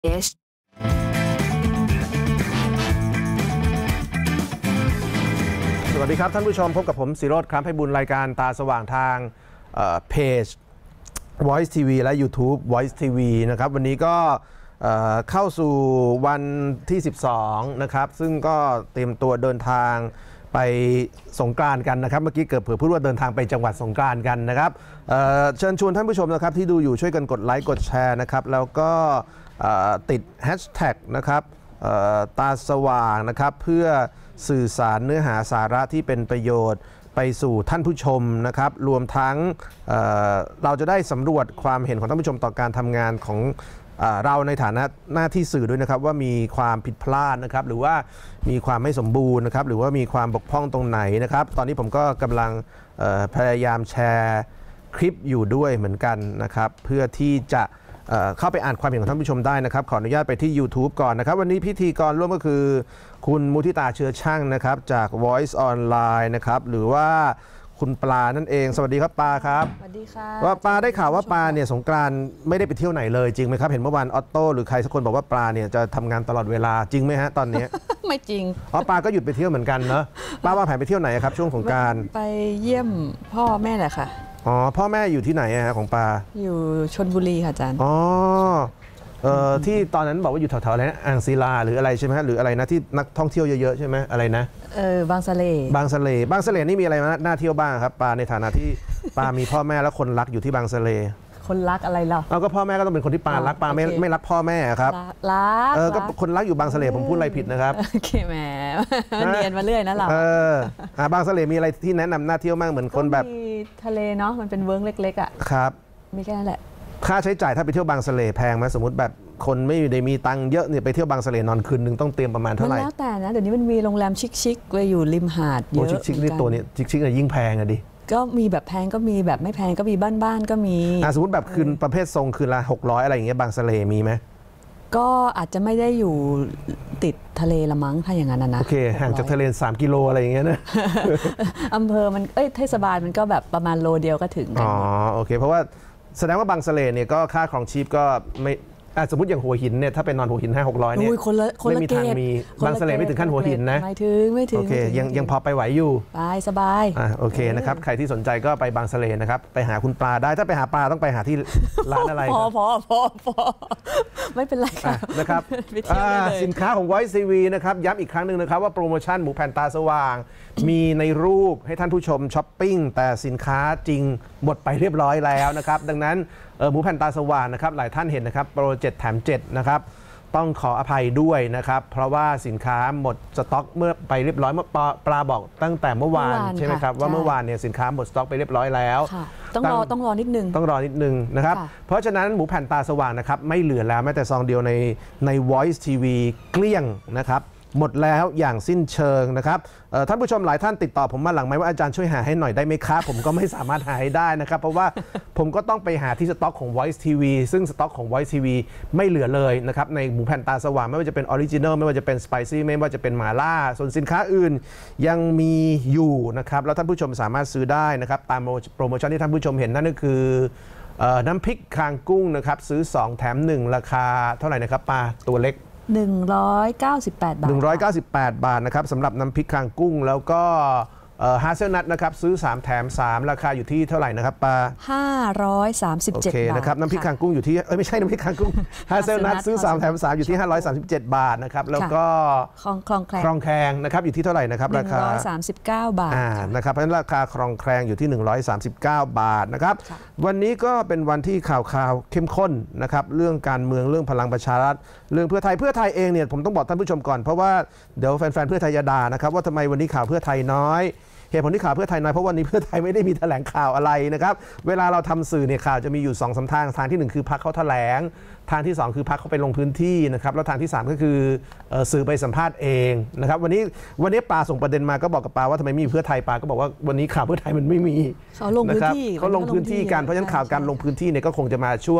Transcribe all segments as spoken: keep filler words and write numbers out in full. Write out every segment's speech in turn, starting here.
เอชสวัสดีครับท่านผู้ชมพบกับผมศิโรจน์ คล้ำไพบูลย์รายการตาสว่างทางเพจ Voice ที วี และ YouTube Voice ที วี นะครับวันนี้ก็เข้าสู่วันที่สิบสองนะครับซึ่งก็เตรียมตัวเดินทางไปสงกรานต์กันนะครับเมื่อกี้เกิดเผื่อพูดว่าเดินทางไปจังหวัดสงกรานต์กันนะครับเ, เชิญชวนท่านผู้ชมนะครับที่ดูอยู่ช่วยกันกดไลค์กดแชร์นะครับแล้วก็ติดแฮชแท็กนะครับตาสว่างนะครับเพื่อสื่อสารเนื้อหาสาระที่เป็นประโยชน์ไปสู่ท่านผู้ชมนะครับรวมทั้งเ, เราจะได้สำรวจความเห็นของท่านผู้ชมต่อการทำงานของเราในฐานะหน้าที่สื่อด้วยนะครับว่ามีความผิดพลาดนะครับหรือว่ามีความไม่สมบูรณ์นะครับหรือว่ามีความบกพร่องตรงไหนนะครับตอนนี้ผมก็กำลังพยายามแชร์คลิปอยู่ด้วยเหมือนกันนะครับเพื่อที่จะเ, เข้าไปอ่านความเห็นของท่านผู้ชมได้นะครับขออนุญาตไปที่ YouTube ก่อนนะครับวันนี้พิธีกรร่วมก็คือคุณมุทิตาเชื้อช่างนะครับจาก Voice Online นะครับหรือว่าคุณปลานั่นเองสวัสดีครับปลาครับสวัสดีค่ะว่าปลาได้ข่าวว่าปลาเนี่ยสงกรานต์ไม่ได้ไปเที่ยวไหนเลยจริงไหมครับเห็นเมื่อวานออตโต้หรือใครสักคนบอกว่าปลาเนี่ยจะทำงานตลอดเวลาจริงไหมฮะตอนนี้ไม่จริงอ๋อปลาก็หยุดไปเที่ยวเหมือนกันเนอะปลาวางแผนไปเที่ยวไหนครับช่วงสงกรานต์ไปเยี่ยมพ่อแม่แหละค่ะอ๋อพ่อแม่อยู่ที่ไหนฮะของปลาอยู่ชลบุรีค่ะอาจารย์อ๋อเอ่อที่ตอนนั้นบอกว่าอยู่แถวๆอะไรนะอ่างศิลาหรืออะไรใช่ไหมฮะหรืออะไรนะที่นักท่องเที่ยวเยอะๆใช่ไหมอะไรนะเออบางสะเลบางสะเลบางสะเลนี่มีอะไรน่าเที่ยวบ้างครับปาในฐานะที่ปามีพ่อแม่และคนรักอยู่ที่บางสะเลคนรักอะไรเราเอาก็พ่อแม่ก็ต้องเป็นคนที่ปารักปาไม่ไม่รักพ่อแม่ครับรักเออก็คนรักอยู่บางสะเลผมพูดอะไรผิดนะครับโอเคแหมเนียนมาเรื่อยนะเราเออบางสะเลมีอะไรที่แนะนำน่าเที่ยวมากเหมือนคนแบบมีทะเลเนาะมันเป็นเวิร์กเล็กๆอ่ะครับมีแค่นั้นแหละค่าใช้จ่ายถ้าไปเที่ยวบางสะเลแพงไหมสมมติแบบคนไม่ได้มีตังค์เยอะเนี่ยไปเที่ยวบางสะเลนอนคืนนึงต้องเตรียมประมาณเท่าไหร่มันแล้วแต่นะเดี๋ยวนี้มันมีโรงแรมชิคๆไว้อยู่ริมหาดเยอะชิคๆนี่ตัวนี้ชิคๆเนี่ยยิ่งแพงอะดิก็มีแบบแพงก็มีแบบไม่แพงก็มีบ้านๆก็มีสมมติแบบคืนประเภททรงคืนละหกร้อยอะไรอย่างเงี้ยบางสะเลมีไหมก็อาจจะไม่ได้อยู่ติดทะเลละมั้งถ้าอย่างนั้นนะโอเคห่างจากทะเลสามกิโลอะไรอย่างเงี้ยนะอำเภอมันเอ้ยเทศบาลมันก็แบบประมาณโลเดียวก็ถึงอ๋อโอเคเพราะว่าแสดงว่าบางสะเลเนี่ยก็ค่าครองชีพก็ไม่สมมติอย่างหัวหินเนี่ยถ้าไปนอนหัวหินห้าหกร้อยเนี่ยไม่มีทางมีบางสะเลไม่ถึงขั้นหัวหินนะไม่ถึงไม่ถึงโอเคยังยังพอไปไหวอยู่ไปสบายอ่าโอเคนะครับใครที่สนใจก็ไปบางสะเลนะครับไปหาคุณปลาได้ถ้าไปหาปลาต้องไปหาที่ร้านอะไรพอพอพอพอไม่เป็นไรค่ะนะครับสินค้าของ Voice ที วี นะครับย้ำอีกครั้งหนึ่งนะครับว่าโปรโมชั่นหมูแผ่นตาสว่างมีในรูปให้ท่านผู้ชมช้อปปิ้งแต่สินค้าจริงหมดไปเรียบร้อยแล้วนะครับดังนั้นหมูแผ่นตาสว่างนะครับหลายท่านเห็นนะครับโปรเจ็ดแถมเจ็ดนะครับต้องขออภัยด้วยนะครับเพราะว่าสินค้าหมดสต็อกเมื่อไปเรียบร้อยเมื่อปลาบอกตั้งแต่เมื่อวานใช่ไหมครับว่าเมื่อวานเนี่ยสินค้าหมดสต็อกไปเรียบร้อยแล้วต้องรอต้องรอนิดนึงต้องรอนิดนึงนะครับเพราะฉะนั้นหมูแผ่นตาสว่างนะครับไม่เหลือแล้วแม้แต่ซองเดียวในใน Voice ที วี เกลี้ยงนะครับหมดแล้วอย่างสิ้นเชิงนะครับท่านผู้ชมหลายท่านติดต่อผมมาหลังไหมว่าอาจารย์ช่วยหาให้หน่อยได้ไหมครับผมก็ไม่สามารถหาให้ได้นะครับเพราะว่าผมก็ต้องไปหาที่สต็อกของ Voice ที วี ซึ่งสต็อกของ Voice ที วี ไม่เหลือเลยนะครับในหมูแผ่นตาสว่างไม่ว่าจะเป็นออริจินัลไม่ว่าจะเป็นสไปซี่ไม่ว่าจะเป็นหม่าล่าส่วนสินค้าอื่นยังมีอยู่นะครับแล้วท่านผู้ชมสามารถซื้อได้นะครับตามโปรโมชั่นที่ท่านผู้ชมเห็นนั่นก็คือน้ำพริกคางกุ้งนะครับซื้อสองแถมหนึ่งราคาเท่าไหร่นะครับปลาตัวเล็กหนึ่งร้อยเก้าสิบแปดบาทหนึ่งร้อยเก้าสิบแปดบาทนะครับสำหรับน้ำพริกคางกุ้งแล้วก็ฮาเซลนัทนะครับซื้อสามแถมสามราคาอยู่ที่เท่าไหร่นะครับปลาห้าร้อยสามสิบเจ็ดบาทโอเคนะครับน้ำพริกคางกุ้งอยู่ที่เอ้ยไม่ใช่น้ำพริกคางกุ้งฮาเซลนัทซื้อสามแถมสามอยู่ที่ห้าร้อยสามสิบเจ็ดบาทนะครับแล้วก็คลองคลองแคลงคลองแคลงนะครับอยู่ที่เท่าไหร่นะครับราคาหนึ่งร้อยสามสิบเก้าบาทอ่านะครับเพราะฉะนั้นราคาคลองแคลงอยู่ที่หนึ่งร้อยสามสิบเก้าบาทนะครับวันนี้ก็เป็นวันที่ข่าวข่าวเข้มข้นนะครับเรื่องการเมืองเรื่องพลังประชารัฐเรื่องเพื่อไทยเพื่อไทยเองเนี่ยผมต้องบอกท่านผู้ชมก่อนเพราะว่าเดี๋ยวแฟนๆเพื่อไทยจะด่านะครับว่าทำไมวันนี้ข่าวเพื่อไทยน้อยเหตุผลที่ข่าวเพื่อไทยน้อยเพราะวันนี้เพื่อไทยไม่ได้มีแถลงข่าวอะไรนะครับเวลาเราทำสื่อเนี่ยข่าวจะมีอยู่สองสามทางทางที่หนึ่งคือพรรคเขาแถลงทางที่สองคือพรรคเขาไปลงพื้นที่นะครับแล้วทางที่สามก็คือสื่อไปสัมภาษณ์เองนะครับวันนี้วันนี้ปาส่งประเด็นมาก็บอกกับปาว่าทำไมมีเพื่อไทยปาก็บอกว่าวันนี้ข่าวเพื่อไทยมันไม่มีเขาลงพื้นที่เขาลงพื้นที่กันเพราะฉะนั้นข่าวการลงพื้นที่เนี่ยก็คงจะมาช่วง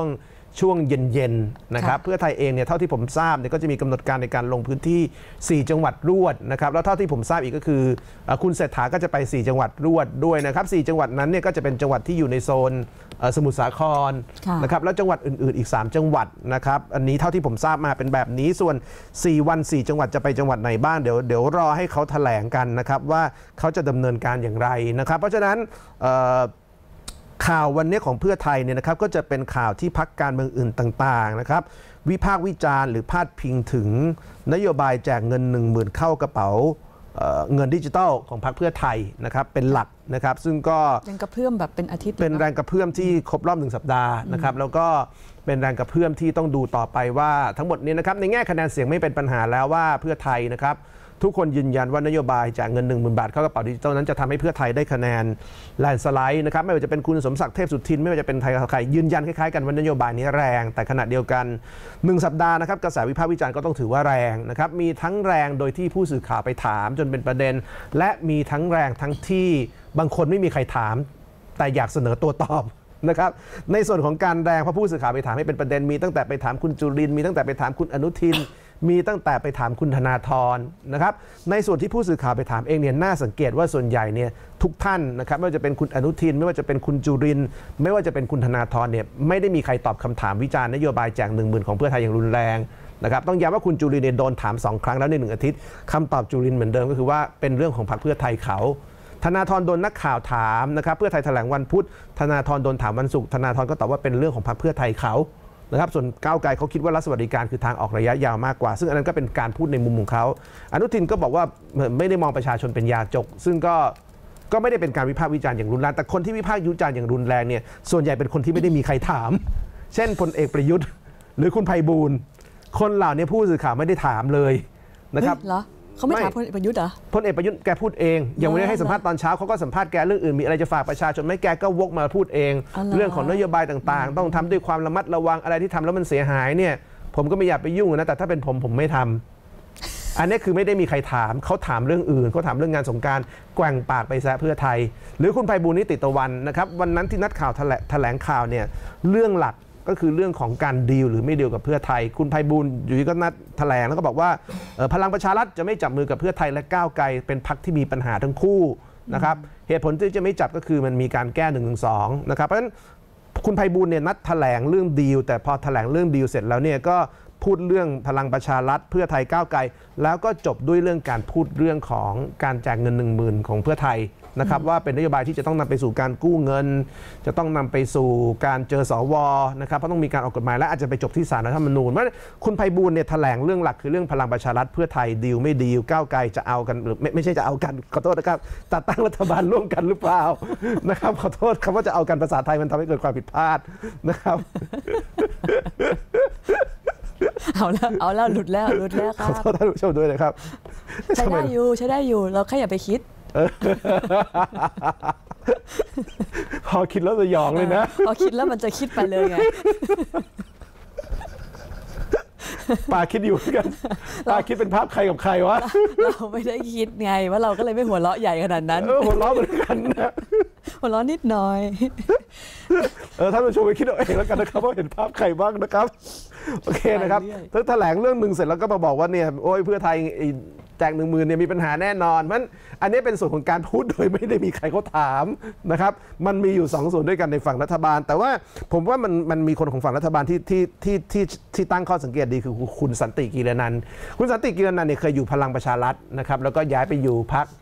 ช่วงเย็นๆนะครับเพื่อไทยเองเนี่ยเท่าที่ผมทราบเนี่ยก็จะมีกำหนดการในการลงพื้นที่ สี่ จังหวัดรวดนะครับแล้วเท่าที่ผมทราบอีกก็คือคุณเศรษฐาก็จะไป สี่ จังหวัดรวดด้วยนะครับสี่จังหวัดนั้นเนี่ยก็จะเป็นจังหวัดที่อยู่ในโซนสมุทรสาครนะครับแล้วจังหวัดอื่นๆอีกสามจังหวัดนะครับอันนี้เท่าที่ผมทราบมาเป็นแบบนี้ส่วนสี่วันสี่จังหวัดจะไปจังหวัดไหนบ้างเดี๋ยวเดี๋ยวรอให้เขาแถลงกันนะครับว่าเขาจะดำเนินการอย่างไรนะครับเพราะฉะนั้นข่าววันนี้ของเพื่อไทยเนี่ยนะครับก็จะเป็นข่าวที่พรรคการเมืองอื่นต่างๆนะครับวิพากษ์วิจารณ์หรือพาดพิงถึงนโยบายแจกเงิน หนึ่งหมื่น เข้ากระเป๋า เ, เงินดิจิทัลของพรรคเพื่อไทยนะครับเป็นหลักนะครับซึ่งก็แรงกระเพื่อมแบบเป็นอาทิตย์เป็นแรงกระเพื่อมที่ครบรอบหนึ่งสัปดาห์นะครับแล้วก็เป็นแรงกระเพื่อมที่ต้องดูต่อไปว่าทั้งหมดนี้นะครับในแง่คะแนนเสียงไม่เป็นปัญหาแล้วว่าเพื่อไทยนะครับทุกคนยืนยันว่านโยบายจากเงิน หนึ่งหมื่น บาทเข้ากระเป๋าดิจิทัลนั้นจะทำให้เพื่อไทยได้คะแนนแลนด์สไลด์นะครับไม่ว่าจะเป็นคุณสมศักดิ์เทพสุทินไม่ว่าจะเป็นไทยใครยืนยันคล้ายๆกันว่านโยบายนี้แรงแต่ขณะเดียวกันหนึ่งสัปดาห์นะครับกระแสวิพากษ์วิจารณ์ก็ต้องถือว่าแรงนะครับมีทั้งแรงโดยที่ผู้สื่อข่าวไปถามจนเป็นประเด็นและมีทั้งแรงทั้งที่บางคนไม่มีใครถามแต่อยากเสนอตัวตอบนะครับในส่วนของการแรงเพราะผู้สื่อข่าวไปถามให้เป็นประเด็นมีตั้งแต่ไปถามคุณจุรินทร์มีตั้งแต่ไปถามคุณอนุทินมีตั้งแต่ไปถามคุณธนาธรนะครับในส่วนที่ผู้สื่อข่าวไปถามเองเนี่ยน่าสังเกตว่าส่วนใหญ่เนี่ยทุกท่านนะครับไม่ว่าจะเป็นคุณอนุทินไม่ว่าจะเป็นคุณจุรินทร์ไม่ว่าจะเป็นคุณธนาธรเนี่ยไม่ได้มีใครตอบคำถามวิจารณ์นโยบายแจกหนึ่งหมื่นของเพื่อไทยอย่างรุนแรงนะครับต้องย้ำว่าคุณจุรินทร์เนี่ยโดนถามสองครั้งแล้วในหนึ่งอาทิตย์คำตอบจุรินทร์เหมือนเดิมก็คือว่าเป็นเรื่องของพรรคเพื่อไทยเขาธนาธรโดนนักข่าวถามนะครับเพื่อไทยแถลงวันพุธธนาธรโดนถามวันศุกร์ธนาธรก็ตอบว่าเป็นเรื่องของพรรคเพื่อไทยเขานะครับส่วนก้าวไกลเขาคิดว่ารัฐสวัสดิการคือทางออกระยะยาวมากกว่าซึ่งอันนั้นก็เป็นการพูดในมุมของเขาอนุทินก็บอกว่าไม่ได้มองประชาชนเป็นยาจกซึ่งก็ก็ไม่ได้เป็นการวิพากษ์วิจารณ์อย่างรุนแรงแต่คนที่วิพากษ์วิจารณ์อย่างรุนแรงเนี่ยส่วนใหญ่เป็นคนที่ไม่ได้มีใครถามเช่นพลเอกประยุทธ์หรือคุณไพบูลย์คนเหล่านี้ผู้สื่อข่าวไม่ได้ถามเลยนะครับเหรอเขาไม่ถามพลเอกประยุทธ์เหรอพลเอกประยุทธ์แกพูดเองอย่างวันนี้ให้สัมภาษณ์ตอนเช้าเขาก็สัมภาษณ์แกเรื่องอื่นมีอะไรจะฝากประชาชนไหมแกก็วกมาพูดเองเรื่องของนโยบายต่างๆต้องทำด้วยความระมัดระวังอะไรที่ทำแล้วมันเสียหายเนี่ยผมก็ไม่อยากไปยุ่งนะแต่ถ้าเป็นผมผมไม่ทำอันนี้คือไม่ได้มีใครถามเขาถามเรื่องอื่นเขาถามเรื่องงานสงกรานต์แกว่งปากไปซะเพื่อไทยหรือคุณไพบูลย์นิติตะวันนะครับวันนั้นที่นัดข่าวแถลงข่าวเนี่ยเรื่องหลักก็คือเรื่องของการดีลหรือไม่ดีลกับเพื่อไทยคุณไพบูลย์อยู่ดีก็นัดแถลงแล้วก็บอกว่าพลังประชารัฐจะไม่จับมือกับเพื่อไทยและก้าวไกลเป็นพรรคที่มีปัญหาทั้งคู่นะครับเหตุผลที่จะไม่จับก็คือมันมีการแก้หนึ่งหนึ่งสองนะครับเพราะฉะนั้นคุณไพบูลย์เนี่ยนัดแถลงเรื่องดีลแต่พอแถลงเรื่องดีลเสร็จแล้วเนี่ยก็พูดเรื่องพลังประชารัฐเพื่อไทยก้าวไกลแล้วก็จบด้วยเรื่องการพูดเรื่องของการแจกเงินหนึ่งหมื่นของเพื่อไทยนะครับว่าเป็นนโยบายที่จะต้องนำไปสู่การกู้เงินจะต้องนำไปสู่การเจอสวนะครับเพราะต้องมีการออกกฎหมายและอาจจะไปจบที่ศาลรัฐธรรมนูญเพราะคุณไพบูลย์เนี่ยแถลงเรื่องหลักคือเรื่องพลังประชารัฐเพื่อไทยดีลไม่ดีลก้าวไกลจะเอากันหรือไม่ไม่ใช่จะเอากันขอโทษนะครับจัดตั้งรัฐบาลร่วมกันหรือเปล่านะครับขอโทษคำว่าจะเอากันภาษาไทยมันทำให้เกิดความผิดพลาดนะครับเอาแล้วเอาแล้วหลุดแล้วหลุดแล้วครับขอโทษท่านผู้ชมด้วยนะครับใช้ได้อยู่ใช้ได้อยู่เราแค่อย่าไปคิดพอคิดแล้วจะยองเลยนะพอคิดแล้วมันจะคิดไปเลยไงปาคิดอยู่กันปาคิดเป็นภาพใครกับใครวะเราไม่ได้คิดไงว่าเราก็เลยไม่หัวเราะใหญ่ขนาดนั้นเออหัวเราะเหมือนกันนะหัวเราะนิดหน่อยเออท่านผู้ชมไปคิดเอาเองแล้วกันนะครับว่าเห็นภาพใครบ้างนะครับโอเคนะครับแถลงเรื่องหนึ่งเสร็จแล้วก็มาบอกว่าเนี่ยโอ้ยเพื่อไทยแจกหนึ่งหมื่นเนี่ยมีปัญหาแน่นอนมันอันนี้เป็นส่วนของการพูดโดยไม่ได้มีใครเขาถามนะครับมันมีอยู่สองส่วนด้วยกันในฝั่งรัฐบาลแต่ว่าผมว่ามันมันมีคนของฝั่งรัฐบาลที่ที่ที่ที่ที่ตั้งข้อสังเกตดีคือคุณสันติกีรนันท์คุณสันติกีรนันท์เนี่ยเคยอยู่พลังประชารัฐนะครับแล้วก็ย้ายไปอยู่พรรค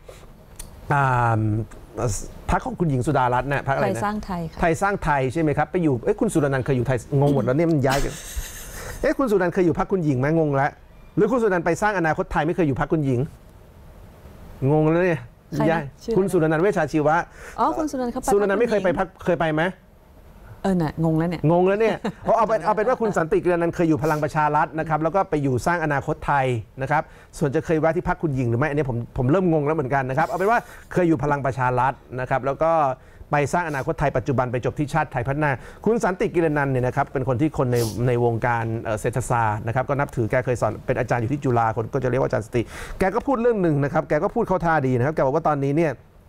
พรรคของคุณหญิงสุดารัตน์เนี่ยพรรคอะไรนะไทยสร้างไทยไทยสร้างไทยใช่ไหมครับไปอยู่เอ้คุณสุรนันท์เคยอยู่ไทยงงหมดแล้วเนี่ยมันย้ายกันเอ้คุณสุรนันท์เคยอยู่พรรคคุณหญิงไหมงงแล้วหรือคุณสุรนันท์ไปสร้างอนาคตไทยไม่เคยอยู่พรรคคุณหญิงงงแล้วเนี่ยย้ายคุณสุรนันท์เวชชาชีวะอ๋อคุณสุรนันท์เขาสุรนันท์ไม่เคยไปพรรคเคยไปไหมเออน่ะงงแล้วเนี่ยงงแล้วเนี่ยเพราะเอาเป็นเอาเป็นว่าคุณสันติกีรนันท์เคยอยู่พลังประชารัฐนะครับแล้วก็ไปอยู่สร้างอนาคตไทยนะครับส่วนจะเคยแวะที่พรรคคุณหญิงหรือไม่อันนี้ผมผมเริ่มงงแล้วเหมือนกันนะครับเอาเป็นว่าเคยอยู่พลังประชารัฐนะครับแล้วก็ไปสร้างอนาคตไทยปัจจุบันไปจบที่ชาติไทยพัฒนาคุณสันติกีรนันท์เนี่ยนะครับเป็นคนที่คนในในวงการเศรษฐศาสตร์นะครับก็นับถือแกเคยสอนเป็นอาจารย์อยู่ที่จุฬาคนก็จะเรียกว่าอาจารย์สติแกก็พูดเรื่องหนึ่งนะครับแกก็พูดเข้าท่าดีนะครับแกบอกว่าตอนนี้เนี่ย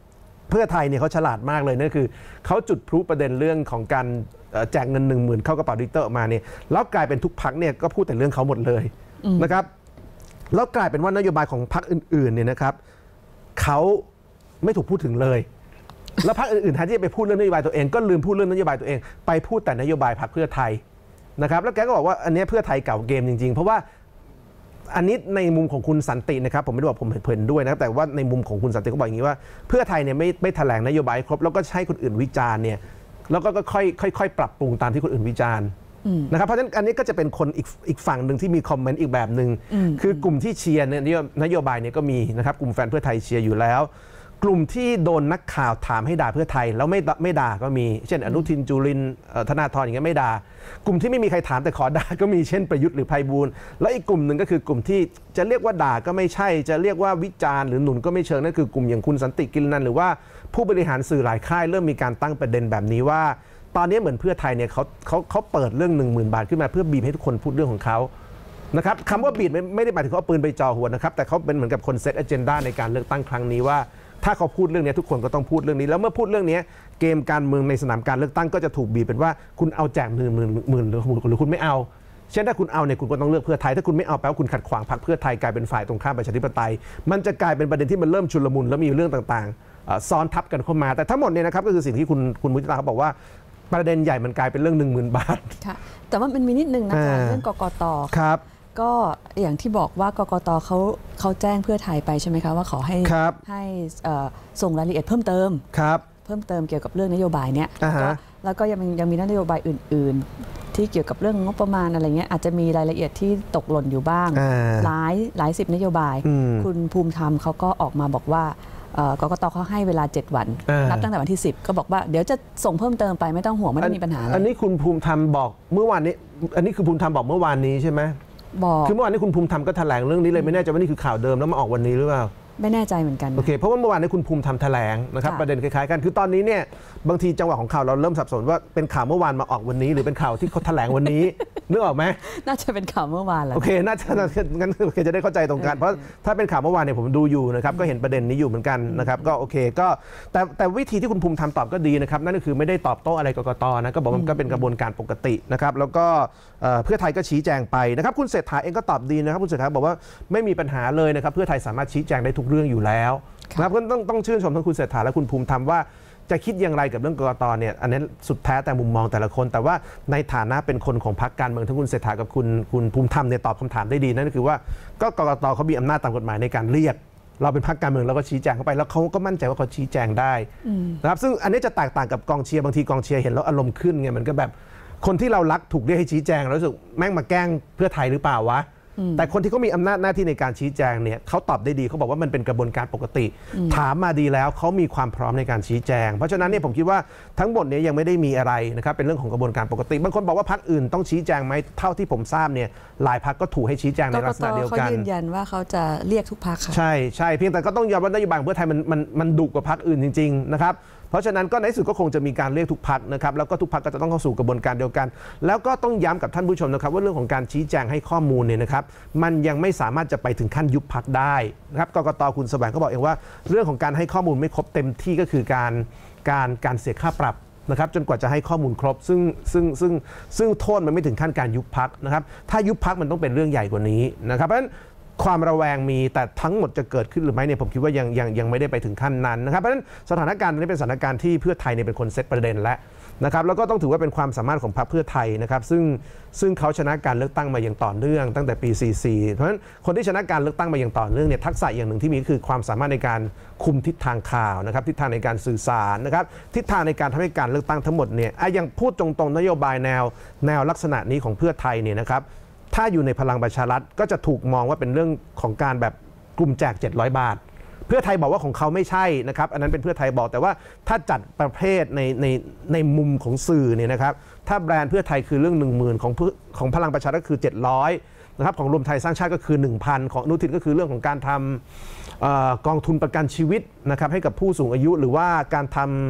เพื่อไทยเนี่ยเขาฉลาดมากเลยนั่นคือเขาจุดพลุประเด็นเรื่องของการแจกเงินหนึ่งหมื่นเข้ากระเป๋าดิจิตอลออกมาเนี่ยแล้วกลายเป็นทุกพรรคเนี่ยก็พูดแต่เรื่องเขาหมดเลยนะครับแล้วกลายเป็นว่านโยบายของพรรคอื่นๆเนี่ยนะครับเขาไม่ถูกพูดถึงเลยแล้วพรรคอื่นๆแทนที่จะไปพูดเรื่องนโยบายตัวเองก็ลืมพูดเรื่องนโยบายตัวเองไปพูดแต่นโยบายพรรคเพื่อไทยนะครับแล้วแกก็บอกว่าอันนี้เพื่อไทยเก่าเกมจริงๆเพราะว่าอันนี้ในมุมของคุณสันตินะครับผมไม่ได้บอกผมเห็นด้วยนะแต่ว่าในมุมของคุณสันติเขาบอกอย่างนี้ว่าเพื่อไทยเนี่ยไม่ไม่แถลงนโยบายครบแล้วก็ให้คนอื่นวิจารณ์เนี่ยแล้วก็ค่อยค่อยๆปรับปรุงตามที่คนอื่นวิจารณ์นะครับเพราะฉะนั้นอันนี้ก็จะเป็นคนอีกอีกฝั่งหนึ่งที่มีคอมเมนต์อีกแบบหนึ่งคือกลุ่มที่เชียร์เนี่ยนโยบายเนี่ยก็มีนะครับกลุ่มแฟนเพื่อไทยเชียร์อยู่แล้วกลุ่มที่โดนนักข่าวถามให้ด่าเพื่อไทยแล้วไม่ไม่ด่าก็มีเช่นอนุทินจุรินทร์ธนาธรอย่างเงี้ยไม่ด่ากลุ่มที่ไม่มีใครถามแต่ขอด่าก็มีเช่นประยุทธ์หรือไพบูลย์แล้วอีกกลุ่มหนึ่งก็คือกลุ่มที่จะเรียกว่าด่าก็ไม่ใช่จะเรียกว่าวิจารณ์หรือหนุนก็ไม่เชิงนั่นคือกลุ่มอย่างคุณสันติกิลนันท์หรือว่าผู้บริหารสื่อหลายค่ายเริ่มมีการตั้งประเด็นแบบนี้ว่าตอนนี้เหมือนเพื่อไทยเนี่ยเขาเขาเขาเปิดเรื่องหนึ่งหมื่นบาทขึ้นมาเพื่อบีบให้ทุกคนพูดเรื่องของเขานะครับคำว่าบีบไม่ได้หมายถึงเขาเอาปืนไปจ่อหัวนะครับแต่เขาเป็นเหมือนกับคนเซตอเจนดาในการเลือกตั้งครั้งนี้ว่าถ้าเขาพูดเรื่องนี้ทุกคนก็ต้องพูดเรื่องนี้แล้วเมื่อพูดเรื่องนี้เกมการเมืองในสนามการเลือกตั้งก็จะถูกบีบเป็นว่าคุณเอาแจกหมื่นหมื่นหมื่นหรือหรือคุณไม่เอาเช่นถ้าคุณเอาเนี่ยคุณก็ต้องเลือกเพื่อไทยถ้าคุณไม่เอาแปลว่าคุณขัดขวางพรรคเพื่อไทยกลายเป็นฝ่ายตรงข้ามประชาธิปไตยมันจะกลายเป็นประเด็นที่มันเริ่มชุลมุนแล้วมีเรื่องต่างๆซ้อนทับกันเข้ามาแต่ทั้งหมดเนี่ยนะครับก็คือสิ่งที่คุณคุณมุทิตาเขาบอกว่าประเด็นใหญ่มันกลายเป็นเรื่องหนึ่งหมื่นบาทค่ะแต่ว่ามันมีนิดนึงนะคะเรื่องกกตครับก็อย่างที่บอกว่ากกตเขาเขาแจ้งเพื่อไทยไปใช่ไหมคะว่าขอให้ให้ส่งรายละเอียดเพิ่มเติมครับเพิ่มเติมเกี่ยวกับเรื่องนโยบายเนี้ยแล้วก็ยังยังมีนโยบายอื่นๆที่เกี่ยวกับเรื่องงบประมาณอะไรเงี้ยอาจจะมีรายละเอียดที่ตกหล่นอยู่บ้างหลายหลายสิบนโยบายคุณภูมิธรรมเขาก็ออกมาบอกว่ากกตเขาให้เวลาเจ็ดวันนับตั้งแต่วันที่สิบก็บอกว่าเดี๋ยวจะส่งเพิ่มเติมไปไม่ต้องห่วงไม่ได้มีปัญหาอะไรอันนี้คุณภูมิธรรมบอกเมื่อวานนี้อันนี้คือภูมิธรรมบอกเมื่อวานนี้ใช่ไหมบอกคือเมื่อวานนี้คุณภูมิธรรมก็แถลงเรื่องนี้เลยไม่แน่ใจว่านี่คือข่าวเดิมแล้วมาออกวันนี้หรือเปล่าไม่แน่ใจเหมือนกันโอเคเพราะว่าเมื่อวานนี้คุณภูมิธรรมแถลงนะครับประเด็นคล้ายๆกันคือตอนนี้เนี่ยบางทีจังหวะของข่าวเราเริ่มสับสนว่าเป็นข่าวเมื่อวานมาออกวันนี้หรือเป็นข่าวที่เขาแถลงวันนี้นึกออกไหมน่าจะเป็นข่าวเมื่อวานแหละโอเคน่าจะงั้นโอเคจะได้เข้าใจตรงกันเพราะถ้าเป็นข่าวเมื่อวานเนี่ยผมดูอยู่นะครับก็เห็นประเด็นนี้อยู่เหมือนกันนะครับก็โอเคก็แต่แต่วิธีที่คุณภูมิธรรมตอบก็ดีนะครับนั่นก็คือไม่ได้ตอบโต้อะไรกกตนะก็บอกมันก็เป็นกระบวนการปกตินะครับแล้วก็เพื่อไทยก็ชี้แจงไปนะครับคุณเศรษฐาเองก็ตอบดีนะครับคุณเศรษฐาบอกว่าไม่มีปัญหาเลยนะครับเพื่อไทยสามารถชี้แจงได้ทุกเรื่องอยู่แล้วนะครับก็ต้องต้องชื่นชมทั้งคุณเศรษฐาและคุณภูมิธรรมว่าจะคิดอย่างไรกับเรื่องกกตเนี่ยอันนี้สุดแท้แต่มุมมองแต่ละคนแต่ว่าในฐานะเป็นคนของพรรคการเมืองทั้งคุณเศรษฐากับคุณคุณภูมิธรรมเนี่ยตอบคำถามได้ดีนั่นก็คือว่าก็กกตเขามีอำนาจตามกฎหมายในการเรียกเราเป็นพรรคการเมืองเราก็ชี้แจงเข้าไปแล้วเขาก็มั่นใจว่าเขาชี้แจงได้นะครับซึ่งอันนี้จะแตกต่างกับกองเชียร์บางทีกองเชียร์เห็นแล้วอารมณ์ขึ้นไงมันก็แบบคนที่เรารักถูกเรียกให้ชี้แจงแล้วรู้สึกแม่งมาแกล้งเพื่อไทยหรือเปล่าวะแต่คนที่เขามีอำนาจหน้าที่ในการชี้แจงเนี่ยเขาตอบได้ดีเขาบอกว่ามันเป็นกระบวนการปกติถามมาดีแล้วเขามีความพร้อมในการชี้แจงเพราะฉะนั้นเนี่ยผมคิดว่าทั้งหมดนี้ยังไม่ได้มีอะไรนะครับเป็นเรื่องของกระบวนการปกติบางคนบอกว่าพรรคอื่นต้องชี้แจงไหมเท่าที่ผมทราบเนี่ยหลายพรรคก็ถูกให้ชี้แจงในลักษณะเดียวกันเขายืนยันว่าเขาจะเรียกทุกพรรคใช่ใช่เพียงแต่ก็ต้องยอมว่านโยบายของเพื่อไทยมันมันมันดุกว่าพรรคอื่นจริงๆนะครับเพราะฉะนั้นก็ในสุดก็คงจะมีการเรียกทุกพรรคนะครับแล้วก็ทุกพรรคก็จะต้องเข้าสู่กระบวนการเดียวกันแล้วก็ต้องย้ำกับท่านผู้ชมนะครับว่าเรื่องของการชี้แจงให้ข้อมูลเนี่ยนะครับมันยังไม่สามารถจะไปถึงขั้นยุบพรรคได้นะครับกกตคุณแสวงก็บอกเองว่าเรื่องของการให้ข้อมูลไม่ครบเต็มที่ก็คือการการการเสียค่าปรับนะครับจนกว่าจะให้ข้อมูลครบซึ่งซึ่งซึ่งซึ่งโทษมันไม่ถึงขั้นการยุบพรรคนะครับถ้ายุบพรรคมันต้องเป็นเรื่องใหญ่กว่านี้นะครับเพราะฉะนั้นความระแวงมีแต่ทั้งหมดจะเกิดขึ้นหรือไม่เนี่ยผมคิดว่ายังยังยังไม่ได้ไปถึงขั้นนั้นนะครับเพราะฉะนั้นสถานการณ์นี้เป็นสถานการณ์ที่เพื่อไทยเนี่ยเป็นคนเซตประเด็นแล้วนะครับแล้วก็ต้องถือว่าเป็นความสามารถของพรรคเพื่อไทยนะครับซึ่งซึ่งเขาชนะการเลือกตั้งมาอย่างต่อเนื่องตั้งแต่ปีสี่สิบสี่เพราะฉะนั้นคนที่ชนะการเลือกตั้งมาอย่างต่อเนื่องเนี่ยทักษะอย่างหนึ่งที่มีคือความสามารถในการคุมทิศทางข่าวนะครับทิศทางในการสื่อสารนะครับทิศทางในการทำให้การเลือกตั้งทั้งหมดเนี่ยอย่างพูดตรงๆนโยบายแนวแนวลักษณะนี้ของเพื่อไทยเนี่ยนะครับถ้าอยู่ในพลังประชารัฐก็จะถูกมองว่าเป็นเรื่องของการแบบกลุ่มแจกเจ็ดร้อยบาทเพื่อไทยบอกว่าของเขาไม่ใช่นะครับอันนั้นเป็นเพื่อไทยบอกแต่ว่าถ้าจัดประเภทในในในมุมของสื่อเนี่ยนะครับถ้าแบรนด์เพื่อไทยคือเรื่อง หนึ่งหมื่น ของของพลังประชารัฐคือเจ็ดร้อยนะครับของรวมไทยสร้างชาติก็คือ หนึ่งพัน ของอนุทินก็คือเรื่องของการทำกองทุนประกันชีวิตนะครับให้กับผู้สูงอายุหรือว่าการทำ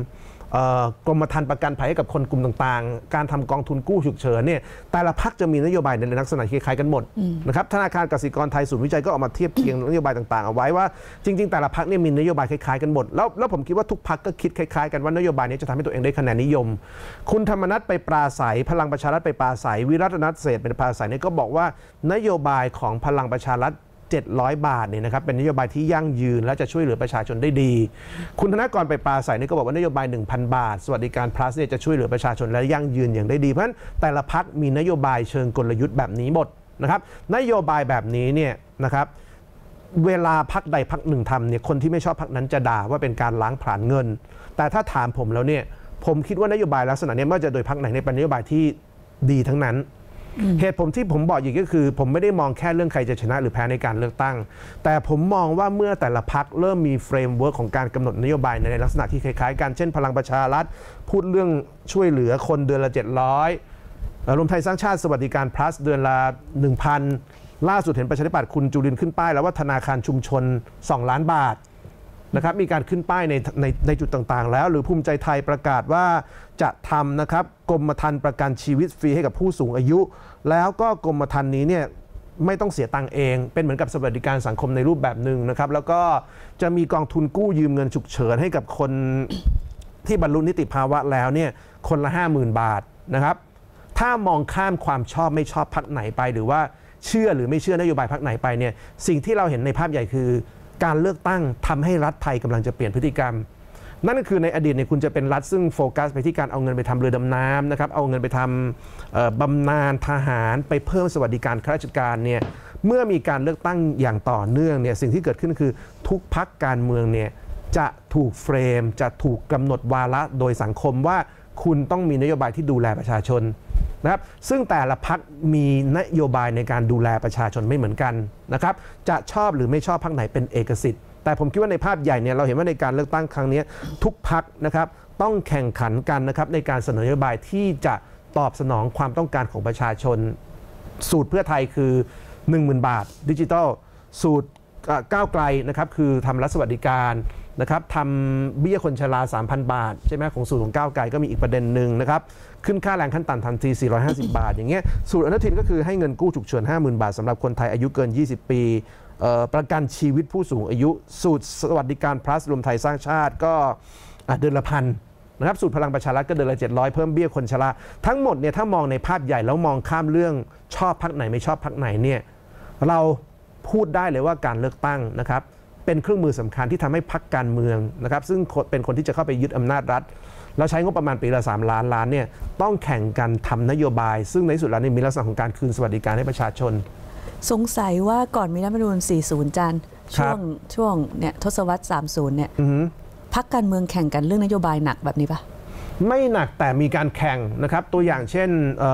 กรมธรรม์ประกันภัยให้กับคนกลุ่มต่างๆการทำกองทุนกู้ฉุกเฉินเนี่ยแต่ละพรรคจะมีนโยบายในลักษณะคล้ายๆกันหมดนะครับธนาคารกสิกรไทยศูนย์วิจัยก็ออกมาเทียบเคียงนโยบายต่างๆเอาไว้ว่าจริงๆแต่ละพรรคเนี่ยมีนโยบายคล้ายๆกันหมดแล้วแล้วผมคิดว่าทุกพรรคก็คิดคล้ายๆกันว่านโยบายนี้จะทำให้ตัวเองได้คะแนนนิยมคุณธรรมนัสไปปราศัยพลังประชารัฐไปปราศัยวิรัตนัสเศรษฐ์เป็นปราศัยเนี่ยก็บอกว่านโยบายของพลังประชารัฐเจ็ดร้อยบาทเนี่ยนะครับเป็นนโยบายที่ยั่งยืนและจะช่วยเหลือประชาชนได้ดีคุณธนกรไปปราศัยนี่ก็บอกว่านโยบาย หนึ่งพัน บาทสวัสดิการ plus เนี่ยจะช่วยเหลือประชาชนและยั่งยืนอย่างได้ดีเพราะฉะนั้นแต่ละพรรคมีนโยบายเชิงกลยุทธ์แบบนี้หมดนะครับนโยบายแบบนี้เนี่ยนะครับเวลาพรรคใดพรรคหนึ่งทำเนี่ยคนที่ไม่ชอบพรรคนั้นจะด่าว่าเป็นการล้างผลาญเงินแต่ถ้าถามผมแล้วเนี่ยผมคิดว่านโยบายลักษณะนี้ไม่ว่าจะโดยพรรคไหนเนี่ยเป็นนโยบายที่ดีทั้งนั้นเหตุผลที่ผมบอกอย่างก็คือผมไม่ได้มองแค่เรื่องใครจะชนะหรือแพ้ในการเลือกตั้งแต่ผมมองว่าเมื่อแต่ละพรรคเริ่มมีเฟรมเวิร์กของการกำหนดนโยบายในลักษณะที่คล้ายๆกันเช่นพลังประชารัฐพูดเรื่องช่วยเหลือคนเดือนละเจ็ดร้อยรวมไทยสร้างชาติสวัสดิการ plus เดือนละ หนึ่งพัน ล่าสุดเห็นประชาธิปัตย์คุณจุรินทร์ขึ้นป้ายแล้วว่าธนาคารชุมชนสองล้านบาทนะครับมีการขึ้นป้ายในในในจุดต่างๆแล้วหรือภูมิใจไทยประกาศว่าจะทำนะครับกรมธรรม์ประกันชีวิตฟรีให้กับผู้สูงอายุแล้วก็กรมธรรม์นี้เนี่ยไม่ต้องเสียตังค์เองเป็นเหมือนกับสวัสดิการสังคมในรูปแบบหนึ่งนะครับแล้วก็จะมีกองทุนกู้ยืมเงินฉุกเฉินให้กับคนที่บรรลุนิติภาวะแล้วเนี่ยคนละ ห้าหมื่น บาทนะครับถ้ามองข้ามความชอบไม่ชอบพรรคไหนไปหรือว่าเชื่อหรือไม่เชื่อนโยบายพรรคไหนไปเนี่ยสิ่งที่เราเห็นในภาพใหญ่คือการเลือกตั้งทำให้รัฐไทยกำลังจะเปลี่ยนพฤติกรรมนั่นก็คือในอดีตเนี่ยคุณจะเป็นรัฐซึ่งโฟกัสไปที่การเอาเงินไปทำเรือดำน้ำนะครับเอาเงินไปทำบำนาญทหารไปเพิ่มสวัสดิการข้าราชการเนี่ยเมื่อมีการเลือกตั้งอย่างต่อเนื่องเนี่ยสิ่งที่เกิดขึ้นคือทุกพรรคการเมืองเนี่ยจะถูกเฟรมจะถูกกำหนดวาระโดยสังคมว่าคุณต้องมีนโยบายที่ดูแลประชาชนนะครับซึ่งแต่ละพรรคมีนโยบายในการดูแลประชาชนไม่เหมือนกันนะครับจะชอบหรือไม่ชอบพรรคไหนเป็นเอกสิทธิ์แต่ผมคิดว่าในภาพใหญ่เนี่ยเราเห็นว่าในการเลือกตั้งครั้งนี้ทุกพรรคนะครับต้องแข่งขันกันนะครับในการเสนอนโยบายที่จะตอบสนองความต้องการของประชาชนสูตรเพื่อไทยคือ หนึ่งหมื่น บาทดิจิทัลสูตรก้าวไกลนะครับคือทำรัฐสวัสดิการนะครับทำเบี้ยคนชรา สามพัน บาทใช่ไหมของสูตรของก้าวไกลก็มีอีกประเด็นหนึ่งนะครับขึ้นค่าแรงขั้นต่ำทันทีสี่ร้อยห้าสิบ บาทอย่างเงี้ยสูตรอนุทินก็คือให้เงินกู้ฉุกเฉิน ห้าหมื่น บาทสำหรับคนไทยอายุเกินยี่สิบปีประกันชีวิตผู้สูงอายุสูตรสวัสดิการ plus รวมไทยสร้างชาติก็เดือนละพันนะครับสูตรพลังประชารัฐก็เดือนละเจ็ดร้อยเพิ่มเบี้ยคนชราทั้งหมดเนี่ยถ้ามองในภาพใหญ่แล้วมองข้ามเรื่องชอบพรรคไหนไม่ชอบพรรคไหนเนี่ยเราพูดได้เลยว่าการเลือกตั้งนะครับเป็นเครื่องมือสำคัญที่ทำให้พรรคการเมืองนะครับซึ่งเป็นคนที่จะเข้าไปยึดอำนาจรัฐเราใช้งบประมาณปีละสามล้านล้านเนี่ยต้องแข่งกันทำนโยบายซึ่งในสุดแล้วนี่มีลักษณะของการคืนสวัสดิการให้ประชาชนสงสัยว่าก่อนมีรัฐธรรมนูญสี่สิบจันช่วงช่วงเนี่ยทศวรรษสามสิบเนี่ยพรรคการเมืองแข่งกันเรื่องนโยบายหนักแบบนี้ปะไม่หนักแต่มีการแข่งนะครับตัวอย่างเช่น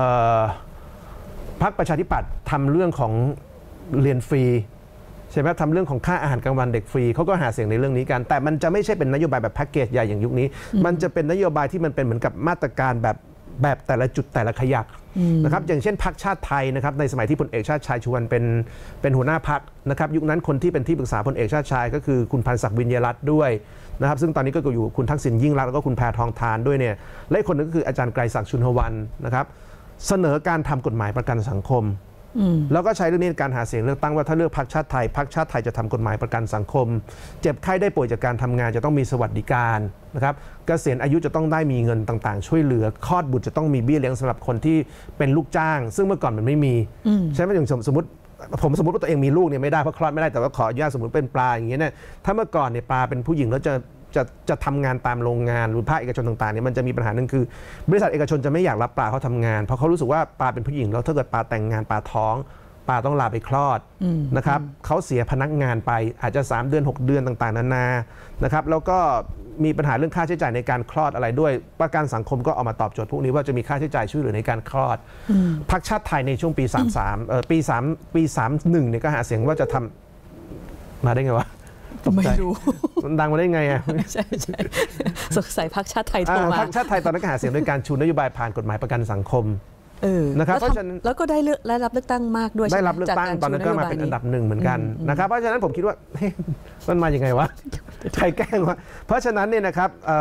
พรรคประชาธิปัตย์ทำเรื่องของเรียนฟรีใช่ไหมทำเรื่องของค่าอาหารกลางวันเด็กฟรีเขาก็หาเสียงในเรื่องนี้กันแต่มันจะไม่ใช่เป็นนโยบายแบบแพ็กเกจใหญ่อย่างยุคนี้มันจะเป็นนโยบายที่มันเป็นเหมือนกับมาตรการแบบแบบแต่ละจุดแต่ละขยักนะครับอย่างเช่นพรรคชาติไทยนะครับในสมัยที่พลเอกชาติชายชวนเป็นเป็นหัวหน้าพรรคนะครับยุคนั้นคนที่เป็นที่ปรึกษาพลเอกชาติชายก็คือคุณพันศักดิ์วิญญารัตน์ด้วยนะครับซึ่งตอนนี้ก็อยู่คุณทักษิณยิ่งรักษณ์แล้วก็คุณแพทองธารด้วยเนี่ยและอีกคนนึงก็คืออาจารย์ไกรศักดิ์ชุนหวันนะครับเสนอการทำกฎหมายประกันสังคมแล้วก็ใช้เรื่องนี้ในการหาเสียงเลือกตั้งว่าถ้าเลือกพรรคชาติไทยพรรคชาติไทยจะทำกฎหมายประกันสังคมเจ็บไข้ได้ป่วยจากการทำงานจะต้องมีสวัสดิการนะครับเกษียณอายุจะต้องได้มีเงินต่างๆช่วยเหลือคลอดบุตรจะต้องมีเบี้ยเลี้ยงสำหรับคนที่เป็นลูกจ้างซึ่งเมื่อก่อนมันไม่มีใช่ไหมอย่างสมมติผมสมมติว่าตัวเองมีลูกเนี่ยไม่ได้เพราะคลอดไม่ได้แต่ว่าขออนุญาตสมมติเป็นปลาอย่างเงี้ยเนี่ยถ้าเมื่อก่อนเนี่ยปลาเป็นผู้หญิงแล้วจะจะจะทำงานตามโรงงานหรือภาคเอกชนต่างๆเนี่ยมันจะมีปัญหาหนึ่งคือบริษัทเอกชนจะไม่อยากรับปลาเขาทำงานเพราะเขารู้สึกว่าปลาเป็นผู้หญิงแล้วถ้าเกิดปลาแต่งงานปลาท้องปลาต้องลาไปคลอดนะครับเขาเสียพนักงานไปอาจจะสามเดือนหกเดือนต่างๆนานานะครับแล้วก็มีปัญหาเรื่องค่าใช้จ่ายในการคลอดอะไรด้วยประกันสังคมก็เอามาตอบโจทย์พวกนี้ว่าจะมีค่าใช้จ่ายช่วยเหลือในการคลอดพรรคชาติไทยในช่วงปีสามสิบสามเอ่อปี3ปีสามสิบเอ็ดเนี่ยก็หาเสียงว่าจะทำมาได้ไงวะไม่รู้มันดังมาได้ไงอ่ะใช่ใช่สงสัยพรรคชาติไทยโทรมาพรรคชาติไทยตอนนั้นก็หาเสียงโดยการชูนโยบายผ่านกฎหมายประกันสังคมนะครับเพราะฉะนั้นแล้วก็ได้เลือกได้รับเลือกตั้งมากด้วยได้รับเลือกตั้งตอนนั้นก็มาเป็นอันดับหนึ่งเหมือนกันนะครับเพราะฉะนั้นผมคิดว่ามันมาอย่างไงวะใครแกล้งวะเพราะฉะนั้นเนี่ยนะครับ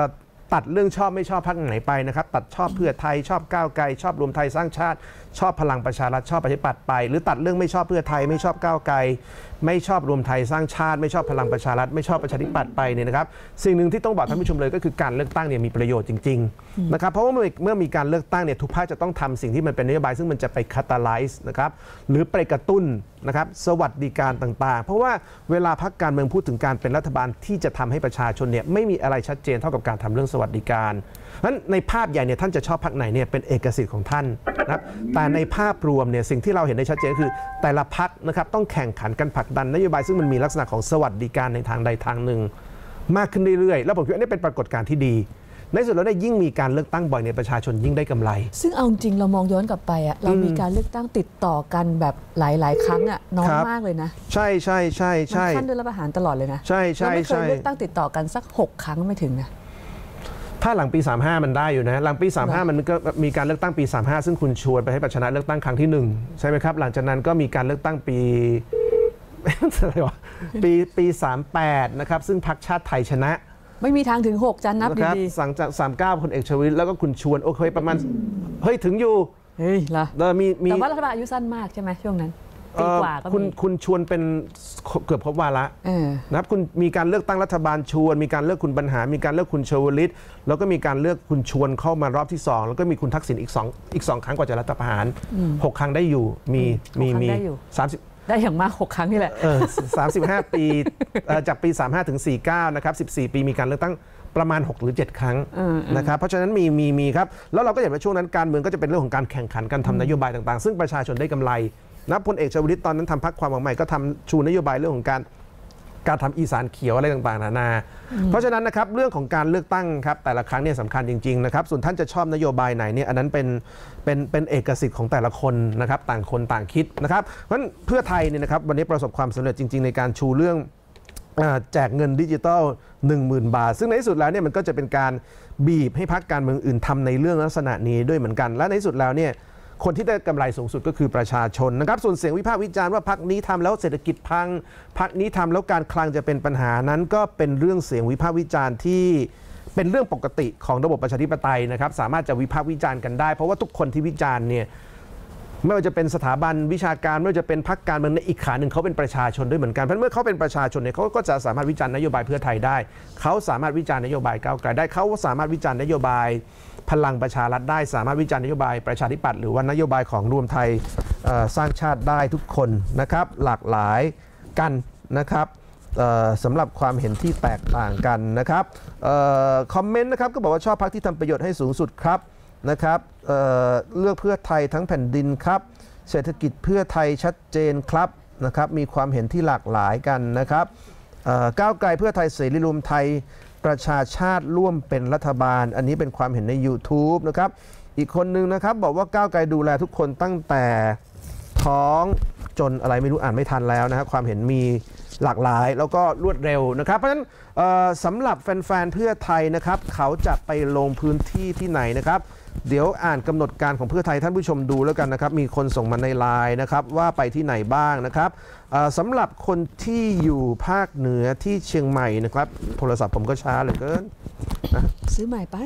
ตัดเรื่องชอบไม่ชอบพรรคไหนไปนะครับตัดชอบเพื่อไทยชอบก้าวไกลชอบรวมไทยสร้างชาติชอบพลังประชารัฐชอบประชาธิปัตย์ไปหรือตัดเรื่องไม่ชอบเพื่อไทยไม่ชอบก้าวไกลไม่ชอบรวมไทยสร้างชาติไม่ชอบพลังประชารัฐไม่ชอบประชาธิปัตย์ไปเนี่ยนะครับสิ่งหนึ่งที่ต้องบอกท่านผู้ชมเลยก็คือการเลือกตั้งเนี่ยมีประโยชน์จริงๆนะครับเพราะว่าเมื่อมีการเลือกตั้งเนี่ยทุกพรรคจะต้องทำสิ่งที่มันเป็นนโยบายซึ่งมันจะไปคาตาไลซ์นะครับหรือไปกระตุ้นนะครับสวัสดิการต่างๆเพราะว่าเวลาพรรคการเมืองพูดถึงการเป็นรัฐบาลที่จะทำให้ประชาชนเนี่ยไม่มีอะไรชัดเจนเท่ากับการทำเรื่องสวัสดิการนั้นในภาพใหญ่เนี่ยท่านจะชอบพรรคไหนเนี่ยเป็นเอกสิทธิ์ของท่านนะครับแต่ในภาพรวมเนี่ยสิ่งที่เราเห็นได้ชัดเจนคือแต่ละพรรคนะครับต้องแข่งขันกันผลักดันนโยบายซึ่งมันมีลักษณะของสวัสดิการในทางใดทางหนึ่งมากขึ้นเรื่อยๆแล้วผมคิดว่านี่เป็นปรากฏการณ์ที่ดีในสุดแล้วได้ยิ่งมีการเลือกตั้งบ่อยในประชาชนยิ่งได้กำไรซึ่งเอาจริงเรามองย้อนกลับไปอะเรามีการเลือกตั้งติดต่อกันแบบหลายๆ ครั้งอะน้อยมากเลยนะใช่ใช่ใช่ใช่ขั้นด้วยรัฐประหารตลอดเลยนะใช่ใช่ใช่เราไม่เคยเลือกตั้งติดต่อกันสักหกครั้งไม่ถึงนะถ้าหลังปีสามสิบห้ามันได้อยู่นะหลังปีสามสิบห้ามันก็มีการเลือกตั้งปีสามสิบห้าซึ่งคุณชวนไปให้ประชาชนเลือกตั้งครั้งที่หนึ่งใช่ไหมครับหลังจากนั้นก็มีการเลือกตั้งปีอะไรวะปีปีสามสิบแปดนะครับซึ่งพรรคชาติไทยชนะไม่มีทางถึงหกจันนับดีๆสั่งจากสามสิบเก้าคนเอกชวลิตแล้วก็คุณชวนโอเคประมาณเฮ้ยถึงอยู่เฮ้ยล่ะมีมีแต่ว่ารัฐบาลอายุสั้นมากใช่ไหมช่วงนั้นปีกว่าก็มีคุณคุณชวนเป็นเกือบครบวาระนะครับคุณมีการเลือกตั้งรัฐบาลชวนมีการเลือกคุณบรรหารมีการเลือกคุณชวลิตแล้วก็มีการเลือกคุณชวนเข้ามารอบที่สองแล้วก็มีคุณทักษิณอีกสองอีกสองครั้งกว่าจะรัฐประหารหกครั้งได้อยู่มีมีมีสามสิบได้อย่างมากหกครั้งนี่แหละเออสามสิบห้าปีจากปีสามสิบห้าถึงสี่สิบเก้านะครับสิบสี่ปีมีการเลือกตั้งประมาณหกหรือเจ็ดครั้งนะครับเพราะฉะนั้นมีมีมีครับแล้วเราก็เห็นว่าช่วงนั้นการเมืองก็จะเป็นเรื่องของการแข่งขันการทำนโยบายต่างๆซึ่งประชาชนได้กำไรนะพลเอกชวลิตตอนนั้นทำพรรคความหวังใหม่ก็ทำชูนโยบายเรื่องของการการทำอีสานเขียวอะไรต่างๆนานาเพราะฉะนั้นนะครับเรื่องของการเลือกตั้งครับแต่ละครั้งเนี่ยสำคัญจริงๆนะครับส่วนท่านจะชอบนโยบายไหนเนี่ยอันนั้นเป็นเป็นเป็นเอกสิทธิ์ของแต่ละคนนะครับต่างคนต่างคิดนะครับเพราะฉะนั้นเพื่อไทยเนี่ยนะครับวันนี้ประสบความสำเร็จจริงๆในการชูเรื่องแจกเงินดิจิทัล หนึ่งหมื่น บาทซึ่งในที่สุดแล้วเนี่ยมันก็จะเป็นการบีบให้พรรคการเมืองอื่นทำในเรื่องลักษณะนี้ด้วยเหมือนกันและในที่สุดแล้วเนี่ยคนที่ได้กำไรสูงสุดก็คือประชาชนนะครับส่วนเสียงวิพากษ์วิจารณ์ว่าพรรคนี้ทำแล้วเศรษฐกิจพังพรรคนี้ทำแล้วการคลังจะเป็นปัญหานั้นก็เป็นเรื่องเสียงวิพากษ์วิจารณ์ที่เป็นเรื่องปกติของระบบประชาธิปไตยนะครับสามารถจะวิพากษ์วิจารณ์กันได้เพราะว่าทุกคนที่วิจารณ์เนี่ยไม่ว่าจะเป็นสถาบันวิชาการไม่ว่าจะเป็นพรรคการเมืองในอีกขาหนึ่งเขาเป็นประชาชนด้วยเหมือนกันเพราะเมื่อเขาเป็นประชาชนเนี่ยเขาก็จะสามารถวิจารณ์นโยบายเพื่อไทยได้เขาสามารถวิจารณ์นโยบายก้าวไกลได้เขาสามารถวิจารณ์นโยบายพลังประชารัฐได้สามารถวิจารณ์นโยบายประชาธิปัตย์หรือว่านโยบายของรวมไทยสร้างชาติได้ทุกคนนะครับหลากหลายกันนะครับสำหรับความเห็นที่แตกต่างกันนะครับคอมเมนต์นะครับก็บอกว่าชอบพรรคที่ทำประโยชน์ให้สูงสุดครับนะครับเ, เลือกเพื่อไทยทั้งแผ่นดินครับเศรษฐกิจเพื่อไทยชัดเจนครับนะครับมีความเห็นที่หลากหลายกันนะครับก้าวไกลเพื่อไทยเสรีรวมไทยประชาชาติร่วมเป็นรัฐบาลอันนี้เป็นความเห็นใน YouTube นะครับอีกคนนึงนะครับบอกว่าก้าวไกลดูแลทุกคนตั้งแต่ท้องจนอะไรไม่รู้อ่านไม่ทันแล้วนะครับความเห็นมีหลากหลายแล้วก็รวดเร็วนะครับเพราะฉะนั้นสำหรับแฟนๆเพื่อไทยนะครับเขาจะไปลงพื้นที่ที่ไหนนะครับเดี๋ยวอ่านกำหนดการของเพื่อไทยท่านผู้ชมดูแล้วกันนะครับมีคนส่งมาในไลน์นะครับว่าไปที่ไหนบ้างนะครับสำหรับคนที่อยู่ภาคเหนือที่เชียงใหม่นะครับโทรศัพท์ผมก็ช้าเหลือเกินซื้อใหม่ไป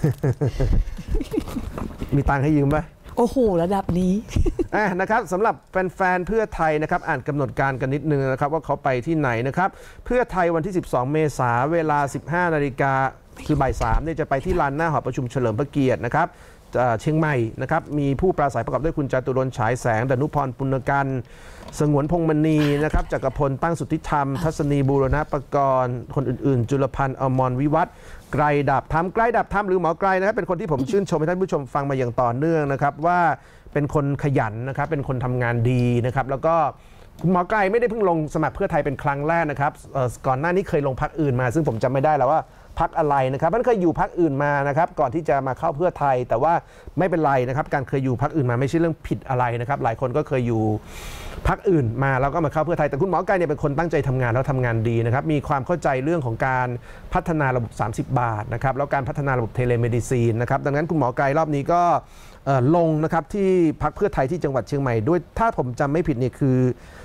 มีตังค์ให้ยืมไหมโอ้โหระดับนี้นะครับสำหรับแฟนๆเพื่อไทยนะครับอ่านกำหนดการกันนิดนึงนะครับว่าเขาไปที่ไหนนะครับเพื่อไทยวันที่สิบสองเมษายนเวลา สิบห้านาฬิกาคือบ่ายสามเนี่ยจะไปที่ลานหน้าหอประชุมเฉลิมพระเกียรตินะครับเชียงใหม่นะครับมีผู้ปราศัยประกอบด้วยคุณจตุรนต์ฉายแสงดนุพรปุณกันสงวนพงษ์มณีนะครับจักรพลตั้งสุทธิธรรมทัศนีบูรณปกรณ์คนอื่นๆจุลพันธ์อมรวิวัฒน์ไกรดับธรรมไกรดับธรรมหรือหมอไกรนะครับเป็นคนที่ผมชื่นชมให้ท่านผู้ชมฟังมาอย่างต่อเนื่องนะครับว่าเป็นคนขยันนะครับเป็นคนทำงานดีนะครับแล้วก็คุณหมอไกรไม่ได้เพิ่งลงสมัครเพื่อไทยเป็นครั้งแรกนะครับก่อนหน้านี้เคยลงพรรคอื่นมาซึ่งผมจำไม่ได้แล้วว่าพรรคอะไรนะครับมันเคยอยู่พรรคอื่นมานะครับก่อนที่จะมาเข้าเพื่อไทยแต่ว่าไม่เป็นไรนะครับการเคยอยู่พรรคอื่นมาไม่ใช่เรื่องผิดอะไรนะครับหลายคนก็เคยอยู่พรรคอื่นมาแล้วก็มาเข้าเพื่อไทยแต่คุณหมอไกรเนี่ยเป็นคนตั้งใจทำงานแล้วทำงานดีนะครับมีความเข้าใจเรื่องของการพัฒนาระบบสามสิบบาทนะครับแล้วการพัฒนาระบบเทเลเมดิซีนนะครับดังนั้นคุณหมอไกรรอบนี้ก็ลงนะครับที่พรรคเพื่อไทยที่จังหวัดเชียงใหม่ด้วยถ้าผมจำไม่ผิดนี่คือ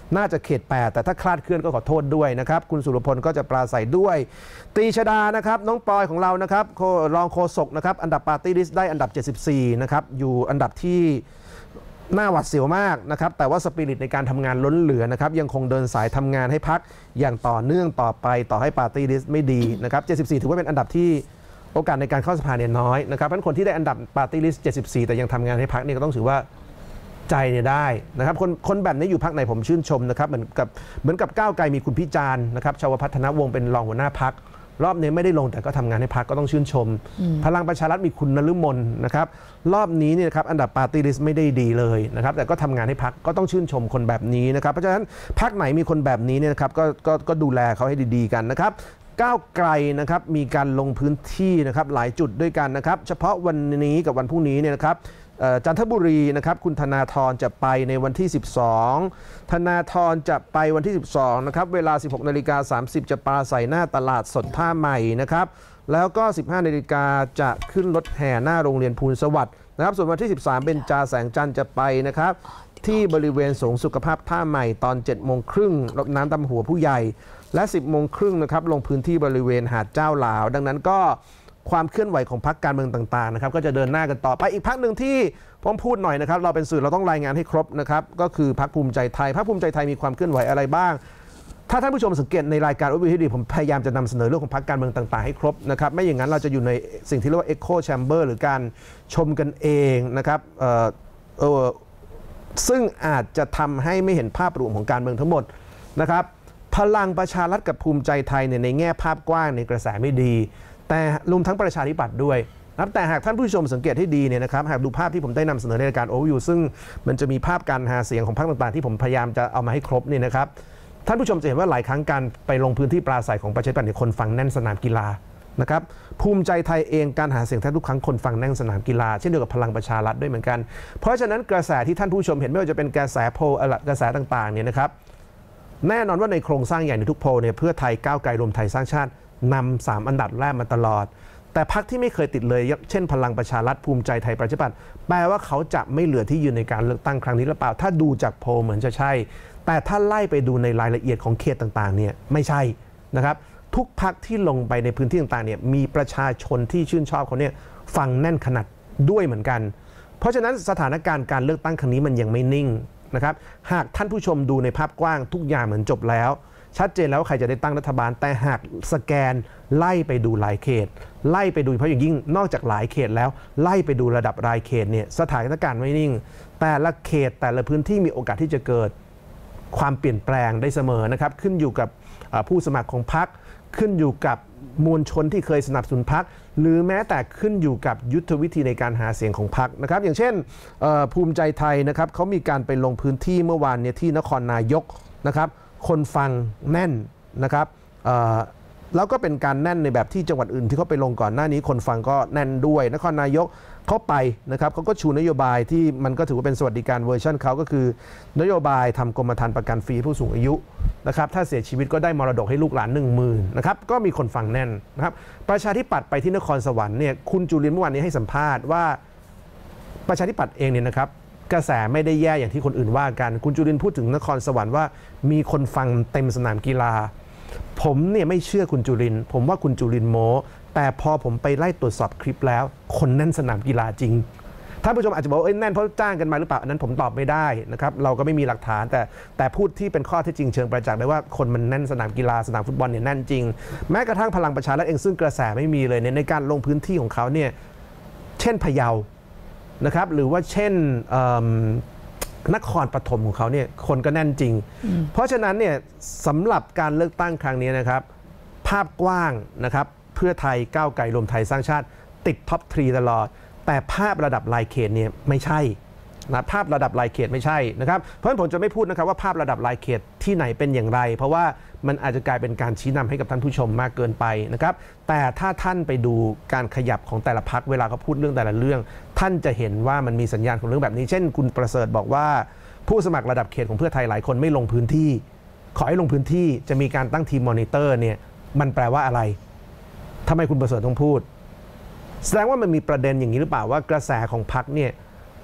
น่าจะเขตแปดแต่ถ้าคลาดเคลื่อนก็ขอโทษด้วยนะครับคุณสุรพลก็จะปราศัยด้วยตรีชดานะครับน้องปอยของเรานะครับรองโฆษกนะครับอันดับปาร์ตี้ลิสต์ได้อันดับเจ็ดสิบสี่นะครับอยู่อันดับที่หน้าหวาดเสียวมากนะครับแต่ว่าสปิริตในการทำงานล้นเหลือนะครับยังคงเดินสายทำงานให้พรรคอย่างต่อเนื่องต่อไปต่อให้ปาร์ตี้ลิสต์ไม่ดีนะครับเจ็ดสิบสี่ถือว่าเป็นอันดับที่โอกาสในการเข้าสภาเนี่ยน้อยนะครับเพราะฉะนั้นคนที่ได้อันดับปาร์ตี้ลิสต์เจ็ดสิบสี่แต่ยังทำงานให้พรรคเนี่ยก็ต้องถือว่าใจเนี่ยได้นะครับคนคนแบบนี้อยู่พรรคไหนผมชื่นชมนะครับเหมือนกับเหมือนกับก้าวไกลมีคุณพิจารณ์นะครับชาวพัฒนวงศ์เป็นรองหัวหน้าพรรครอบนี้ไม่ได้ลงแต่ก็ทำงานให้พรรคก็ต้องชื่นชมพลังประชารัฐมีคุณนฤมลนะครับรอบนี้เนี่ยครับอันดับปาร์ตี้ลิสต์ไม่ได้ดีเลยนะครับแต่ก็ทำงานให้พรรคก็ต้องชื่นชมคนแบบนี้นะครับเพราะฉะนั้นพรรคไหนมีคนแบบนี้เนี่ยนะครับก็ก็ก็ดูแลเขาให้ดีๆกันนะครับก้าวไกลนะครับมีการลงพื้นที่นะครับหลายจุดด้วยกันนะครับเฉพาะวันนี้กับวันพรุ่งนี้เนี่ยนะครับจันทบุรีนะครับคุณธนาธรจะไปในวันที่สิบสองธนาธรจะไปวันที่สิบสองนะครับเวลา สิบหกนาฬิกาสามสิบ จะปราศัยหน้าตลาดสดท่าใหม่นะครับแล้วก็ สิบห้านาฬิกาจะขึ้นรถแห่หน้าโรงเรียนภูลสวัสดิ์นะครับส่วนวันที่สิบสามเป็นจาแสงจันทร์จะไปนะครับที่บริเวณสวนสุขภาพท่าใหม่ตอน เจ็ดโมงครึ่งรดน้ำดำหัวผู้ใหญ่และ สิบโมงครึ่งนะครับลงพื้นที่บริเวณหาดเจ้าหลาวดังนั้นก็ความเคลื่อนไหวของพรรคการเมืองต่างๆนะครับก็จะเดินหน้ากันต่อไปอีกพรรคหนึ่งที่ผมพูดหน่อยนะครับเราเป็นสื่อเราต้องรายงานให้ครบนะครับก็คือพรรคภูมิใจไทยพรรคภูมิใจไทยมีความเคลื่อนไหวอะไรบ้างถ้าท่านผู้ชมสังเกตในรายการโอเวอร์ฮีทผมพยายามจะนำเสนอเรื่องของพรรคการเมืองต่างๆให้ครบนะครับไม่อย่างนั้นเราจะอยู่ในสิ่งที่เรียกว่า Echo Chamber หรือการชมกันเองนะครับเอ่อเอ่อซึ่งอาจจะทำให้ไม่เห็นภาพรวมของการเมืองทั้งหมดนะครับพลังประชารัฐกับภูมิใจไทยเนี่ยในแง่ภาพกว้างในกระแสไม่ดีแต่รวมทั้งประชาธิปัตย์ด้วยนะแต่หากท่านผู้ชมสังเกตให้ดีเนี่ยนะครับหากดูภาพที่ผมได้นำเสนอในรายการโอเวอร์วิวซึ่งมันจะมีภาพการหาเสียงของพรรคต่างๆที่ผมพยายามจะเอามาให้ครบนี่นะครับท่านผู้ชมจะเห็นว่าหลายครั้งการไปลงพื้นที่ปราศัยของประชาธิปัตย์เนี่ยคนฟังแน่นสนามกีฬานะครับภูมิใจไทยเองการหาเสียงแทบทุกครั้งคนฟังแน่นสนามกีฬาเช่นเดียวกับพลังประชารัฐด้วยเหมือนกันเพราะฉะนั้นกระแสที่ท่านผู้ชมเห็นไม่ว่าจะเป็นกระแสโพลกระแสต่างๆเนี่ยนะครับแน่นอนว่าในโครงสร้างใหญ่ในทุกโพลเนี่ยเพื่อไทยก้าวไกลรวมไทยสร้างชาตินำสามอันดับแรกมาตลอดแต่พรรคที่ไม่เคยติดเลยเช่นพลังประชารัฐภูมิใจไทยประชาธิปัตย์แปลว่าเขาจะไม่เหลือที่ยืนในการเลือกตั้งครั้งนี้หรือเปล่าถ้าดูจากโพลเหมือนจะใช่แต่ถ้าไล่ไปดูในรายละเอียดของเขตต่างๆเนี่ยไม่ใช่นะครับทุกพรรคที่ลงไปในพื้นที่ต่างๆเนี่ยมีประชาชนที่ชื่นชอบเขาเนี่ยฟังแน่นขนาดด้วยเหมือนกันเพราะฉะนั้นสถานการณ์การเลือกตั้งครั้งนี้มันยังไม่นิ่งนะครับหากท่านผู้ชมดูในภาพกว้างทุกอย่างเหมือนจบแล้วชัดเจนแล้วใครจะได้ตั้งรัฐบาลแต่หากสแกนไล่ไปดูหลายเขตไล่ไปดูเพราะอย่างยิ่งนอกจากหลายเขตแล้วไล่ไปดูระดับรายเขตเนี่ยสถานการณ์ไม่นิ่งแต่ละเขตแต่ละพื้นที่มีโอกาสที่จะเกิดความเปลี่ยนแปลงได้เสมอนะครับขึ้นอยู่กับผู้สมัครของพรรคขึ้นอยู่กับมวลชนที่เคยสนับสนุนพรรคหรือแม้แต่ขึ้นอยู่กับยุทธวิธีในการหาเสียงของพรรคนะครับอย่างเช่นภูมิใจไทยนะครับเขามีการไปลงพื้นที่เมื่อวานเนี่ยที่นครนายกนะครับคนฟังแน่นนะครับแล้วก็เป็นการแน่นในแบบที่จังหวัดอื่นที่เขาไปลงก่อนหน้านี้คนฟังก็แน่นด้วยนครนายกเข้าไปนะครับเขาก็ชูนโยบายที่มันก็ถือว่าเป็นสวัสดิการเวอร์ชันเขาก็คือนโยบายทำกรมธรรม์ประกันฟรีผู้สูงอายุนะครับถ้าเสียชีวิตก็ได้มรดกให้ลูกหลานหนึ่งหมื่นนะครับก็มีคนฟังแน่นนะครับประชาธิปัตย์ไปที่นครสวรรค์เนี่ยคุณจุลินทร์เมื่อวานนี้ให้สัมภาษณ์ว่าประชาธิปัตย์เองเนี่ยนะครับกระแสไม่ได้แย่อย่างที่คนอื่นว่ากันคุณจุลินทร์พูดถึงนครสวรรค์ว่ามีคนฟังเต็มสนามกีฬาผมเนี่ยไม่เชื่อคุณจุลินทร์ผมว่าคุณจุลินทร์โม้แต่พอผมไปไล่ตรวจสอบคลิปแล้วคนแน่นสนามกีฬาจริงท่านผู้ชมอาจจะบอกว่าแน่นเพราะจ้างกันมาหรือเปล่าอันนั้นผมตอบไม่ได้นะครับเราก็ไม่มีหลักฐานแต่แต่พูดที่เป็นข้อเท็จจริงเชิงประจักษ์ได้ว่าคนมันแน่นสนามกีฬาสนามฟุตบอลเนี่ยแน่นจริงแม้กระทั่งพลังประชารัฐเองซึ่งกระแสไม่มีเลยในการลงพื้นที่ของเขาเนี่ยเช่นพะเยานะครับหรือว่าเช่นนครปฐมของเขาเนี่ยคนก็แน่นจริงเพราะฉะนั้นเนี่ยสำหรับการเลือกตั้งครั้งนี้นะครับภาพกว้างนะครับเพื่อไทยก้าวไกลรวมไทยสร้างชาติติดท็อปทรีตลอดแต่ภาพระดับรายเขตเนี่ยไม่ใช่นะภาพระดับรายเขตไม่ใช่นะครับเพราะฉะนั้นผมจะไม่พูดนะครับว่าภาพระดับรายเขตที่ไหนเป็นอย่างไรเพราะว่ามันอาจจะกลายเป็นการชี้นำให้กับท่านผู้ชมมากเกินไปนะครับแต่ถ้าท่านไปดูการขยับของแต่ละพรรคเวลาเขาพูดเรื่องแต่ละเรื่องท่านจะเห็นว่ามันมีสัญญาณของเรื่องแบบนี้เช่นคุณประเสริฐบอกว่าผู้สมัครระดับเขตของเพื่อไทยหลายคนไม่ลงพื้นที่ขอให้ลงพื้นที่จะมีการตั้งทีมมอนิเตอร์เนี่ยมันแปลว่าอะไรทำไมคุณประเสริฐต้องพูดแสดงว่ามันมีประเด็นอย่างนี้หรือเปล่าว่ากระแสของพรรคเนี่ย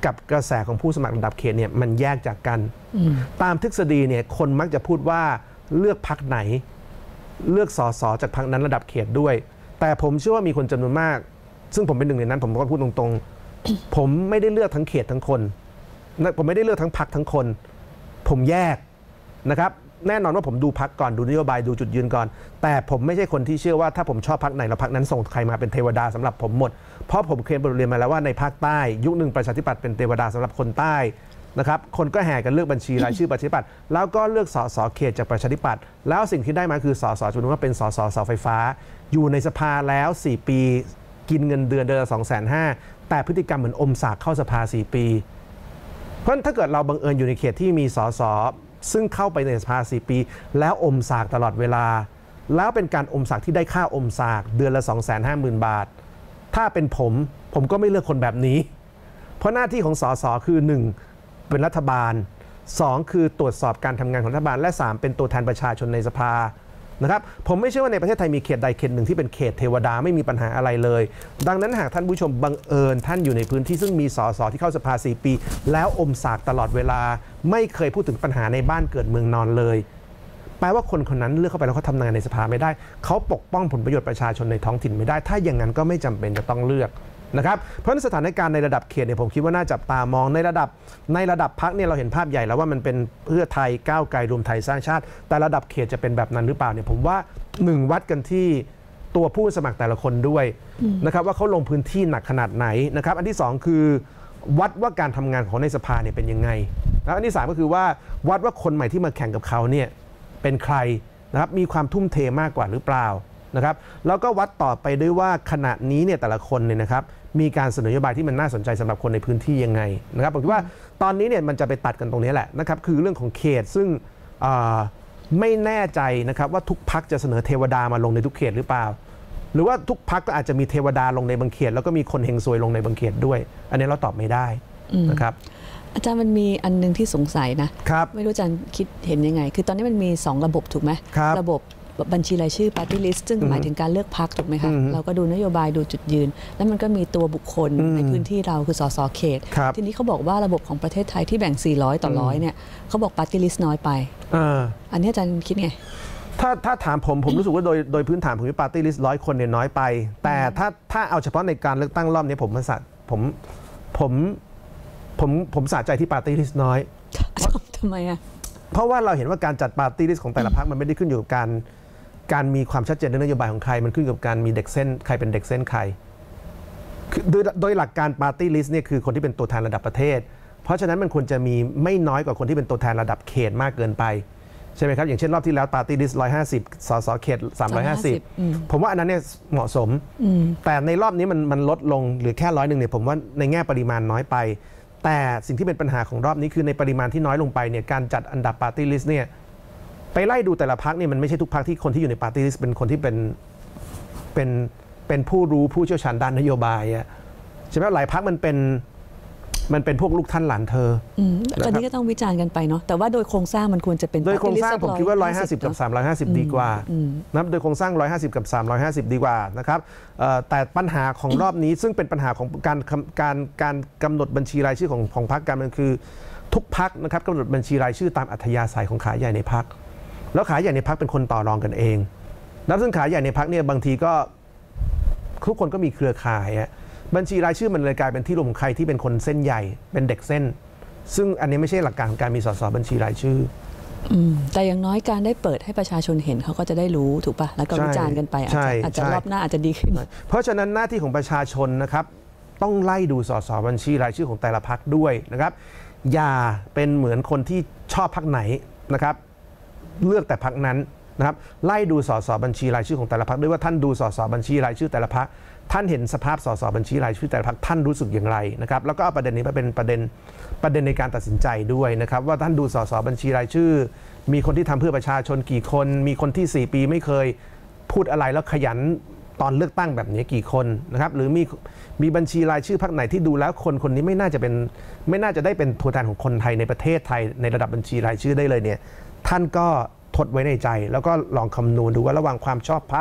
กับกระแสของผู้สมัครระดับเขตเนี่ยมันแยกจากกันตามทฤษฎีเนี่ยคนมักจะพูดว่าเลือกพรรคไหนเลือกสสจากพรรคนั้นระดับเขตด้วยแต่ผมเชื่อว่ามีคนจำนวนมากซึ่งผมเป็นหนึ่งในนั้นผมก็พูดตรงๆผมไม่ได้เลือกทั้งเขตทั้งคนผมไม่ได้เลือกทั้งพรรคทั้งคนผมแยกนะครับแน่นอนว่าผมดูพรรคก่อนดูนโยบายดูจุดยืนก่อนแต่ผมไม่ใช่คนที่เชื่อว่าถ้าผมชอบพรรคไหนแล้วพรรคนั้นส่งใครมาเป็นเทวดาสำหรับผมหมดเพราะผมเคยเรียนมาแล้วว่าในภาคใต้ยุคหนึ่งประชาธิปัตย์เป็นเทวดาสำหรับคนใต้นะครับคนก็แห่กันเลือกบัญชีรายชื่อประชาธิปัตย์แล้วก็เลือกสสเขตจากประชาธิปัตย์แล้วสิ่งที่ได้มาคือสสจำนวนว่าเป็นสสเสาไฟฟ้าอยู่ในสภาแล้วสี่ปีกินเงินเดือนเดือนละสองแสนห้าแต่พฤติกรรมเหมือนอมสากเข้าสภาสี่ปีเพราะถ้าเกิดเราบังเอิญอยู่ในเขตที่มีสสซึ่งเข้าไปในสภาสี่ปีแล้วอมสากตลอดเวลาแล้วเป็นการอมสากที่ได้ค่าอมสากเดือนละ สองแสนห้าหมื่น บาทถ้าเป็นผมผมก็ไม่เลือกคนแบบนี้เพราะหน้าที่ของสสคือหนึ่งเป็นรัฐบาลสองคือตรวจสอบการทำงานของรัฐบาลและสามเป็นตัวแทนประชาชนในสภานะครับผมไม่เชื่อว่าในประเทศไทยมีเขตใดเขตหนึ่งที่เป็นเขตเทวดาไม่มีปัญหาอะไรเลยดังนั้นหากท่านผู้ชมบังเอิญท่านอยู่ในพื้นที่ซึ่งมีสสที่เข้าสภาสี่ปีแล้วอมสากตลอดเวลาไม่เคยพูดถึงปัญหาในบ้านเกิดเมืองนอนเลยแปลว่าคนคนนั้นเลือกเข้าไปแล้วเขาทำงานในสภาไม่ได้เขาปกป้องผลประโยชน์ประชาชนในท้องถิ่นไม่ได้ถ้าอย่างนั้นก็ไม่จำเป็นจะต้องเลือกนะครับเพราะสถานการณ์ในระดับเขตเนี่ยผมคิดว่าน่าจับตามองในระดับในระดับพรรคเนี่ยเราเห็นภาพใหญ่แล้วว่ามันเป็นเพื่อไทยก้าวไกลรวมไทยสร้างชาติแต่ระดับเขตจะเป็นแบบนั้นหรือเปล่าเนี่ยผมว่าหนึ่งวัดกันที่ตัวผู้สมัครแต่ละคนด้วยนะครับว่าเขาลงพื้นที่หนักขนาดไหนนะครับอันที่สองคือวัดว่าการทำงานของในสภาเนี่ยเป็นยังไงแล้วอันที่สามก็คือว่าวัดว่าคนใหม่ที่มาแข่งกับเขาเนี่ยเป็นใครนะครับมีความทุ่มเทมากกว่าหรือเปล่านะครับแล้วก็วัดต่อไปด้วยว่าขณะนี้เนี่ยแต่ละคนเนี่ยนะครับมีการเสนอนโยบายที่มันน่าสนใจสำหรับคนในพื้นที่ยังไงนะครับผมคิดว่าตอนนี้เนี่ยมันจะไปตัดกันตรงนี้แหละนะครับคือเรื่องของเขตซึ่งไม่แน่ใจนะครับว่าทุกพรรคจะเสนอเทวดามาลงในทุกเขตหรือเปล่าหรือว่าทุกพรรคก็อาจจะมีเทวดาลงในบางเขตแล้วก็มีคนเฮงซวยลงในบางเขตด้วยอันนี้เราตอบไม่ได้นะครับอาจารย์มันมีอันนึงที่สงสัยนะครับไม่รู้อาจารย์คิดเห็นยังไงคือตอนนี้มันมีสองระบบถูกไหมระบบบัญชีรายชื่อ Party List ซึ่งหมายถึงการเลือกพรรคถูกไหมคะเราก็ดูนโยบายดูจุดยืนแล้วมันก็มีตัวบุคคลในพื้นที่เราคือสสเขตทีนี้เขาบอกว่าระบบของประเทศไทยที่แบ่งสี่ร้อยต่อร้อยเนี่ยเขาบอก Party List น้อยไปอันนี้อาจารย์คิดไงถ้าถ้าถามผมผมรู้สึกว่าโดยโดยพื้นฐานผมว่า Party List ร้อยคนเนี่ยน้อยไปแต่ถ้าถ้าเอาเฉพาะในการเลือกตั้งรอบนี้ผมสะผมผมผมผมสะใจที่ Party List น้อยทำไมอ่ะเพราะว่าเราเห็นว่าการจัด Party List ของแต่ละพรรคมันไม่ได้ขึ้นอยู่กับการการมีความชัดเจนในนโยบายของใครมันขึ้นกับการมีเด็กเส้นใครเป็นเด็กเส้นใครโดยโดยหลักการ Party List เนี่ยคือคนที่เป็นตัวแทนระดับประเทศเพราะฉะนั้นมันควรจะมีไม่น้อยกว่าคนที่เป็นตัวแทนระดับเขตมากเกินไปใช่ไหมครับอย่างเช่นรอบที่แล้ว Party List หนึ่งร้อยห้าสิบสสเขตสามร้อยห้าสิบผมว่าอันนั้นเนี่ยเหมาะสมแต่ในรอบนี้มันมันลดลงเหลือแค่ร้อยหนึ่งเนี่ยผมว่าในแง่ปริมาณน้อยไปแต่สิ่งที่เป็นปัญหาของรอบนี้คือในปริมาณที่น้อยลงไปเนี่ยการจัดอันดับ Party List เนี่ยไปไล่ดูแต่ละพรรคเนี่ยมันไม่ใช่ทุกพรรคที่คนที่อยู่ใน Party List เป็นคนที่เป็นเป็นเป็นผู้รู้ผู้เชี่ยวชาญด้านนโยบายอะใช่ไหมหลายพรรคมันเป็นมันเป็นพวกลูกท่านหลานเธออันนี้ก็ต้องวิจารณ์กันไปเนาะแต่ว่าโดยโครงสร้างมันควรจะเป็นโดยโครงสร้างผมคิดว่าหนึ่งร้อยห้าสิบกับสามร้อยห้าสิบดีกว่านะโดยโครงสร้างหนึ่งร้อยห้าสิบกับสามร้อยห้าสิบดีกว่านะครับแต่ปัญหาของรอบนี้ซึ่งเป็นปัญหาของการการการกำหนดบัญชีรายชื่อของของพรรคการเมืองคือทุกพรรคนะครับกำหนดบัญชีรายชื่อตามอัธยาศัยของขาใหญ่ในพรรคแล้วขาใหญ่ในพรรคเป็นคนต่อรองกันเองแล้วซึ่งขาใหญ่ในพรรคเนี่ยบางทีก็ทุกคนก็มีเครือข่ายบัญชีรายชื่อมันเลยกลายเป็นที่รวมของใครที่เป็นคนเส้นใหญ่เป็นเด็กเส้นซึ่งอันนี้ไม่ใช่หลักการของการมีสสบัญชีรายชื่อแต่อย่างน้อยการได้เปิดให้ประชาชนเห็นเขาก็จะได้รู้ถูกปะแล้วก็วิจารณ์กันไปอาจจะรอบหน้าอาจจะดีขึ้นเพราะฉะนั้นหน้าที่ของประชาชนนะครับต้องไล่ดูสสบัญชีรายชื่อของแต่ละพรรคด้วยนะครับอย่าเป็นเหมือนคนที่ชอบพรรคไหนนะครับเลือกแต่พรรคนั้นนะครับไล่ดูสสบัญชีรายชื่อของแต่ละพรรคด้วยว่าท่านดูสสบัญชีรายชื่อแต่ละพรรคท่านเห็นสภาพสสบัญชีรายชื่อแต่ละพรรคท่านรู้สึกอย่างไรนะครับแล้วก็เอาประเด็นนี้มาเป็นประเด็นประเด็นในการตัดสินใจด้วยนะครับว่าท่านดูสสบัญชีรายชื่อมีคนที่ทำเพื่อประชาชนกี่คนมีคนที่สี่ปีไม่เคยพูดอะไรแล้วขยันตอนเลือกตั้งแบบนี้กี่คนนะครับหรือมีมีบัญชีรายชื่อพรรคไหนที่ดูแล้วคนคนนี้ไม่น่าจะเป็นไม่น่าจะได้เป็นตัวแทนของคนไทยในประเทศไทยในระดับบัญชีรายชื่อได้เลยเนี่ยท่านก็ทดไว้ในใจแล้วก็ลองคำนวณดูว่าระหว่างความชอบพรรค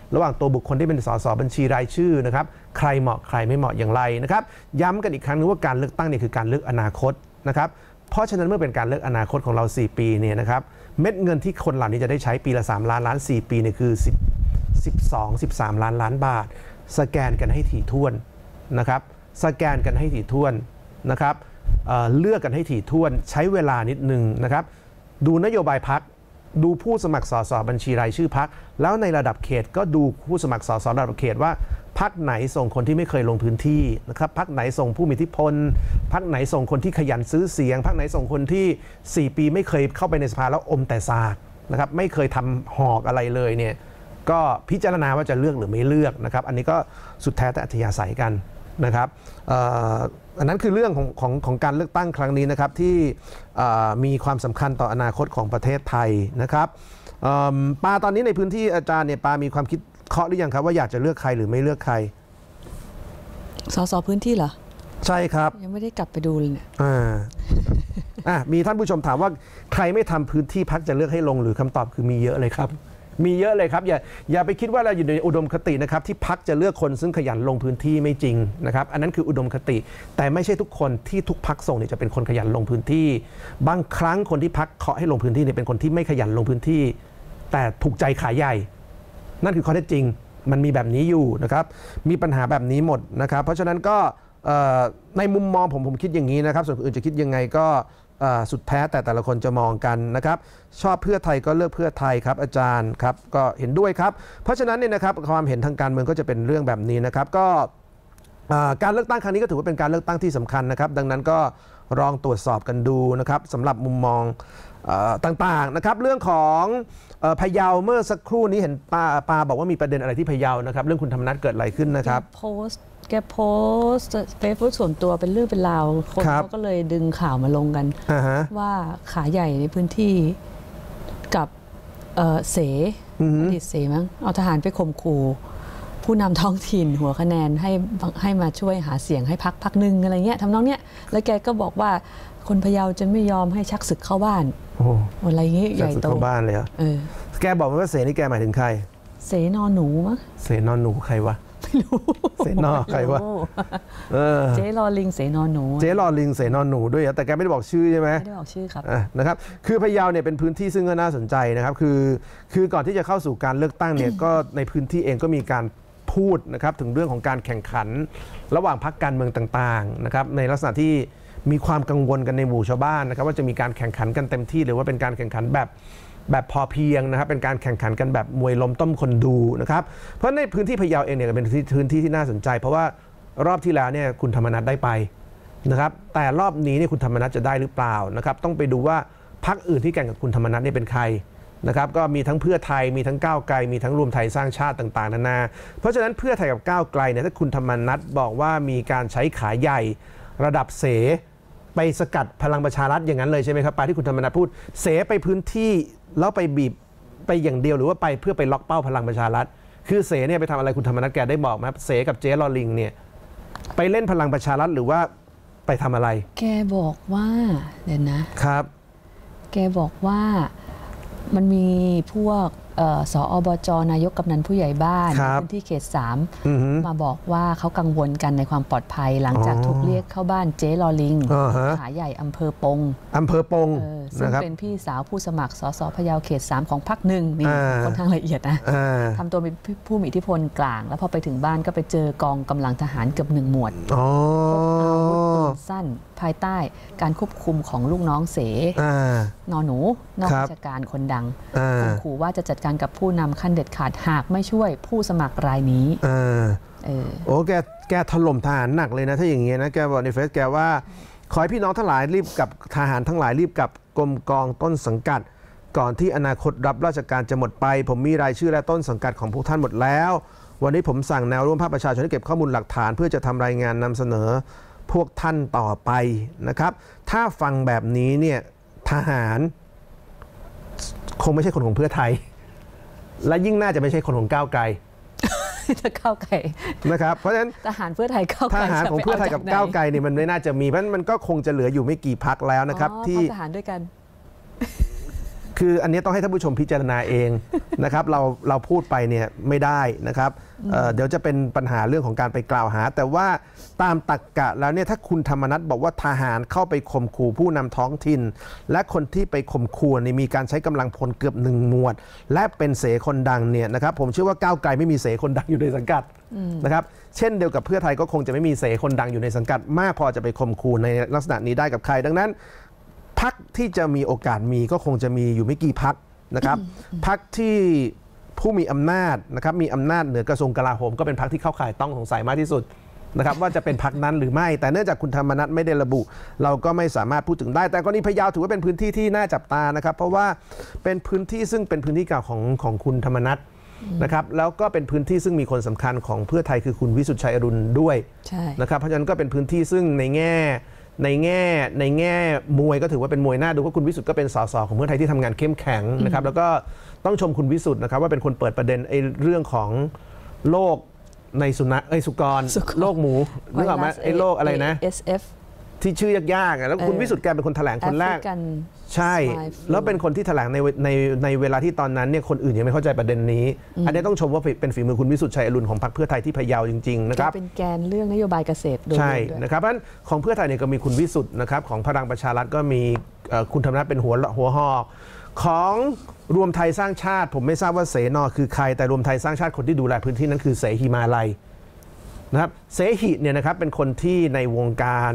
ระหว่างตัวบุคคลที่เป็นสสบัญชีรายชื่อนะครับใครเหมาะใครไม่เหมาะอย่างไรนะครับย้ำกันอีกครั้งนึงว่าการเลือกตั้งเนี่ยคือการเลือกอนาคตนะครับเพราะฉะนั้นเมื่อเป็นการเลือกอนาคตของเราสี่ปีเนี่ยนะครับเม็ดเงินที่คนเหล่านี้จะได้ใช้ปีละสามล้านล้านสี่ปีเนี่ยคือสิบ สิบสอง สิบสามล้านล้านบาทสแกนกันให้ถี่ถ้วนนะครับสแกนกันให้ถี่ถ้วนนะครับ เอ่อ เลือกกันให้ถี่ถ้วนใช้เวลานิดนึงนะครับดูนโยบายพรรคดูผู้สมัครสสบัญชีรายชื่อพรรคแล้วในระดับเขตก็ดูผู้สมัครสสระดับเขตว่าพรรคไหนส่งคนที่ไม่เคยลงพื้นที่นะครับพรรคไหนส่งผู้มีอิทธิพลพรรคไหนส่งคนที่ขยันซื้อเสียงพรรคไหนส่งคนที่สี่ปีไม่เคยเข้าไปในสภาแล้วอมแต่ซากนะครับไม่เคยทำหอกอะไรเลยเนี่ยก็พิจารณาว่าจะเลือกหรือไม่เลือกนะครับอันนี้ก็สุดแท้แต่อัธยาศัยกันนะครับอันนั้นคือเรื่องของของของการเลือกตั้งครั้งนี้นะครับที่มีความสำคัญต่ออนาคตของประเทศไทยนะครับปาตอนนี้ในพื้นที่อาจารย์เนี่ยปามีความคิดเคาะหรือยังครับว่าอยากจะเลือกใครหรือไม่เลือกใครสสพื้นที่เหรอใช่ครับยังไม่ได้กลับไปดูเลยเนี่ยอ่าอ่ะมีท่านผู้ชมถามว่าใครไม่ทำพื้นที่พรรคจะเลือกให้ลงหรือคำตอบคือมีเยอะเลยครับมีเยอะเลยครับอย่าอย่าไปคิดว่าเราอยู่ในอุดมคตินะครับที่พรรคจะเลือกคนซึ่งขยันลงพื้นที่ไม่จริงนะครับอันนั้นคืออุดมคติแต่ไม่ใช่ทุกคนที่ทุกพรรคส่งเนี่ยจะเป็นคนขยันลงพื้นที่บางครั้งคนที่พรรคเคาะให้ลงพื้นที่เนี่ยเป็นคนที่ไม่ขยันลงพื้นที่แต่ถูกใจขายใหญ่นั่นคือข้อเท็จจริงมันมีแบบนี้อยู่นะครับมีปัญหาแบบนี้หมดนะครับเพราะฉะนั้นก็ในมุมมองผมผมคิดอย่างนี้นะครับส่วนอื่นจะคิดยังไงก็สุดแท้แต่แต่ละคนจะมองกันนะครับชอบเพื่อไทยก็เลือกเพื่อไทยครับอาจารย์ครับก็เห็นด้วยครับเพราะฉะนั้นเนี่ยนะครับความเห็นทางการเมืองก็จะเป็นเรื่องแบบนี้นะครับก็การเลือกตั้งครั้งนี้ก็ถือว่าเป็นการเลือกตั้งที่สำคัญนะครับดังนั้นก็ลองตรวจสอบกันดูนะครับสำหรับมุมมองต่างๆนะครับเรื่องของพะเยาเมื่อสักครู่นี้เห็นปาปาบอกว่ามีประเด็นอะไรที่พะเยานะครับเรื่องคุณธรรมนัสเกิดอะไรขึ้นนะครับโพสต์แกโพสต์เฟซบุ๊กส่วนตัวเป็นเรื่องเป็นราวคนเขาก็เลยดึงข่าวมาลงกันว่าขาใหญ่ในพื้นที่กับเสอดีตเสมั้งเอาทหารไปข่มขู่ผู้นำท้องถิ่นหัวคะแนนให้ให้มาช่วยหาเสียงให้พักพักหนึ่งอะไรเงี้ยทำนองเนี้ยแล้วแกก็บอกว่าคนพะเยาจะไม่ยอมให้ชักศึกเข้าบ้านโอ้อะไรเงี้ยใหญ่โตเข้าบ้านเลยอ่ะแกบอกว่าเสนี่แกหมายถึงใครเสนอนหนูมั้งเสนอนหนูใครวะไม่รู้เสนอใครวะเจ๊ลอลิงเสนอนหนูเจ๊ลอลิงเสนอนหนูด้วยแต่แกไม่ได้บอกชื่อใช่ไหมไม่ได้บอกชื่อครับนะครับคือพะเยาเนี่ยเป็นพื้นที่ซึ่งก็น่าสนใจนะครับคือคือก่อนที่จะเข้าสู่การเลือกตั้งเนี่ยก็ในพื้นที่เองก็มีการพูดนะครับถึงเรื่องของการแข่งขันระหว่างพรรคการเมืองต่างๆนะครับในลักษณะที่มีความกังวลกันในหมู่ชาวบ้านนะครับว่าจะมีการแข่งขันกันเต็มที่หรือว่าเป็นการแข่งขันแบบแบบพอเพียงนะครับเป็นการแข่งขันกันแบบมวยล้มต้มคนดูนะครับเพราะในพื้นที่พะเยาเองเนี่ยเป็นพื้นที่ที่น่าสนใจเพราะว่ารอบที่แล้วเนี่ยคุณธรรมนัสได้ไปนะครับแต่รอบนี้เนี่ยคุณธรรมนัสจะได้หรือเปล่านะครับต้องไปดูว่าพรรคอื่นที่แข่งกับคุณธรรมนัสเนี่ยเป็นใครนะครับก็มีทั้งเพื่อไทยมีทั้งก้าวไกลมีทั้งรวมไทยสร้างชาติต่างๆนานาเพราะฉะนั้นเพื่อไทยกับก้าวไกลเนี่ยถ้าคุณธรรมนัสบอกว่ามีการใช้ขาใหญ่ระดับเสไปสกัดพลังประชารัฐอย่างนั้นเลยใช่ไหมครับปาที่คุณธรรมนัสพูดเสไปพื้นที่แล้วไปบีบไปอย่างเดียวหรือว่าไปเพื่อไปล็อกเป้าพลังประชารัฐคือเสเนี่ยไปทำอะไรคุณธรรมนัสแกได้บอกไหมเสกับเจ๊ลอลิงเนี่ยไปเล่นพลังประชารัฐหรือว่าไปทำอะไรแกบอกว่าเดี๋ยวนะครับแกบอกว่ามันมีพวกสอบจนายกกำนันผู้ใหญ่บ้านพื้นที่เขตสามมาบอกว่าเขากังวลกันในความปลอดภัยหลังจากถูกเรียกเข้าบ้านเจ๊ลอลิงขาใหญ่อำเภอปงอำเภอปงซึ่งเป็นพี่สาวผู้สมัครสสพะเยาเขตสามของพรรคหนึ่งนี่ค่อนข้างละเอียดนะทำตัวเป็นผู้มีอิทธิพลกลางแล้วพอไปถึงบ้านก็ไปเจอกองกำลังทหารเกือบหนึ่งหมวดพกอาวุธปืนสั้นภายใต้การควบคุมของลูกน้องเสนอหนูนอกราชการคนดังขู่ว่าจะจัดการกับผู้นำขั้นเด็ดขาดหากไม่ช่วยผู้สมัครรายนี้โอ้แกแกถล่มทหารหนักเลยนะถ้าอย่างเงี้ยนะแกบอกในเฟซแกว่าขอให้พี่น้องทั้งหลายรีบกับทหารทั้งหลายรีบกับกรมกองต้นสังกัดก่อนที่อนาคตรับราชการจะหมดไปผมมีรายชื่อและต้นสังกัดของพวกท่านหมดแล้ววันนี้ผมสั่งแนวร่วมภาคประชาชนให้เก็บข้อมูลหลักฐานเพื่อจะทำรายงานนำเสนอพวกท่านต่อไปนะครับถ้าฟังแบบนี้เนี่ยทหารคงไม่ใช่คนของเพื่อไทยและยิ่งน่าจะไม่ใช่คนของก้าวไกลจะก้าวไกลนะครับเพราะฉะนั้นทหารเพื่อไทยก้าวไกลทหารของเพื่อไทยกับก้าวไกลเนี่ยมันไม่น่าจะมีเพราะมันก็คงจะเหลืออยู่ไม่กี่พรรคแล้วนะครับที่ทหารด้วยกันคืออันนี้ต้องให้ท่านผู้ชมพิจารณาเอง นะครับเราเราพูดไปเนี่ยไม่ได้นะครับ เอ่อ เดี๋ยวจะเป็นปัญหาเรื่องของการไปกล่าวหา แต่ว่าตามตรรกะแล้วเนี่ยถ้าคุณธรรมนัสบอกว่าทหารเข้าไปข่มขู่ผู้นำท้องถิ่นและคนที่ไปข่มขู่นี่มีการใช้กำลังพลเกือบหนึ่งหมวดและเป็นเสคนดังเนี่ยนะครับผมเชื่อว่าก้าวไกลไม่มีเสคนดังอยู่ในสังกัดนะครับเช่นเดียวกับเพื่อไทยก็คงจะไม่มีเสคนดังอยู่ในสังกัดมากพอจะไปข่มขู่ในลักษณะนี้ได้กับใครดังนั้นพรรคที่จะมีโอกาสมีก็คงจะมีอยู่ไม่กี่พรรคนะครับพรรคที่ผู้มีอำนาจนะครับมีอำนาจเหนือกระทรวงกลาโหมก็เป็นพรรคที่เข้าข่ายต้องสงสัยมากที่สุดนะครับว่าจะเป็นพรรคนั้นหรือไม่แต่เนื่องจากคุณธรรมนัสไม่ได้ระบุเราก็ไม่สามารถพูดถึงได้แต่กรณีพะเยาถือว่าเป็นพื้นที่ที่น่าจับตานะครับเพราะว่าเป็นพื้นที่ซึ่งเป็นพื้นที่เก่าของของคุณธรรมนัสนะครับแล้วก็เป็นพื้นที่ซึ่งมีคนสำคัญของเพื่อไทยคือคุณวิสุทธิ์ชัยอรุณด้วยนะครับเพราะฉะนั้นก็เป็นพื้นที่ซึ่งในแง่ในแง่ในแง่มวยก็ถือว่าเป็นมวยหน้าดูว่าคุณวิสุทธิ์ก็เป็นสสของเพื่อไทยที่ทำงานเข้มแข็งนะครับแล้วก็ต้องชมคุณวิสุทธิ์นะครับว่าเป็นคนเปิดประเด็นไอ้เรื่องของโรคในสุนัขไอ้สุกรโรคหมูนึกออกไหมไอ้โรคอะไรนะเอส เอฟที่ชื่อยากๆแล้วคุณวิสุทธิ์แกเป็นคนแถลงคนแรกใช่แล้วเป็นคนที่แถลงในในในเวลาที่ตอนนั้นเนี่ยคนอื่นยังไม่เข้าใจประเด็นนี้อันนี้ต้องชมว่าเป็นฝีมือคุณวิสุทธิ์ชัยอรุณของพรรคเพื่อไทยที่พะเยาจริงๆนะครับเป็นแกนเรื่องนโยบายเกษตรโดยใช่นะครับเพราะฉะนั้นของเพื่อไทยเนี่ยก็มีคุณวิสุทธิ์นะครับของพลังประชารัฐก็มีคุณธรรมนัสเป็นหัวหัวหอกของรวมไทยสร้างชาติผมไม่ทราบว่าเสนอคือใครแต่รวมไทยสร้างชาติคนที่ดูแลพื้นที่นั้นคือเสหิมาลัยนะครับเสหิเนี่ยนะครับเป็นคนที่ในวงการ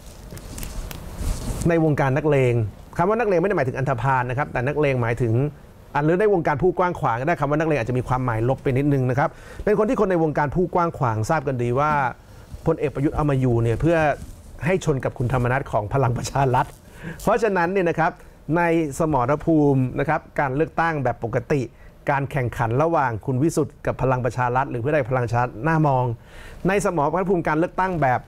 ในวงการนักเลงคำว่านักเลงไม่ได้หมายถึงอันธพาลนะครับแต่นักเลงหมายถึงอันหรือในวงการผู้กว้างขวางก็ได้คำว่านักเลงอาจจะมีความหมายลบไปนิดนึงนะครับเป็นคนที่คนในวงการผู้กว้างขวางทราบกันดีว่าพลเอกประยุทธ์เอามาอยู่เนี่ยเพื่อให้ชนกับคุณธรรมนัสของพลังประชารัฐเพราะฉะนั้นเนี่ยนะครับในสมรภูมินะครับการเลือกตั้งแบบปกติการแข่งขันระหว่างคุณวิสุทธิ์กับพลังประชารัฐหรือเพื่อไทยพลังประชารัฐน่ามองในสมรภูมิการเลือกตั้งแบบ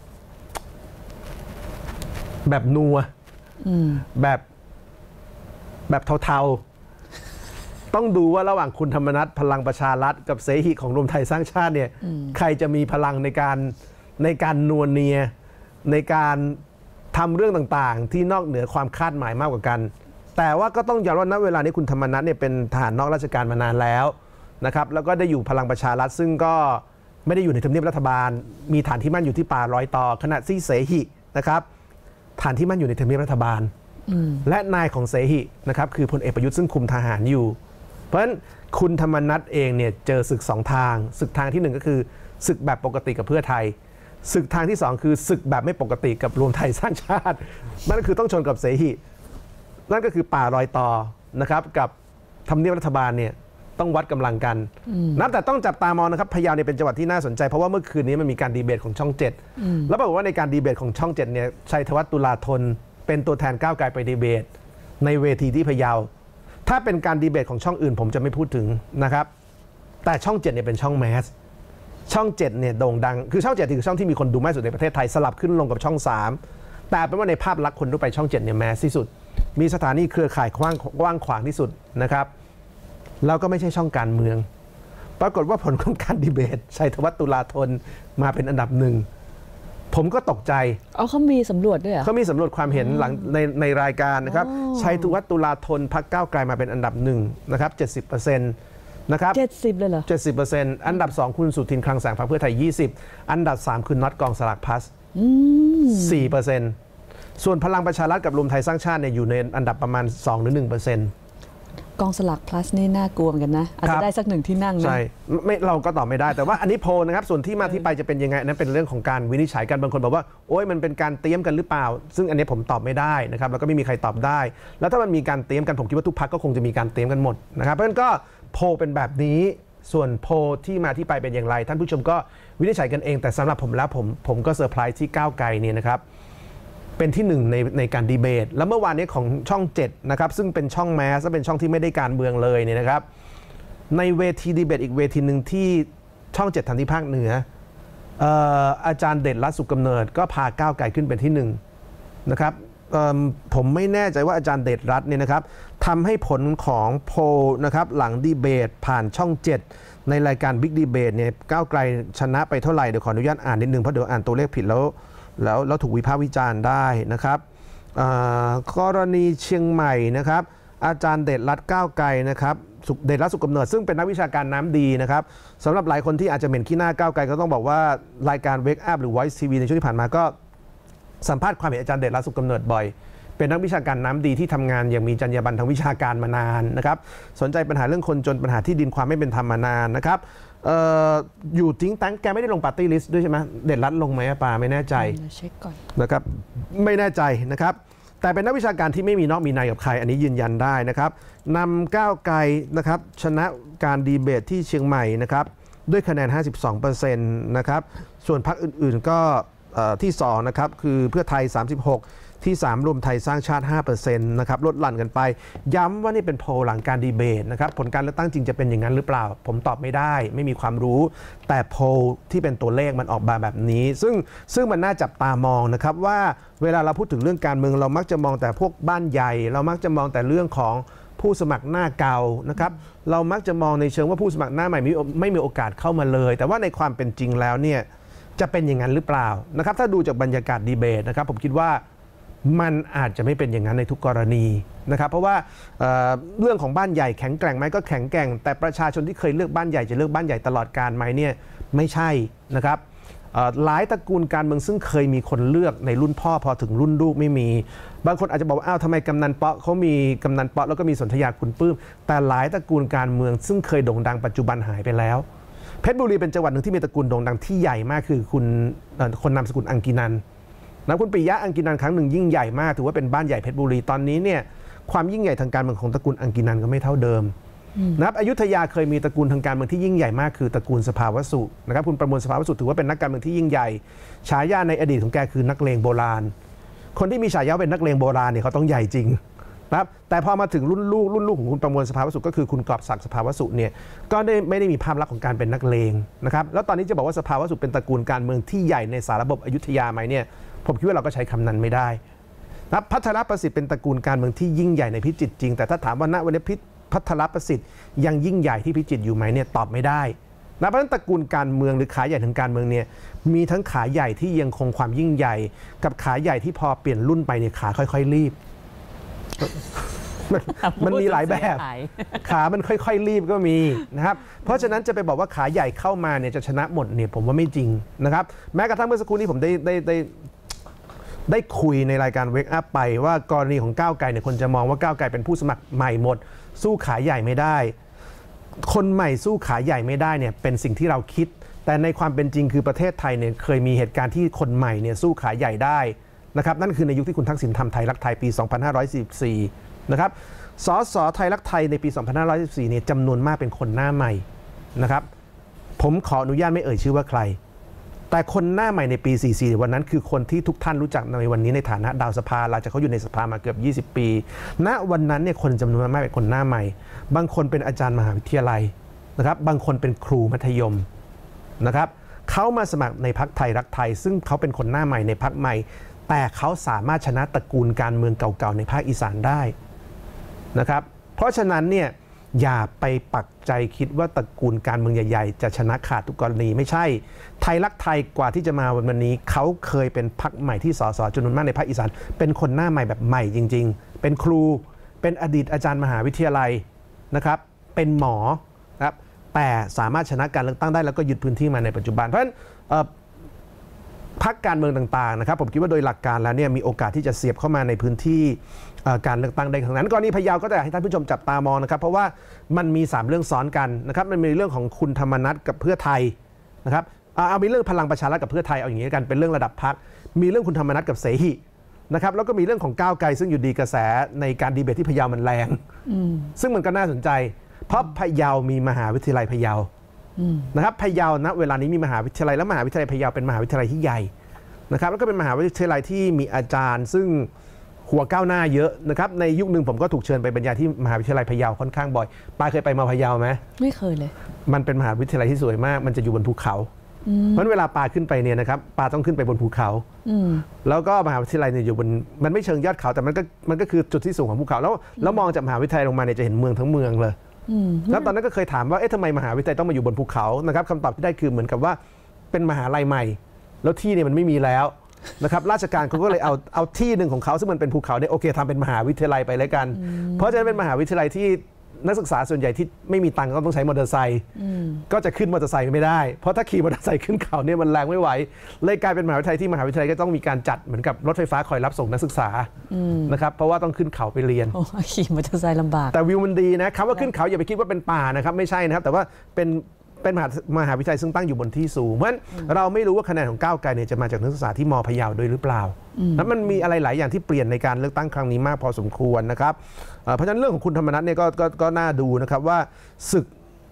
แบบนัวแบบแบบเทาๆต้องดูว่าระหว่างคุณธรรมนัสพลังประชารัฐกับเสหิของรวมไทยสร้างชาติเนี่ยใครจะมีพลังในการในการนัวเนียในการทำเรื่องต่างๆที่นอกเหนือความคาดหมายมากกว่ากันแต่ว่าก็ต้องยอมรับณเวลานี้คุณธรรมนัสเนี่ยเป็นทหารนอกราชการมานานแล้วนะครับแล้วก็ได้อยู่พลังประชารัฐซึ่งก็ไม่ได้อยู่ในทำเนียบรัฐบาลมีฐานที่มั่นอยู่ที่ป่ารอยต่อขณะที่เสหินะครับฐานที่มั่นอยู่ในทำเนียบรัฐบาลและนายของเสหินะครับคือพลเอกประยุทธ์ซึ่งคุมทหารอยู่เพราะฉะนั้นคุณธรรมนัสเองเนี่ยเจอศึกสองทางศึกทางที่หนึ่งก็คือศึกแบบปกติกับเพื่อไทยศึกทางที่สองคือศึกแบบไม่ปกติกับรวมไทยสร้างชาตินั่นก็คือต้องชนกับเสหินั่นก็คือป่ารอยต่อนะครับกับทำเนียบรัฐบาลเนี่ยต้องวัดกำลังกันนับแต่ต้องจับตามองนะครับพะเยาเนี่ยเป็นจังหวัดที่น่าสนใจเพราะว่าเมื่อคืนนี้มันมีการดีเบตของช่องเจ็ดแล้วปรากฏว่าในการดีเบตของช่องเจ็ดเนี่ยชัยธวัฒน์ตุลาธนเป็นตัวแทนก้าวไกลไปดีเบตในเวทีที่พะเยาถ้าเป็นการดีเบตของช่องอื่นผมจะไม่พูดถึงนะครับแต่ช่องเจ็ดเนี่ยเป็นช่องแมสช่องเจ็ดเนี่ยโด่งดังคือช่องเจ็ดคือช่องที่มีคนดูมากสุดในประเทศไทยสลับขึ้นลงกับช่องสามแต่เป็นว่าในภาพลักษณ์คนทั่วไปช่องเจ็ดเนี่ยแมสที่สุดมีสถานีเครือข่ายกว้างกว้างขวางที่สุดนะครับแล้วก็ไม่ใช่ช่องการเมืองปรากฏว่าผลของการดีเบตชัยธวัฒน์ตุลาธนมาเป็นอันดับหนึ่งผมก็ตกใจอ๋อเขามีสำรวจด้วยเหรอเขามีสำรวจความเห็นหลังในในรายการนะครับชัยธวัฒน์ตุลาธนพรรคก้าวไกลมาเป็นอันดับหนึ่งนะครับเจ็ดสิบเปอร์เซ็นต์นะครับเจ็ดสิบเลยเหรอเจ็ดสิบเปอร์เซ็นต์อันดับสองคุณสุทินคลังแสงพรรคเพื่อไทยยี่สิบอันดับสามคือน็อตกองสลากพลัสสี่เปอร์เซ็นต์ส่วนพลังประชารัฐกับรวมไทยสร้างชาติเนี่ยอยู่ในอันดับประมาณสองหรือหนึ่งเปอร์เซ็นต์กองสลาก plus นี่น่ากลัวเหมือนกันนะอาจจะได้สักหนึ่งที่นั่งนะใช่ไม่เราก็ตอบไม่ได้แต่ว่าอันนี้โพลนะครับส่วนที่มาที่ไปจะเป็นยังไงนั้นเป็นเรื่องของการวินิจฉัยกันบางคนบอกว่าโอ้ยมันเป็นการเตรียมกันหรือเปล่าซึ่งอันนี้ผมตอบไม่ได้นะครับแล้วก็ไม่มีใครตอบได้แล้วถ้ามันมีการเตรียมกันผมคิดว่าทุกพรรคก็คงจะมีการเตรียมกันหมดนะครับเพราะฉะนั้นก็โพลเป็นแบบนี้ส่วนโพลที่มาที่ไปเป็นอย่างไรท่านผู้ชมก็วินิจฉัยกันเองแต่สำหรับผมแล้วผมผมก็เซอร์ไพรส์ที่ก้าวไกลเนี่ยนะครับเป็นที่หนึ่งในในการดีเบตแล้วเมื่อวานนี้ของช่องเจ็ดนะครับซึ่งเป็นช่องแมสและเป็นช่องที่ไม่ได้การเมืองเลยเนี่ยนะครับในเวทีดีเบตอีกเวทีหนึ่งที่ช่องเจ็ดทางที่ภาคเหนือ อ, อาจารย์เด่นรัตน์สุขกำเนิดก็พาก้าวไกลขึ้นเป็นที่หนึ่งนะครับผมไม่แน่ใจว่าอาจารย์เด่นรัตน์เนี่ยนะครับทำให้ผลของโพลนะครับหลังดีเบตผ่านช่องเจ็ดในรายการบิ๊กดีเบตเนี่ยก้าวไกลชนะไปเท่าไหร่เดี๋ยวขออนุญาตอ่านนิดนึงเพราะเดี๋ยวอ่านตัวเลขผิดแล้วแล้วแล้วถูกวิพากษ์วิจารณ์ได้นะครับกรณีเชียงใหม่นะครับอาจารย์เดชรัตน์ก้าวไกลนะครับเดชรัตน์สุขกำเนิดซึ่งเป็นนักวิชาการน้ำดีนะครับสำหรับหลายคนที่อาจจะเหม็นขี้หน้าก้าวไกลก็ต้องบอกว่ารายการ Wake Up หรือ Voice ที วี ในช่วงที่ผ่านมาก็สัมภาษณ์ความเห็นอาจารย์เดชรัตน์สุขกำเนิดบ่อยเป็นนักวิชาการน้ำดีที่ทำงานอย่างมีจรรยาบรรณทางวิชาการมานานนะครับสนใจปัญหาเรื่องคนจนปัญหาที่ดินความไม่เป็นธรรมมานานนะครับอออยู่ทิ้งตั้งแกไม่ได้ลงปาร์ตี้ลิสต์ด้วยใช่ไหมเดชรัตน์ลงไหมปาไม่แน่ใจเช็คก่อนนะครับไม่แน่ใจนะครับแต่เป็นนักวิชาการที่ไม่มีนอกมีในกับใครอันนี้ยืนยันได้นะครับนำก้าวไกลนะครับชนะการดีเบตที่เชียงใหม่นะครับด้วยคะแนน ห้าสิบสองเปอร์เซ็นต์ นะครับส่วนพรรคอื่นๆก็ที่สองนะครับคือเพื่อไทยสามสิบหกที่สามรวมไทยสร้างชาติ ห้าเปอร์เซ็นต์ นะครับลดหลั่นกันไปย้ำว่านี่เป็นโพลหลังการดีเบตนะครับผลการเลือกตั้งจริงจะเป็นอย่างนั้นหรือเปล่าผมตอบไม่ได้ไม่มีความรู้แต่โพลที่เป็นตัวเลขมันออกมาแบบนี้ซึ่งซึ่งมันน่าจับตามองนะครับว่าเวลาเราพูดถึงเรื่องการเมืองเรามักจะมองแต่พวกบ้านใหญ่เรามักจะมองแต่เรื่องของผู้สมัครหน้าเก่านะครับเรามักจะมองในเชิงว่าผู้สมัครหน้าใหม่ไม่มีโอกาสเข้ามาเลยแต่ว่าในความเป็นจริงแล้วเนี่ยจะเป็นอย่างนั้นหรือเปล่านะครับถ้าดูจากบรรยากาศดีเบตนะครับผมคิดว่ามันอาจจะไม่เป็นอย่างนั้นในทุกกรณีนะครับเพราะว่า เ, เรื่องของบ้านใหญ่แข็งแกร่งไหมก็แข็งแกร่งแต่ประชาชนที่เคยเลือกบ้านใหญ่จะเลือกบ้านใหญ่ตลอดกาลไหมเนี่ยไม่ใช่นะครับหลายตระกูลการเมืองซึ่งเคยมีคนเลือกในรุ่นพ่อพอถึงรุ่นลูกไม่มีบางคนอาจจะบอกว่าอ้าวทำไมกำนันเปาะเขามีกำนันเปาะแล้วก็มีสนธยาคุณปื้มแต่หลายตระกูลการเมืองซึ่งเคยโด่งดังปัจจุบันหายไปแล้วเพชรบุรีเป็นจังหวัดหนึ่งที่มีตระกูลโด่งดังที่ใหญ่มากคือคุณคนนามสกุลอังกินันแล้วคุณปิยะอังกินันครั้งหนึ่งยิ่งใหญ่มากถือว่าเป็นบ้านใหญ่เพชรบุรีตอนนี้เนี่ยความยิ่งใหญ่ทางการเมืองของตระกูลอังกินันก็ไม่เท่าเดิมนะครับอยุธยาเคยมีตระกูลทางการเมืองที่ยิ่งใหญ่มากคือตระกูลสภาวสุนะครับคุณประมวลสภาวสุถือว่าเป็นนักการเมืองที่ยิ่งใหญ่ฉายาในอดีตของแกคือนักเลงโบราณคนที่มีฉายาเป็นนักเลงโบราณเนี่ยเขาต้องใหญ่จริงนะครับแต่พอมาถึงรุ่นลูกรุ่นลูกของคุณประมวลสภาวสุก็คือคุณกอบศักดิ์สภาวสุเนี่ยก็ได้ไม่ได้มีภาพลักษณ์ของการเป็นนักเลงนะครับแล้วตอนนี้จะบอกว่าสภาวสุเป็นตระกูลการเมืองที่ใหญ่ในสารระบบอยุธยาไหมเนี่ยผมคิดว่าเราก็ใช้คำนั้นไม่ได้นะพัทรประสิทธิ์เป็นตระกูลการเมืองที่ยิ่งใหญ่ในพิจิตรจริงแต่ถ้าถามว่าณวันนี้พัทรประสิทธิ์ยังยิ่งใหญ่ที่พิจิตรอยู่ไหมเนี่ยตอบไม่ได้นะเพราะฉะนั้นตระกูลการเมืองหรือขาใหญ่ทางการเมืองเนี่ยมีทั้งขาใหญ่ที่ยังคงความยิ่งใหญ่กับขาใหญ่ที่พอเปลี่ยนรุ่นไปเนี่ยขาค่อยๆรีบมันมีหลายแบบขามันค่อยๆรีบก็มีนะครับเพราะฉะนั้นจะไปบอกว่าขาใหญ่เข้ามาเนี่ยจะชนะหมดเนี่ยผมว่าไม่จริงนะครับแม้กระทั่งเมื่อสักครู่นี้ผมได้ได้ได้ได้คุยในรายการ Wake Up ไปว่ากรณีของก้าวไกลเนี่ยคนจะมองว่าก้าวไกลเป็นผู้สมัครใหม่หมดสู้ขาใหญ่ไม่ได้คนใหม่สู้ขาใหญ่ไม่ได้เนี่ยเป็นสิ่งที่เราคิดแต่ในความเป็นจริงคือประเทศไทยเนี่ยเคยมีเหตุการณ์ที่คนใหม่เนี่ยสู้ขาใหญ่ได้นะครับนั่นคือในยุคที่คุณทักษิณทำไทยรักไทยปีสองพันห้าร้อยสี่สิบสี่นะครับสสไทยรักไทยในปีสองพันห้าร้อยสิบสี่เนี่ยจำนวนมากเป็นคนหน้าใหม่นะครับผมขออนุญาตไม่เอ่ยชื่อว่าใครแต่คนหน้าใหม่ในปีสี่สิบสี่วันนั้นคือคนที่ทุกท่านรู้จักในวันนี้ในฐานะดาวสภาหลังจากเขาอยู่ในสภามาเกือบยี่สิบปีณวันนั้นเนี่ยคนจำนวนมากเป็นคนหน้าใหม่บางคนเป็นอาจารย์มหาวิทยาลัยนะครับบางคนเป็นครูมัธยมนะครับเขามาสมัครในพรรคไทยรักไทยซึ่งเขาเป็นคนหน้าใหม่ในพรรคใหม่แต่เขาสามารถชนะตระกูลการเมืองเก่าๆในภาคอีสานได้นะครับเพราะฉะนั้นเนี่ยอย่าไปปักใจคิดว่าตระกูลการเมืองใหญ่ๆจะชนะขาดทุกกรณีไม่ใช่ไทยรักไทยกว่าที่จะมาวันนี้เขาเคยเป็นพรรคใหม่ที่สสจำนวนมากในภาคอีสานเป็นคนหน้าใหม่แบบใหม่จริงๆเป็นครูเป็นอดีตอาจารย์มหาวิทยาลัยนะครับเป็นหมอนะครับแต่สามารถชนะการเลือกตั้งได้แล้วก็ยึดพื้นที่มาในปัจจุบันเพราะฉะนั้นพรรคการเมืองต่างๆนะครับผมคิดว่าโดยหลักการแล้วเนี่ยมีโอกาสที่จะเสียบเข้ามาในพื้นที่การเลือกตั้งได้ทั้งนั้นกรณีพะเยาก็จะให้ท่านผู้ชมจับตามองนะครับเพราะว่ามันมีสามเรื่องซ้อนกันนะครับมันมีเรื่องของคุณธรรมนัสกับเพื่อไทยนะครับเอามีเรื่องพลังประชารัฐกับเพื่อไทยเอาอย่างนี้กันเป็นเรื่องระดับพรรคมีเรื่องคุณธรรมนัสกับเสหินะครับแล้วก็มีเรื่องของก้าวไกลซึ่งอยู่ดีกระแสในการดีเบตที่พะเยามันแรงซึ่งมันก็น่าสนใจเพราะพะเยามีมหาวิทยาลัยพะเยานะครับพะเยาณเวลานี้มีมหาวิทยาลัยและมหาวิทยาลัยพะเยาเป็นมหาวิทยาลัยที่ใหญ่นะครับแล้วก็เป็นมหาวิทยาลัยที่มีอาจารย์ซึ่งหัวก้าวหน้าเยอะนะครับในยุคหนึ่งผมก็ถูกเชิญไปบรรยายที่มหาวิทยาลัยพะเยาค่อนข้างบ่อยปาเคยไปมาพะเยาไหมไม่เคยเลยมันเป็นมหาวิทยาลัยที่สวยมากมันจะอยู่บนภูเขาเพราะเวลาปาขึ้นไปเนี่ยนะครับปาต้องขึ้นไปบนภูเขาแล้วก็มหาวิทยาลัยเนี่ยอยู่บนมันไม่เชิงยอดเขาแต่มันก็มันก็คือจุดที่สูงของภูเขาแล้วแล้วมองจากมหาวิทยาลัยลงมาเนี่ยจะเห็นเมืองทั้งเมืองเลยแล้วตอนนั้นก็เคยถามว่าเอ๊ะทำไมมหาวิทยาลัยต้องมาอยู่บนภูเขานะครับคำตอบที่ได้คือเหมือนกับว่าเป็นมหาลัยใหม่แล้วที่เนี่ยมันไม่มีแล้วนะครับราชการเขาก็เลยเอาเอาที่หนึ่งของเขาซึ่งมันเป็นภูเขาเนี่ยโอเคทำเป็นมหาวิทยาลัยไปแล้วกันเพราะฉะนั้นเป็นมหาวิทยาลัยที่นักศึกษาส่วนใหญ่ที่ไม่มีตังค์ก็ต้องใช้มอเตอร์ไซค์ก็จะขึ้นมอเตอร์ไซค์ไม่ได้เพราะถ้าขี่มอเตอร์ไซค์ขึ้นเขาเนี่ยมันแรงไม่ไหวเลยกลายเป็นมหาวิทยาลัยที่มหาวิทยาลัยก็ต้องมีการจัดเหมือนกับรถไฟฟ้าคอยรับส่งนักศึกษานะครับเพราะว่าต้องขึ้นเขาไปเรียนขี่มอเตอร์ไซค์ลำบากแต่วิวมันดีนะคำว่าขึ้นเขาอย่าไปคิดว่าเป็นป่านะครับไม่ใช่นะครับแต่ว่าเป็นเป็นมหาวิทยาลัยซึ่งตั้งอยู่บนที่สูงเพราะฉะนั้นเราไม่รู้ว่าคะแนนของก้าวไกลเนี่ยจะมาจากนักศึกษาที่ม.พะเยาด้วยหรือเปล่าแล้วมันมีอะไรหลายอย่างที่เปลี่ยนในการเลือกตั้งครั้งนี้มากพอสมควรนะครับเพราะฉะนั้นเรื่องของคุณธรรมนัสเนี่ยก็ก็ก็น่าดูนะครับว่าศึก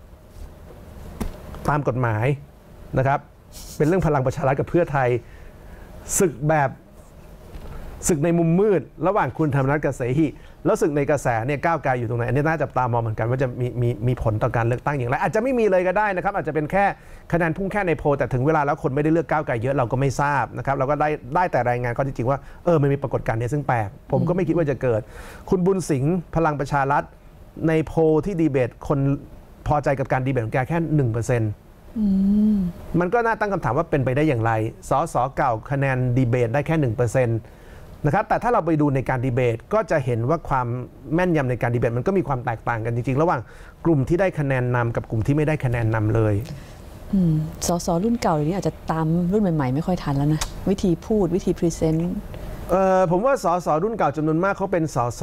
ตามกฎหมายนะครับเป็นเรื่องพลังประชารัฐกับเพื่อไทยศึกแบบศึกในมุมมืดระหว่างคุณธรรมนัสกับเสหิแล้วศึกในกระแสเนี่ยก้าวไกลอยู่ตรงไหนอันนี้น่าจับตามองเหมือนกันว่าจะมีมีมีผลต่อการเลือกตั้งอย่างไรอาจจะไม่มีเลยก็ได้นะครับอาจจะเป็นแค่คะแนนพุ่งแค่ในโพลแต่ถึงเวลาแล้วคนไม่ได้เลือกก้าวไกลเยอะเราก็ไม่ทราบนะครับเราก็ได้ได้แต่รายงานข้อเท็จจริงว่าเออมันมีปรากฏการณ์นี้ซึ่งแปลกผมก็ไม่คิดว่าจะเกิดคุณบุญสิงห์พลังประชารัฐในโพลที่ดีเบตคนพอใจกับการดีเบตของแกแค่ หนึ่งเปอร์เซ็นต์ มันก็น่าตั้งคำถามว่าเป็นไปได้อย่างไรสสเก่าคะแนนดีเบตได้แค่ หนึ่งเปอร์เซ็นต์นะครับแต่ถ้าเราไปดูในการดีเบตก็จะเห็นว่าความแม่นยำในการดีเบตมันก็มีความแตกต่างกันจริงๆระหว่างกลุ่มที่ได้คะแนนนำกับกลุ่มที่ไม่ได้คะแนนนำเลยสสรุ่นเก่าอย่างนี้อาจจะตามรุ่นใหม่ๆไม่ค่อยทันแล้วนะวิธีพูดวิธีพรีเซนต์ผมว่าสสรุ่นเก่าจำนวนมากเขาเป็นสส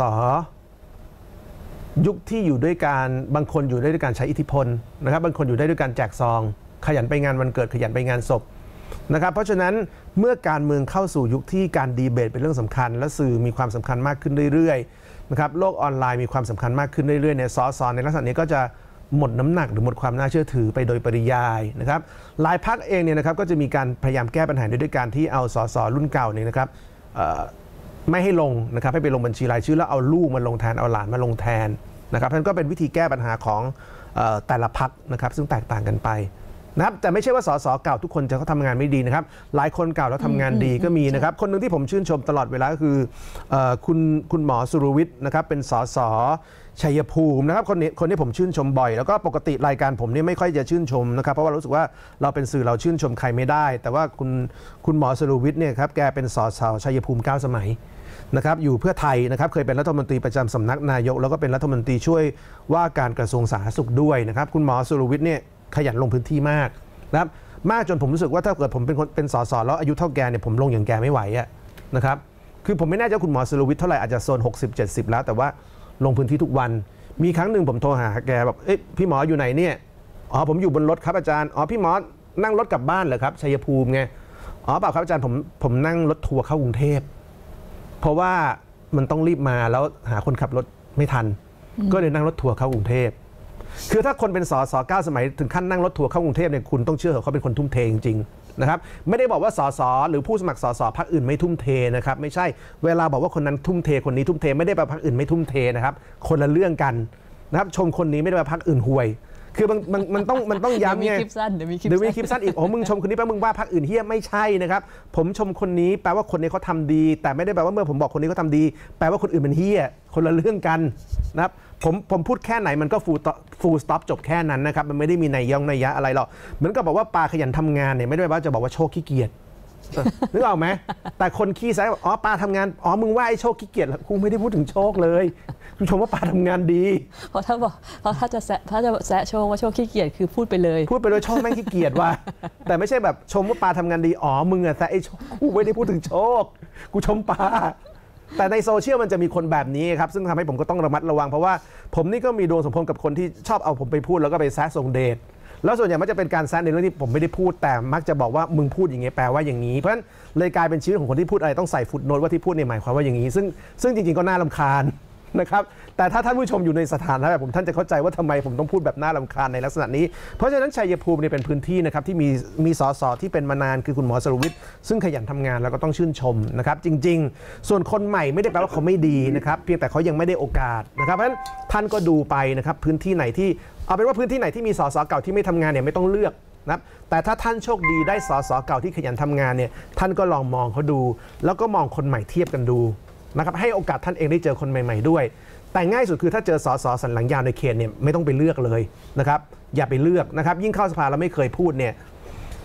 ยุคที่อยู่ด้วยการบางคนอยู่ได้ด้วยการใช้อิทธิพลนะครับบางคนอยู่ได้ด้วยการแจกซองขยันไปงานวันเกิดขยันไปงานศพนะครับเพราะฉะนั้นเมื่อการเมืองเข้าสู่ยุคที่การดีเบตเป็นเรื่องสำคัญและสื่อมีความสำคัญมากขึ้นเรื่อยๆนะครับโลกออนไลน์มีความสำคัญมากขึ้นเรื่อยๆเนี่ยสสในลักษณะนี้ก็จะหมดน้ำหนักหรือหมดความน่าเชื่อถือไปโดยปริยายนะครับหลายพรรคเองเนี่ยนะครับก็จะมีการพยายามแก้ปัญหาด้วยการที่เอาสสรุ่นเก่าเนี่ยนะครับไม่ให้ลงนะครับให้ไปลงบัญชีรายชื่อแล้วเอาลูกมาลงแทนเอาหลานมาลงแทนนะครับนั่นก็เป็นวิธีแก้ปัญหาของแต่ละพรรคนะครับซึ่งแตกต่างกันไปนะครับแต่ไม่ใช่ว่าสสเก่าทุกคนจะเขาทำงานไม่ดีนะครับหลายคนเก่าแล้วทำงานดีก็มีนะครับคนหนึ่งที่ผมชื่นชมตลอดเวลาก็คือคุณคุณหมอสุรวิทย์นะครับเป็นสสชัยภูมินะครับคนนี้คนนี้ผมชื่นชมบ่อยแล้วก็ปกติรายการผมนี่ไม่ค่อยจะชื่นชมนะครับเพราะว่ารู้สึกว่าเราเป็นสื่อเราชื่นชมใครไม่ได้แต่ว่าคุณคุณหมอสุรวิทย์เนี่ยครับแกเป็นสสชัยภูมิเก้าสมัยนะครับอยู่เพื่อไทยนะครับเคยเป็นรัฐมนตรีประจำสำนักนายกแล้วก็เป็นรัฐมนตรีช่วยว่าการกระทรวงสาธารณสุขด้วยนะครับคุณหมอสุรวิทย์เนี่ยขยันลงพื้นที่มากนะครับมากจนผมรู้สึกว่าถ้าเกิดผมเป็นคนเป็นสสแล้วอายุเท่าแกเนี่ยผมลงอย่างแกไม่ไหวอะนะครับคือผมไม่แน่ใจคุณหมอสุรวิทย์เท่าไหร่อาจจะโซนหกสิบ เจ็ดสิบแล้วแต่ว่าลงพื้นที่ทุกวันมีครั้งหนึ่งผมโทรหาแกแบบเอ๊ะพี่หมออยู่ไหนเนี่ยอ๋อผมอยู่บนรถครับอาจารย์อ๋อพี่หมอนั่งรถกลับบ้านเหรอครับชัยภูมิไงอ๋อเปล่าครับอาจารย์ผมผมนั่งรถทัวร์เข้ากรุงเทพเพราะว่ามันต้องรีบมาแล้วหาคนขับรถไม่ทันก็เลยนั่งรถทัวร์เข้ากรุงเทพคือถ้าคนเป็นสสเก้าสมัยถึงขั้นนั่งรถทัวร์เข้ากรุงเทพเนี่ยคุณต้องเชื่อเขาเป็นคนทุ่มเทจริงๆนะครับไม่ได้บอกว่าสสหรือผู้สมัครสสพรรคอื่นไม่ทุ่มเทนะครับไม่ใช่เวลาบอกว่าคนนั้นทุ่มเทคนนี้ทุ่มเทไม่ได้แปลว่าพรรคอื่นไม่ทุ่มเทนะครับคนละเรื่องกันนะครับชมคนนี้ไม่ได้แปลว่าพรรคอื่นห่วยคือมันมันมันต้องมันต้องย้ำไงเดี๋ยวมีคลิปสั้นเดี๋ยวมีคลิปเดี๋ยวมีคลิปสั้นอีกโอ้มึงชมคนนี้แปลมึงว่าพรรคอื่นเฮี้ยไม่ใช่นะครับผมชมคนนี้แปลว่าคนนี้เขาทำดีแต่ไม่ได้แปลว่าเมื่อผมบอกคนนี้เขาทำดีแปลว่าคนอื่นมันเฮี้ยคนละเรื่องกันนะครับผมผมพูดแค่ไหนมันก็ฟูลฟูลสต็อปจบแค่นั้นนะครับมันไม่ได้มีนัยยงนัยยะอะไรหรอกเหมือนกับบอกว่าปลาขยันทำงานเนี่ยไม่ได้แปลว่าจะบอกว่าโชคขี้เกียจนึกออกไหมแต่คนขี้แซะอ๋อปลาทำงานอ๋อมึงว่าไอ้โชคขี้เกียจกูไม่ได้พูดถึงโชคเลยกูชมว่าปลาทำงานดีเพราะถ้าบอกเพราะถ้าจะแซะถ้าจะแซะโชคว่าโชคขี้เกียจคือพูดไปเลยพูดไปเลยโชคแม่งขี้เกียจว่ะแต่ไม่ใช่แบบชมว่าปลาทำงานดีอ๋อมึงอะแซะไอ้โชคกูไม่ได้พูดถึงโชคกูชมปลาแต่ในโซเชียลมันจะมีคนแบบนี้ครับซึ่งทำให้ผมก็ต้องระมัดระวังเพราะว่าผมนี่ก็มีดวงสมพงษ์กับคนที่ชอบเอาผมไปพูดแล้วก็ไปแซะส่งเดชแล้วส่วนใหญ่มันจะเป็นการแซะในเรื่องที่ผมไม่ได้พูดแต่มักจะบอกว่ามึงพูดอย่างงี้แปลว่าอย่างนี้เพราะฉะนั้นเลยกลายเป็นชีวิตของคนที่พูดอะไรต้องใส่ฟุตโนตว่าที่พูดเนี่ยหมายความว่าอย่างนี้ซึ่งซึ่งจริงๆก็น่ารำคาญนะครับแต่ถ้าท่านผู้ชมอยู่ในสถานะแบบผมท่านจะเข้าใจว่าทำไมผมต้องพูดแบบน่ารำคาญในลักษณะนี้เพราะฉะนั้นชัยภูมิเนี่ยเป็นพื้นที่นะครับที่มีมีสสที่เป็นมานานคือคุณหมอสรวิทย์ซึ่งขยันทำงานแล้วก็ต้องชื่นชมนะครับจริงๆส่วนคนใหม่ไม่ได้แปลว่าเขาไม่ดีนะครับเพียงแต่เขายังไม่ได้โอกาสนะครับเพราะฉะนั้นท่านก็ดูไปนะครับพื้นที่ไหนที่เอาเป็นว่าพื้นที่ไหนที่มีสสเก่าที่ไม่ทำงานเนี่ยไม่ต้องเลือกนะแต่ถ้าท่านโชคดีได้สสเก่าที่ขยันทำงานเนี่ยท่านก็ลองมองเขาดูแล้วก็มองคนใหม่เทียบกันดูนะครับให้โอกาสท่านเองได้เจอคนใหม่ๆด้วยแต่ง่ายสุดคือถ้าเจอสสสันหลังยาวในเขตเนี่ยไม่ต้องไปเลือกเลยนะครับอย่าไปเลือกนะครับยิ่งเข้าสภาเราไม่เคยพูดเนี่ย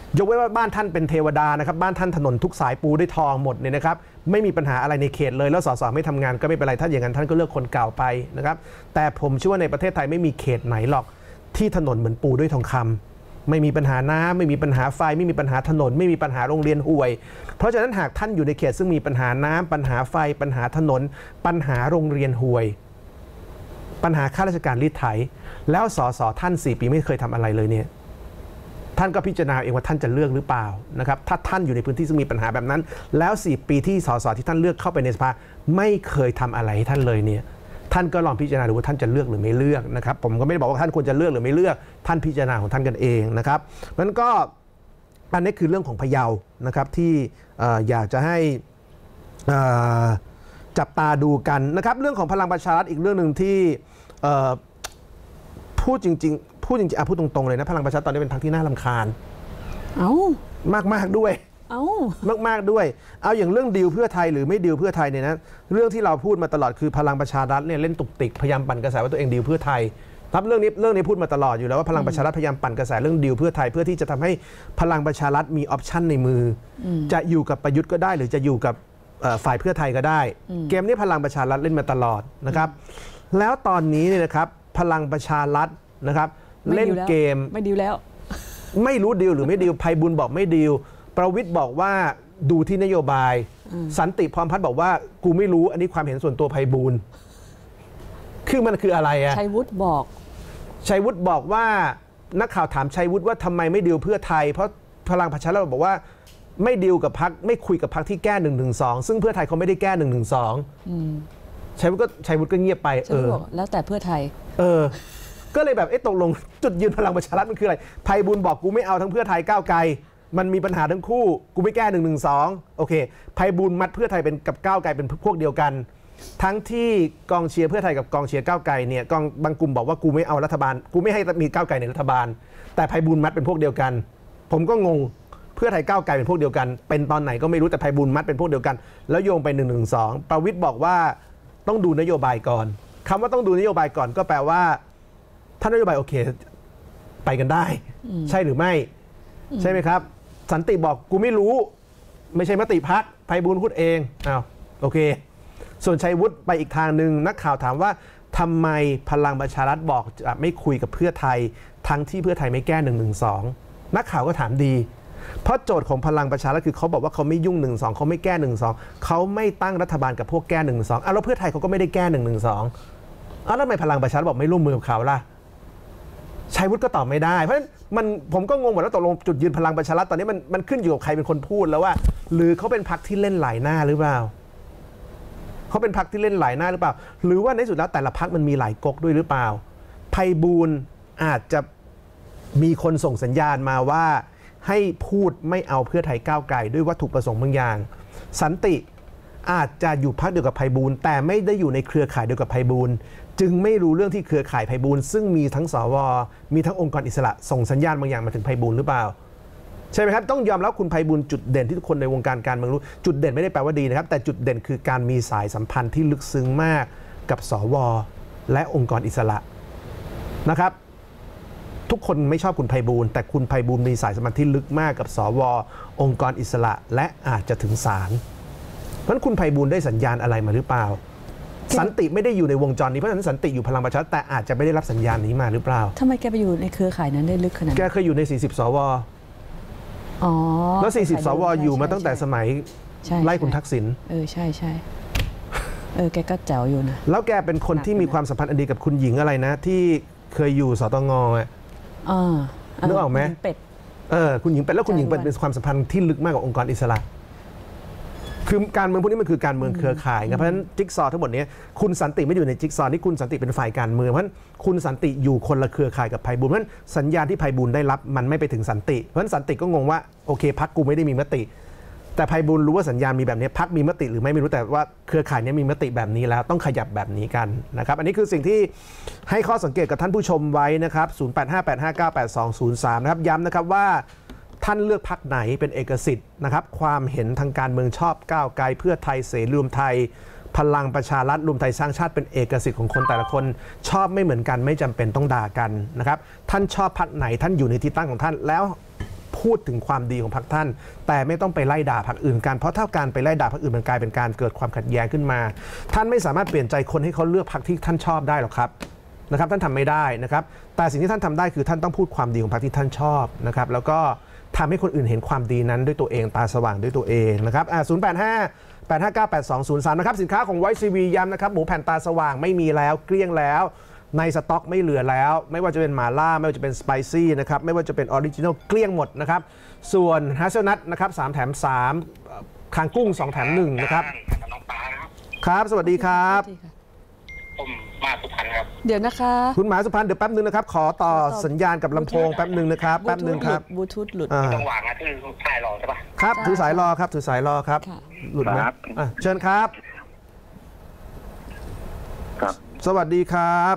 ยกไว้ว่าบ้านท่านเป็นเทวดานะครับบ้านท่านถนนทุกสายปูด้วยทองหมดเนี่ยนะครับไม่มีปัญหาอะไรในเขตเลยแล้วสสไม่ทำงานก็ไม่เป็นไรถ้าอย่างนั้นท่านก็เลือกคนเก่าไปนะครับแต่ผมเชื่อว่าในประเทศไทยไม่มีเขตไหนหรอกที่ถนนเหมือนปูด้วยทองคำไม่มีปัญหาน้ำไม่มีปัญหาไฟไม่มีปัญหาถนนไม่มีปัญหาโรงเรียนห่วยเพราะฉะนั้นหากท่านอยู่ในเขตซึ่งมีปัญหาน้ำปัญหาไฟปัญหาถนนปัญหาโรงเรียนห่วยปัญหาข้าราชการรีดไถแล้วสสท่านสี่ปีไม่เคยทำอะไรเลยเนี่ยท่านก็พิจารณาเองว่าท่านจะเลือกหรือเปล่านะครับถ้าท่านอยู่ในพื้นที่ซึ่งมีปัญหาแบบนั้นแล้วสี่ปีที่สสที่ท่านเลือกเข้าไปในสภาไม่เคยทำอะไรให้ท่านเลยเนี่ยท่านก็ลองพิจารณาดูว่าท่านจะเลือกหรือไม่เลือกนะครับผมก็ไม่ได้บอกว่าท่านควรจะเลือกหรือไม่เลือกท่านพิจารณาของท่านกันเองนะครับนั้นก็อันนี้คือเรื่องของพะเยานะครับที่อยากจะให้จับตาดูกันนะครับเรื่องของพลังประชารัฐอีกเรื่องหนึ่งที่พูดจริงๆพูดจริงๆพูดตรงๆเลยนะพลังประชารัฐตอนนี้เป็นพรรคที่น่ารำคาญเอ้ามากๆด้วยเอ้ามากๆด้วยเอาอย่างเรื่องดีลเพื่อไทยหรือไม่ดีลเพื่อไทยเนี่ยนะเรื่องที่เราพูดมาตลอดคือพลังประชารัฐเนี่ยเล่นตุกติกพยายามปั่นกระแสว่าตัวเองดีลเพื่อไทยครับเรื่องนี้เรื่องนี้พูดมาตลอดอยู่แล้วว่าพลังประชารัฐพยายามปั่นกระแสเรื่องดีลเพื่อไทยเพื่อที่จะทำให้พลังประชารัฐมีออปชันในมือจะอยู่กับประยุทธ์ก็ได้หรือจะอยู่กับฝ่ายเพื่อไทยก็ได้เกมนี้พลังประชารัฐเล่นมาตลอดนะครับแล้วตอนนี้เนี่ยนะครับพลังประชารัฐนะครับเล่นเกมไม่ดีลแล้วไม่รู้ดีลหรือไม่ดีลไพบูลย์บอกไม่ดีลประวิตรบอกว่าดูที่นโยบายสันติพรพัฒน์บอกว่ากูไม่รู้อันนี้ความเห็นส่วนตัวไพบูลย์คือมันคืออะไรอะชัยวุฒิบอกชัยวุฒิบอกว่านักข่าวถามชัยวุฒิว่าทำไมไม่ดีลเพื่อไทยเพราะพลังประชารัฐบอกว่าไม่ดีลกับพรรคไม่คุยกับพรรคที่แก้หนึ่งหนึ่งสองซึ่งเพื่อไทยเขาไม่ได้แก้หนึ่งหนึ่งสองชัยวุฒิก็ชัยวุฒิก็เงียบไปเออแล้วแต่เพื่อไทยเออก็เลยแบบเอ๊ะตกลงจุดยืนพลังประชารัฐมันคืออะไรไพบูลย์บอกกูไม่เอาทั้งเพื่อไทยก้าวไกลมันมีปัญหาทั้งคู่กูไม่แก้หนึ่งหนึ่งสองโอเคไพบูลย์มัดเพื่อไทยเป็นกับก้าวไกลเป็นพวกเดียวกันทั้งที่กองเชียร์เพื่อไทยกับกองเชียร์ก้าวไกลเนี่ยกองบางกลุ่มบอกว่ากูไม่เอารัฐบาลกูไม่ให้มีก้าวไกลในรัฐบาลแต่ไพบูลย์มัดเป็นพวกเดียวกันผมก็งงเพื่อไทยก้าวไกลเป็นพวกเดียวกันเป็นตอนไหนก็ไม่รู้แต่ไพบูลย์มัดเป็นพวกเดียวกันแล้วโยงไปหนึ่งหนึ่งสองประวิตรบอกว่าต้องดูนโยบายก่อนคำว่าต้องดูนโยบายก่อนก็แปลว่าถ้านโยบายโอเคไปกันได้ใช่หรือไม่ใช่ไหมครับสันติบอกกูไม่รู้ไม่ใช่มติพรรคไพบูลย์พูดเองอ้าวโอเคส่วนชัยวุฒิไปอีกทางหนึ่งนักข่าวถามว่าทำไมพลังประชารัฐบอกจะไม่คุยกับเพื่อไทยทั้งที่เพื่อไทยไม่แก้หนึ่งหนึ่งสองนักข่าวก็ถามดีเพราะโจทย์ของพลังประชารัฐคือเขาบอกว่าเขาไม่ยุ่งหนึ่งสองเขาไม่แก้หนึ่งสองเขาไม่ตั้งรัฐบาลกับพวกแก้หนึ่งสองอ้าวแล้วเพื่อไทยเขาก็ไม่ได้แก้หนึ่งหนึ่งสองอ้าวแล้วทำไมพลังประชารัฐบอกไม่ร่วมมือกับเขาล่ะชัยวุฒิก็ตอบไม่ได้เพราะฉะนั้นมันผมก็งงหมดแล้วตกลงจุดยืนพลังประชารัฐตอนนี้มันมันขึ้นอยู่กับใครเป็นคนพูดแล้วว่าหรือเขาเป็นพรรคที่เล่นหลายหน้าหรือเปล่าเขาเป็นพรรคที่เล่นหลายหน้าหรือเปล่าหรือว่าในสุดแล้วแต่ละพรรคมันมีหลายก๊กด้วยหรือเปล่าไพบูลย์อาจจะมีคนส่งสัญญาณมาว่าให้พูดไม่เอาเพื่อไทยก้าวไกลด้วยวัตถุประสงค์บางอย่างสันติอาจจะอยู่พรรคเดียวกับไพบูลย์แต่ไม่ได้อยู่ในเครือข่ายเดียวกับไพบูลย์จึงไม่รู้เรื่องที่เครือข่ายไพบูลย์ซึ่งมีทั้งสวมีทั้งองค์กรอิสระส่งสัญญาณบางอย่างมาถึงไพบูลย์หรือเปล่าใช่ไหมครับต้องยอมรับคุณไพบูลย์จุดเด่นที่ทุกคนในวงการการเมืองรู้จุดเด่นไม่ได้แปลว่าดีนะครับแต่จุดเด่นคือการมีสายสัมพันธ์ที่ลึกซึ้งมากกับสวและองค์กรอิสระนะครับทุกคนไม่ชอบคุณไพบูลย์แต่คุณไพบูลย์มีสายสัมพันธ์ที่ลึกมากกับสวองค์กรอิสระและอาจจะถึงศาลเพราะฉะนั้นคุณไพบูลย์ได้สัญญาณอะไรมาหรือเปล่าสันติไม่ได้อยู่ในวงจรนี้เพราะฉะนั้นสันติอยู่พลังประชารัฐแต่อาจจะไม่ได้รับสัญญาณนี้มาหรือเปล่าทำไมแกไปอยู่ในเครือข่ายนั้นได้ลึกขนาดนั้นแกเคยอยู่ในสี่สิบสวอ๋อแล้วสี่สิบสวอยู่มาตั้งแต่สมัยไล่คุณทักษิณเออใช่ใช่เออแกก็แจ๋วอยู่นะแล้วแกเป็นคนที่มีความสัมพันธ์อันดีกับคุณหญิงอะไรนะที่เคยอยู่สตงอ่ะนึกออกไหมเป็ดเออคุณหญิงเป็ดแล้วคุณหญิงเป็ดเป็นความสัมพันธ์ที่ลึกมากกับองค์กรอิสระคือการเมืองพวกนี้มันคือการเมืองเครือข่ายนะเพราะฉะนั้นจิ๊กซอว์ทั้งหมดนี้คุณสันติไม่อยู่ในจิ๊กซอว์นี่คุณสันติเป็นฝ่ายการเมืองเพราะฉะนั้นคุณสันติอยู่คนละเครือข่ายกับไพบูลย์เพราะฉะนั้นสัญญาณที่ไพบูลย์ได้รับมันไม่ไปถึงสันติเพราะฉะนั้นสันติก็งงว่าโอเคพรรคกูไม่ได้มีมติแต่ไพบูลย์รู้ว่าสัญญาณมีแบบนี้พรรคมีมติหรือไม่ไม่รู้แต่ว่าเครือข่ายนี้มีมติแบบนี้แล้วต้องขยับแบบนี้กันนะครับอันนี้คือสิ่งที่ให้ข้อสังเกตกับท่านผู้ชมไว้นะครับศูนย์ แปด ห้า แปด ห้า เก้า แปด สอง ศูนย์ สามนะครับย้ำนะครับว่าท่านเลือกพรรคไหนเป็นเอกสิทธิ์นะครับความเห็นทางการเมืองชอบก้าวไกลเพื่อไทยเสรีรวมไทยพลังประชารัฐรวมไทยสร้างชาติเป็นเอกสิทธิ์ของคนแต่ละคนชอบไม่เหมือนกันไม่จำเป็นต้องด่ากันนะครับท่านชอบพรรคไหนท่านอยู่ในที่ตั้งของท่านแล้วพพูดถึงความดีของพรรคท่านแต่ไม่ต้องไปไล่ด่าพรรคอื่นกันเพราะถ้าการไปไล่ด่าพรรคอื่นมันกลายเป็นการเกิดความขัดแย้งขึ้นมาท่านไม่สามารถเปลี่ยนใจคนให้เขาเลือกพรรคที่ท่านชอบได้หรอกครับนะครับท่านทำไม่ได้นะครับแต่สิ่งที่ท่านทำได้คือท่านต้องพูดความดีของพรรคที่ท่านชอบนะครับแล้วก็ทำให้คนอื่นเห็นความดีนั้นด้วยตัวเองตาสว่างด้วยตัวเองนะครับอ่าศูนย์แปดห้า แปดห้าเก้า แปดสองศูนย์สามนะครับสินค้าของ Voice ที วี ย้ำนะครับหมูแผ่นตาสว่างไม่มีแล้วเกลี้ยงแล้วในสต็อกไม่เหลือแล้วไม่ว่าจะเป็นหม่าล่าไม่ว่าจะเป็นสไปซี่นะครับไม่ว่าจะเป็นออริจินอลเกลี้ยงหมดนะครับส่วนฮัสเซลนัทนะครับสามแถมสามคางกุ้งสองแถมหนึ่งนะครับครับสวัสดีครับผมมาสุพรรณครับเดี๋ยวนะคะคุณหมาสุพรรณเดี๋ยวแป๊บนึงนะครับขอต่อสัญญาณกับลำโพงแป๊บนึงนะครับแป๊บนึงครับบลูทูธหลุดจังหวะนะที่สายรอใช่ปะครับถือสายรอครับถือสายรอครับหลุดไหมเชิญครับครับสวัสดีครับ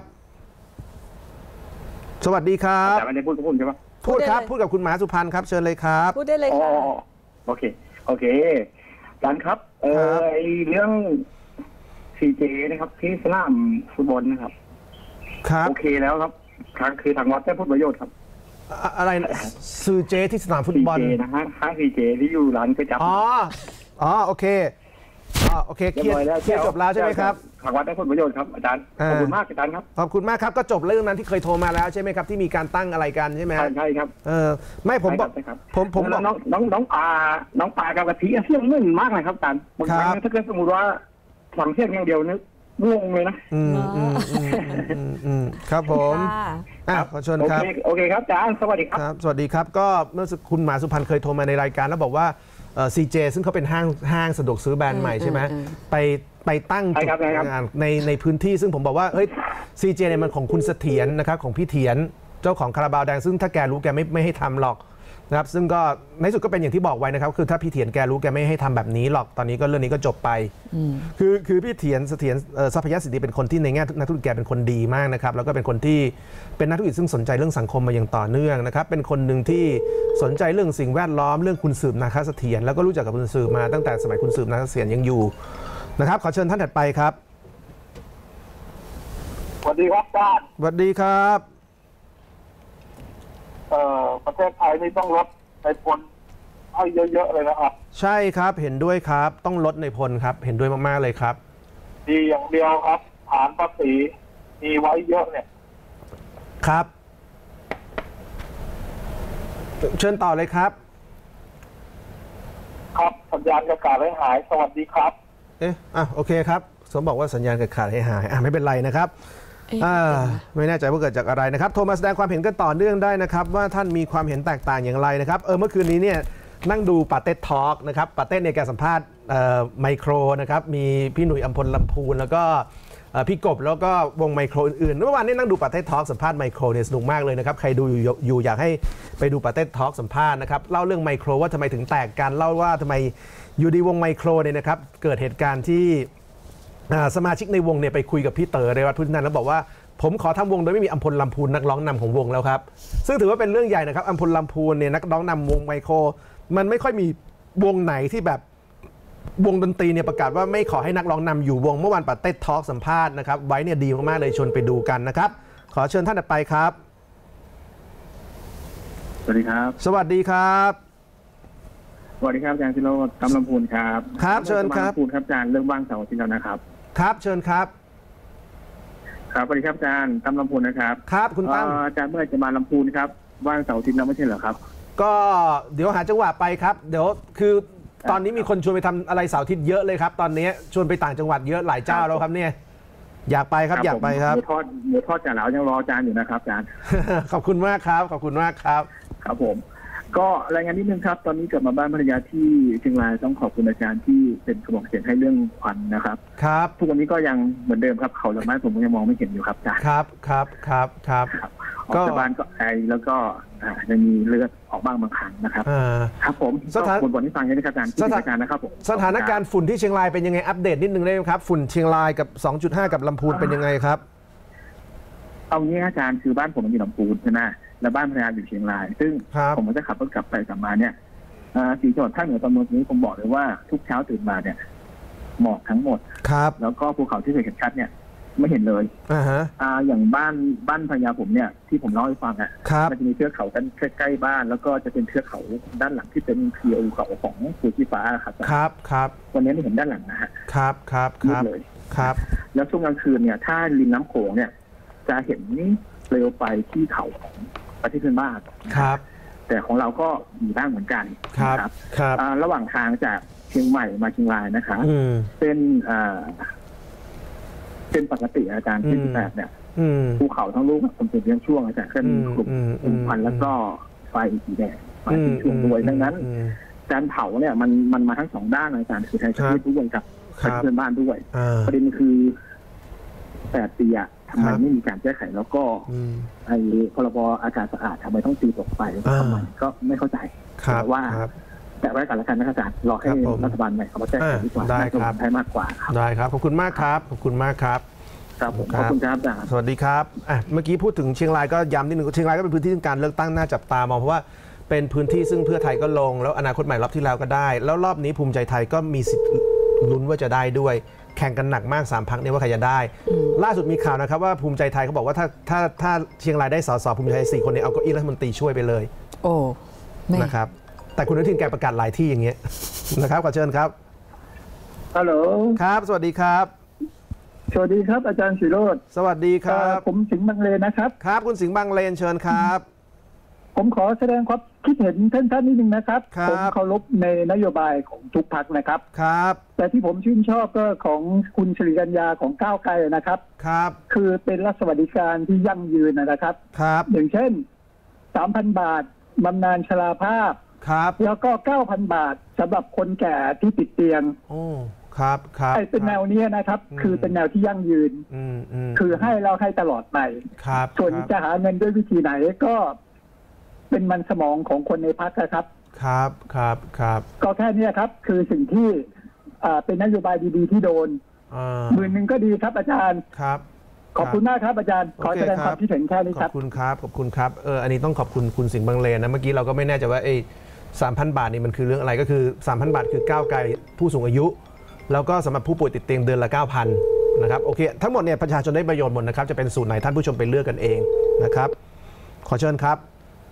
สวัสดีครับแต่ไม่ได้พูดกับผมใช่ปะพูดครับพูดกับคุณหมาสุพรรณครับเชิญเลยครับพูดได้เลยค่ะโอเคโอเคอาจารย์ครับเออเรื่องซีเจนะครับที่สนามฟุตบอลนะครับครับโอเคแล้วครับทางคือทางวัดได้พูดประโยชน์ครับอะไรซีเจที่สนามฟุตบอลซีเจนะฮะห้างซีเจที่อยู่ร้านก๋วยจั๊บอ๋ออ๋อโอเคอ๋อโอเคเคลียร์เคลียร์จบแล้วใช่ไหมครับทางวัดได้ผลประโยชน์ครับอาจารย์ขอบคุณมากอาจารย์ครับขอบคุณมากครับก็จบเรื่องนั้นที่เคยโทรมาแล้วใช่ไหมครับที่มีการตั้งอะไรกันใช่ไหมใช่ใช่ครับเออไม่ผมบอกผมผมบอกน้องน้องน้องปลาน้องปลากับกะทิเสี่ยงมึนมากเลยครับอาจารย์บางครั้งถ้าเกิดสมมติว่าฝังเสียงอย่างเดียวนึกงงเลยนะอืมอืมอืมอืมครับผมอ่ะขอเชิญครับโอเคครับอาจารย์สวัสดีครับสวัสดีครับก็เมื่อคุณหมาสุพรรณเคยโทรมาในรายการแล้วบอกว่าซีเจซึ่งเขาเป็นห้างห้างสะดวกซื้อแบรนด์ใหม่ใช่ไหมไปไปตั้งจุดในในพื้นที่ซึ่งผมบอกว่าเฮ้ยซีเจเนี่ยมันของคุณเสถียรนะครับของพี่เถียรเจ้าของคาราบาวแดงซึ่งถ้าแกรู้แกไม่ไม่ให้ทำหรอกนะครับซึ่งก็ในสุดก็เป็นอย่างที่บอกไว้นะครับคือถ้าพี่เถียรแกรู้แกไม่ให้ทำแบบนี้หรอกตอนนี้ก็เรื่องนี้ก็จบไปคือคือพี่เถียรเสถียรทรัพยสิทธิเป็นคนที่ในแง่นักธุรกิจแกเป็นคนดีมากนะครับแล้วก็เป็นคนที่เป็นนักธุรกิจซึ่งสนใจเรื่องสังคมมาอย่างต่อเนื่องนะครับเป็นคนหนึ่งที่สนใจเรื่องสิ่งแวดล้อมเรื่องคุณสืบนาคเสถียรแล้วก็รู้จักกับคุณสืบมาตั้งแต่สมัยคุณสืบนาคเสถียรยังอยู่นะครับขอเชิญท่านถัดไปครับสวัสดีครับอาจารย์สวัสดีครับประเทศไทยนี่ต้องลดในพลให้เยอะๆเลยนะครับใช่ครับเห็นด้วยครับต้องลดในพลครับเห็นด้วยมากๆเลยครับดีอย่างเดียวครับฐานภาษีมีไว้เยอะเนี่ยครับเชิญต่อเลยครับครับสัญญาณกระขาดให้หายสวัสดีครับเอ๊ะอ่ะโอเคครับสมบอกว่าสัญญาณกระขาดให้หายอ่ะไม่เป็นไรนะครับไม่แน่ใจว่าเกิดจากอะไรนะครับโทรมาแสดงความเห็นกันต่อเนื่องได้นะครับว่าท่านมีความเห็นแตกต่างอย่างไรนะครับเออเมื่อคืนนี้เนี่ยนั่งดูปาเต้ทอล์กนะครับปาเต้ในการสัมภาษณ์ไมโครนะครับมีพี่หนุ่ยอัมพลลำพูนแล้วก็พี่กบแล้วก็วงไมโครอื่นๆเมื่อวานนี้นั่งดูปาเต้ทอล์กสัมภาษณ์ไมโครเนี่ยสนุกมากเลยนะครับใครดูอยู่อยากให้ไปดูปาเต้ทอล์กสัมภาษณ์นะครับเล่าเรื่องไมโครว่าทำไมถึงแตกกันเล่าว่าทำไมอยู่ดีวงไมโครเนี่ยนะครับเกิดเหตุการณ์ที่สมาชิกในวงเนี่ยไปคุยกับพี่เต๋อในวัดพุทธนันแล้วบอกว่าผมขอทำวงโดยไม่มีอัมพลลำพูนนักร้องนำของวงแล้วครับซึ่งถือว่าเป็นเรื่องใหญ่นะครับอัมพลลำพูนเนี่ยนักร้องนำวงไมโครมันไม่ค่อยมีวงไหนที่แบบวงดนตรีเนี่ยประกาศว่าไม่ขอให้นักร้องนำอยู่วงเมื่อวานปาเต้ทอล์กสัมภาษณ์นะครับไว้เนี่ยดีมากๆเลยชวนไปดูกันนะครับขอเชิญท่านต่อไปครับสวัสดีครับสวัสดีครับสวัสดีครับอาจารย์ชิโรจน์กำลำพูนครับครับเชิญครับกำลำพูนครับอาจารย์เรื่องว่างเสาร์อาทิตย์แล้วนะครับครับเชิญครับครับสวัสดีครับอาจารย์ตั้มลำพูนนะครับครับคุณตั้มอาจารย์เมื่อจะมาลำพูนครับว่างเสาร์อาทิตย์แล้วไม่ใช่เหรอครับก็เดี๋ยวหาจังหวะไปครับเดี๋ยวคือตอนนี้มีคนชวนไปทำอะไรเสาร์อาทิตย์เยอะเลยครับตอนนี้ชวนไปต่างจังหวัดเยอะหลายเจ้าแล้วครับเนี่ยอยากไปครับอยากไปครับหมูทอดหมูทอดจ่าเหลายังรออาจารย์อยู่นะครับอาจารย์ขอบคุณมากครับขอบคุณมากครับครับผมก็รายงานนิดนึงครับตอนนี้กลับมาบ้านภรรยาที่เชียงรายต้องขอบคุณอาจารย์ที่เป็นกระบอกเสียงให้เรื่องควันนะครับครับทุกวันนี้ก็ยังเหมือนเดิมครับเขาละไม้ผมยังมองไม่เห็นอยู่ครับอาจารย์ครับครับครับครับออกจากบ้านก็ไอแล้วก็จะมีเลือดออกบ้างบางครั้งนะครับครับผมสถานบนที่ฟังกันนะครับอาจารย์สถานการณ์นะครับผมสถานการณ์ฝุ่นที่เชียงรายเป็นยังไงอัปเดตนิดนึงได้ไหมครับฝุ่นเชียงรายกับ สองจุดห้า กับลำพูนเป็นยังไงครับเอางี้อาจารย์คือบ้านผมมันอยู่ลำพูนใช่ไหมแล้วบ้านภรรยาอยู่เชียงรายซึ่งผมก็จะขับรถกลับไปกลับมาเนี่ยสี่จังหวัดภาคเหนือตอนนี้ผมบอกเลยว่าทุกเช้าตื่นมาเนี่ยหมอกทั้งหมดครับแล้วก็ภูเขาที่เคยเห็นชัดเนี่ยไม่เห็นเลยอ่าฮะอ่าอย่างบ้านบ้านภรรยาผมเนี่ยที่ผมเล่าให้ฟังอ่ะมันจะมีเทือกเขากันใกล้ๆบ้านแล้วก็จะเป็นเทือกเขาด้านหลังที่เป็นเพียวเขาของภูชีฟ้าครับครับครับวันนี้ไม่เห็นด้านหลังนะฮะครับครับครับเลยครับแล้วช่วงกลางคืนเนี่ยถ้าริมน้ำโขงเนี่ยจะเห็นเปลวไฟที่เขาของประเทศเพื่อนบ้านครับแต่ของเราก็มีบ้างเหมือนกันครับครับระหว่างทางจากเชียงใหม่มาเชียงรายนะคะเป็นเป็นปกติอาจารย์ที่แปดเนี่ยภูเขาทั้งลูกผมเป็นเรื่องช่วงอาจารย์ก็มีกลุ่มกลุ่มควันแล้วก็ไฟสีแดงไฟสีช่วงด้วยดังนั้นการเผาเนี่ยมันมันมาทั้งสองด้านอาจารย์คือไทยชีวิตด้วยกับเพื่อนบ้านด้วยประเด็นคือแปดปีอะทำไมไม่มีการแก้ไขแล้วก็ไอ้พรบอากาศสะอาดทำไมต้องตีตกไปทำไมก็ไม่เข้าใจแต่ว่าแต่ไว้กันแล้วกันนะครับอาจารย์รอให้รัฐบาลใหม่เขามาแก้ไขดีกว่าได้ครับได้มากกว่าได้ครับขอบคุณมากครับขอบคุณมากครับครับผมขอบคุณครับอาจารย์สวัสดีครับอ่ะเมื่อกี้พูดถึงเชียงรายก็ย้ำนิดนึงเชียงรายก็เป็นพื้นที่การเลือกตั้งน่าจับตามองเพราะว่าเป็นพื้นที่ซึ่งเพื่อไทยก็ลงแล้วอนาคตใหม่รอบที่แล้วก็ได้แล้วรอบนี้ภูมิใจไทยก็มีสิทธิ์ลุ้นว่าจะได้ด้วยแข่งกันหนักมากสามพรรคเนี่ยว่าใครจะได้ล่าสุดมีข่าวนะครับว่าภูมิใจไทยเขาบอกว่าถ้าถ้าถ้าเชียงรายได้สสภูมิใจไทยสี่คนเนี่ยเอาเก้าอี้รัฐมนตรีช่วยไปเลยโอ้นะครับแต่คุณอนุทินแกประกาศหลายที่อย่างเงี้ยนะครับขอเชิญครับฮัลโหลครับสวัสดีครับสวัสดีครับอาจารย์ศิโรจน์สวัสดีครับผมสิงห์บางเลนนะครับครับคุณสิงห์บางเลนเชิญครับผมขอแสดงความคิดเห็นท่านๆนิดนึงนะครับผมเคารพในนโยบายของทุกพรรคนะครับครับแต่ที่ผมชื่นชอบก็ของคุณสิริกัญญาของก้าวไกลนะครับครับคือเป็นรัฐสวัสดิการที่ยั่งยืนนะครับครับอย่างเช่น สามพัน บาทบำนาญชราภาพครับแล้วก็ เก้าพัน บาทสำหรับคนแก่ที่ติดเตียงโอ้ครับครับเป็นแนวนี้นะครับคือเป็นแนวที่ยั่งยืนคือให้เราให้ตลอดไปครับส่วนจะหาเงินด้วยวิธีไหนก็เป็นมันสมองของคนในพรรคครับครับครับครับก็แค่นี้ครับคือสิ่งที่เป็นนโยบายดีๆที่โดนหมื่นหนึ่งก็ดีครับอาจารย์ครับขอบคุณมากครับอาจารย์ขอแสดงความคิดเห็นแค่นี้ครับขอบคุณครับขอบคุณครับเอออันนี้ต้องขอบคุณคุณสิงห์บางเลนนะเมื่อกี้เราก็ไม่แน่ใจว่าไอ้สามพันบาทนี่มันคือเรื่องอะไรก็คือสามพันบาทคือก้าวไกลผู้สูงอายุแล้วก็สำหรับผู้ป่วยติดเตียงเดือนละ เก้าพัน นะครับโอเคทั้งหมดเนี่ยประชาชนได้ประโยชน์หมดนะครับจะเป็นสูตรไหนท่านผู้ชมไปเลือกกันเองนะครับขอเชิญครับ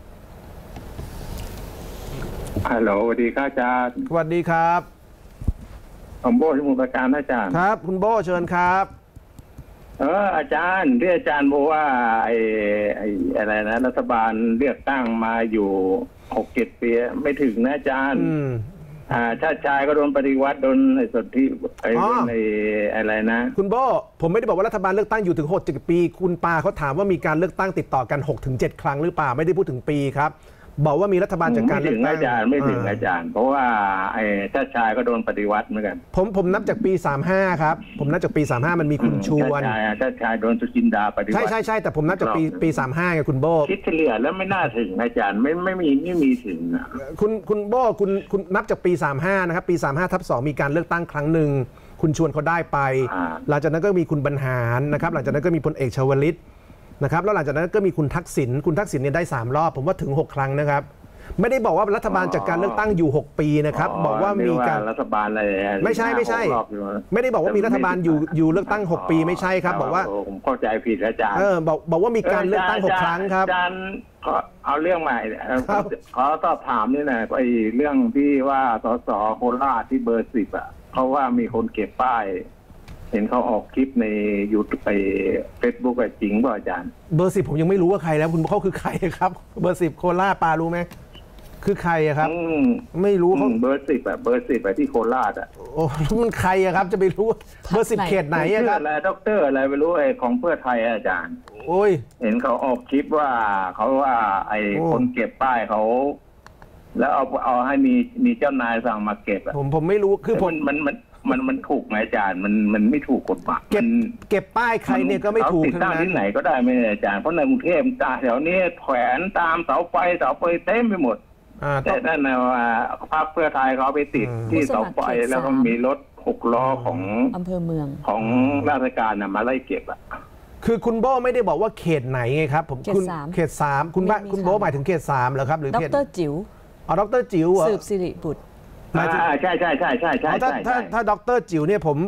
ฮัลโหลสวัสดีครับอาจารย์สวัสดีครับผมโบ้ที่มุมประการอาจารย์ครับคุณโบ้เชิญครับเอออาจารย์ที่อาจารย์บอกว่าไอ้ไอ้อะไรนะรัฐบาลเลือกตั้งมาอยู่หกเจ็ดปีไม่ถึงนะอาจารย์อ่าชาติชายก็โดนปฏิวัติโดนไอ้ส่วนที่ไอ้ในอะไรนะคุณโบ้ผมไม่ได้บอกว่ารัฐบาลเลือกตั้งอยู่ถึงหกเจ็ดปีคุณปาเขาถามว่ามีการเลือกตั้งติดต่อกัน หกถึงเจ็ด ครั้งหรือเปล่าไม่ได้พูดถึงปีครับบอกว่ามีรัฐบาลจากการเลือกตั้งอาจารย์ไม่ถึงอาจารย์เพราะว่าไอ้ชาติชายก็โดนปฏิวัติเหมือนกันผมผมนับจากปีสามสิบห้าครับผมนับจากปีสามสิบห้ามันมีคุณชวนชาติชายชาติชายโดนสุจินดาปฏิวัติใช่ใช่ใช่แต่ผมนับจากปีปีสามสิบห้าไงคุณโบ้คิดเฉลี่ยแล้วไม่น่าถึงอาจารย์ไม่ไม่มีไม่มีถึงนะคุณคุณโบ้คุณคุณนับจากปีสามสิบห้านะครับปีสามสิบห้าทับสองมีการเลือกตั้งครั้งหนึ่งคุณชวนเขาได้ไปหลังจากนั้นก็มีคุณบรรหารนะครับหลังจากนั้นก็มีพลเอกชวลิตนะครับแล้วหลังจากนั้นก็มีคุณทักษิณคุณทักษิณเนี่ยได้สามรอบผมว่าถึงหกครั้งนะครับไม่ได้บอกว่ารัฐบาลจากการเลือกตั้งอยู่หกปีนะครับบอกว่ามีการรัฐบาลอะไรไม่ใช่ไม่ใช่ไม่ได้บอกว่ามีรัฐบาลอยู่อยู่เลือกตั้งหกปีไม่ใช่ครับบอกว่าผมเข้าใจผิดอาจารย์เออบอกบอกว่ามีการเลือกตั้งหกครั้งครับอาจารย์เอาเรื่องใหม่ขอสอบถามนี่นะไอ้เรื่องที่ว่าสสโคราชที่เบอร์สิบอ่ะเขาว่ามีคนเก็บป้ายเห็นเขาออกคลิปในยูทูบไปเฟซบุ๊กจริงป่ะอาจารย์เบอร์สิบผมยังไม่รู้ว่าใครแล้วคุณเขาคือใครครับเบอร์สิบโคราชปารู้ไหมคือใครอะครับไม่รู้เขาเบอร์สิบอะเบอร์สิบไปที่โคราชอะโอ้มันใครอะครับจะไปรู้เบอร์สิบเขตไหนอะครับอะไรด็อกเตอร์อะไรไม่รู้ไอ้ของเพื่อไทยอาจารย์โอ้ยเห็นเขาออกคลิปว่าเขาว่าไอ้คนเก็บป้ายเขาแล้วเอาเอาให้มีมีเจ้านายสั่งมาเก็บอะผมผมไม่รู้คือผมมันมันมันมันถูกไหมอาจารย์มันมันไม่ถูกกฎหมายเก็บเก็บป้ายใครเนี่ยก็ไม่ถูกทั้งนั้นที่ไหนก็ได้ไม่อาจารย์เพราะในกรุงเทพแถวนี้แขวนตามเสาไฟเสาไฟเต็มไปหมดแต่นั่นนะว่าพรรคเพื่อไทยเขาไปติดที่เสาไฟแล้วก็มีรถหกล้อของอำเภอเมืองของราชการน่ะมาไล่เก็บอ่ะคือคุณโบ้ไม่ได้บอกว่าเขตไหนไงครับผมคุณเขตสามคุณคุณโบ้หมายถึงเขตสามเหรอครับหรือดรจิ๋วอ๋อดรจิ๋วสืบสิริบุตรใช่ใช่ใช่ใช่ใช่ใช่ถ้าถ้าถ้าดรจิ๋วเนี่ยผม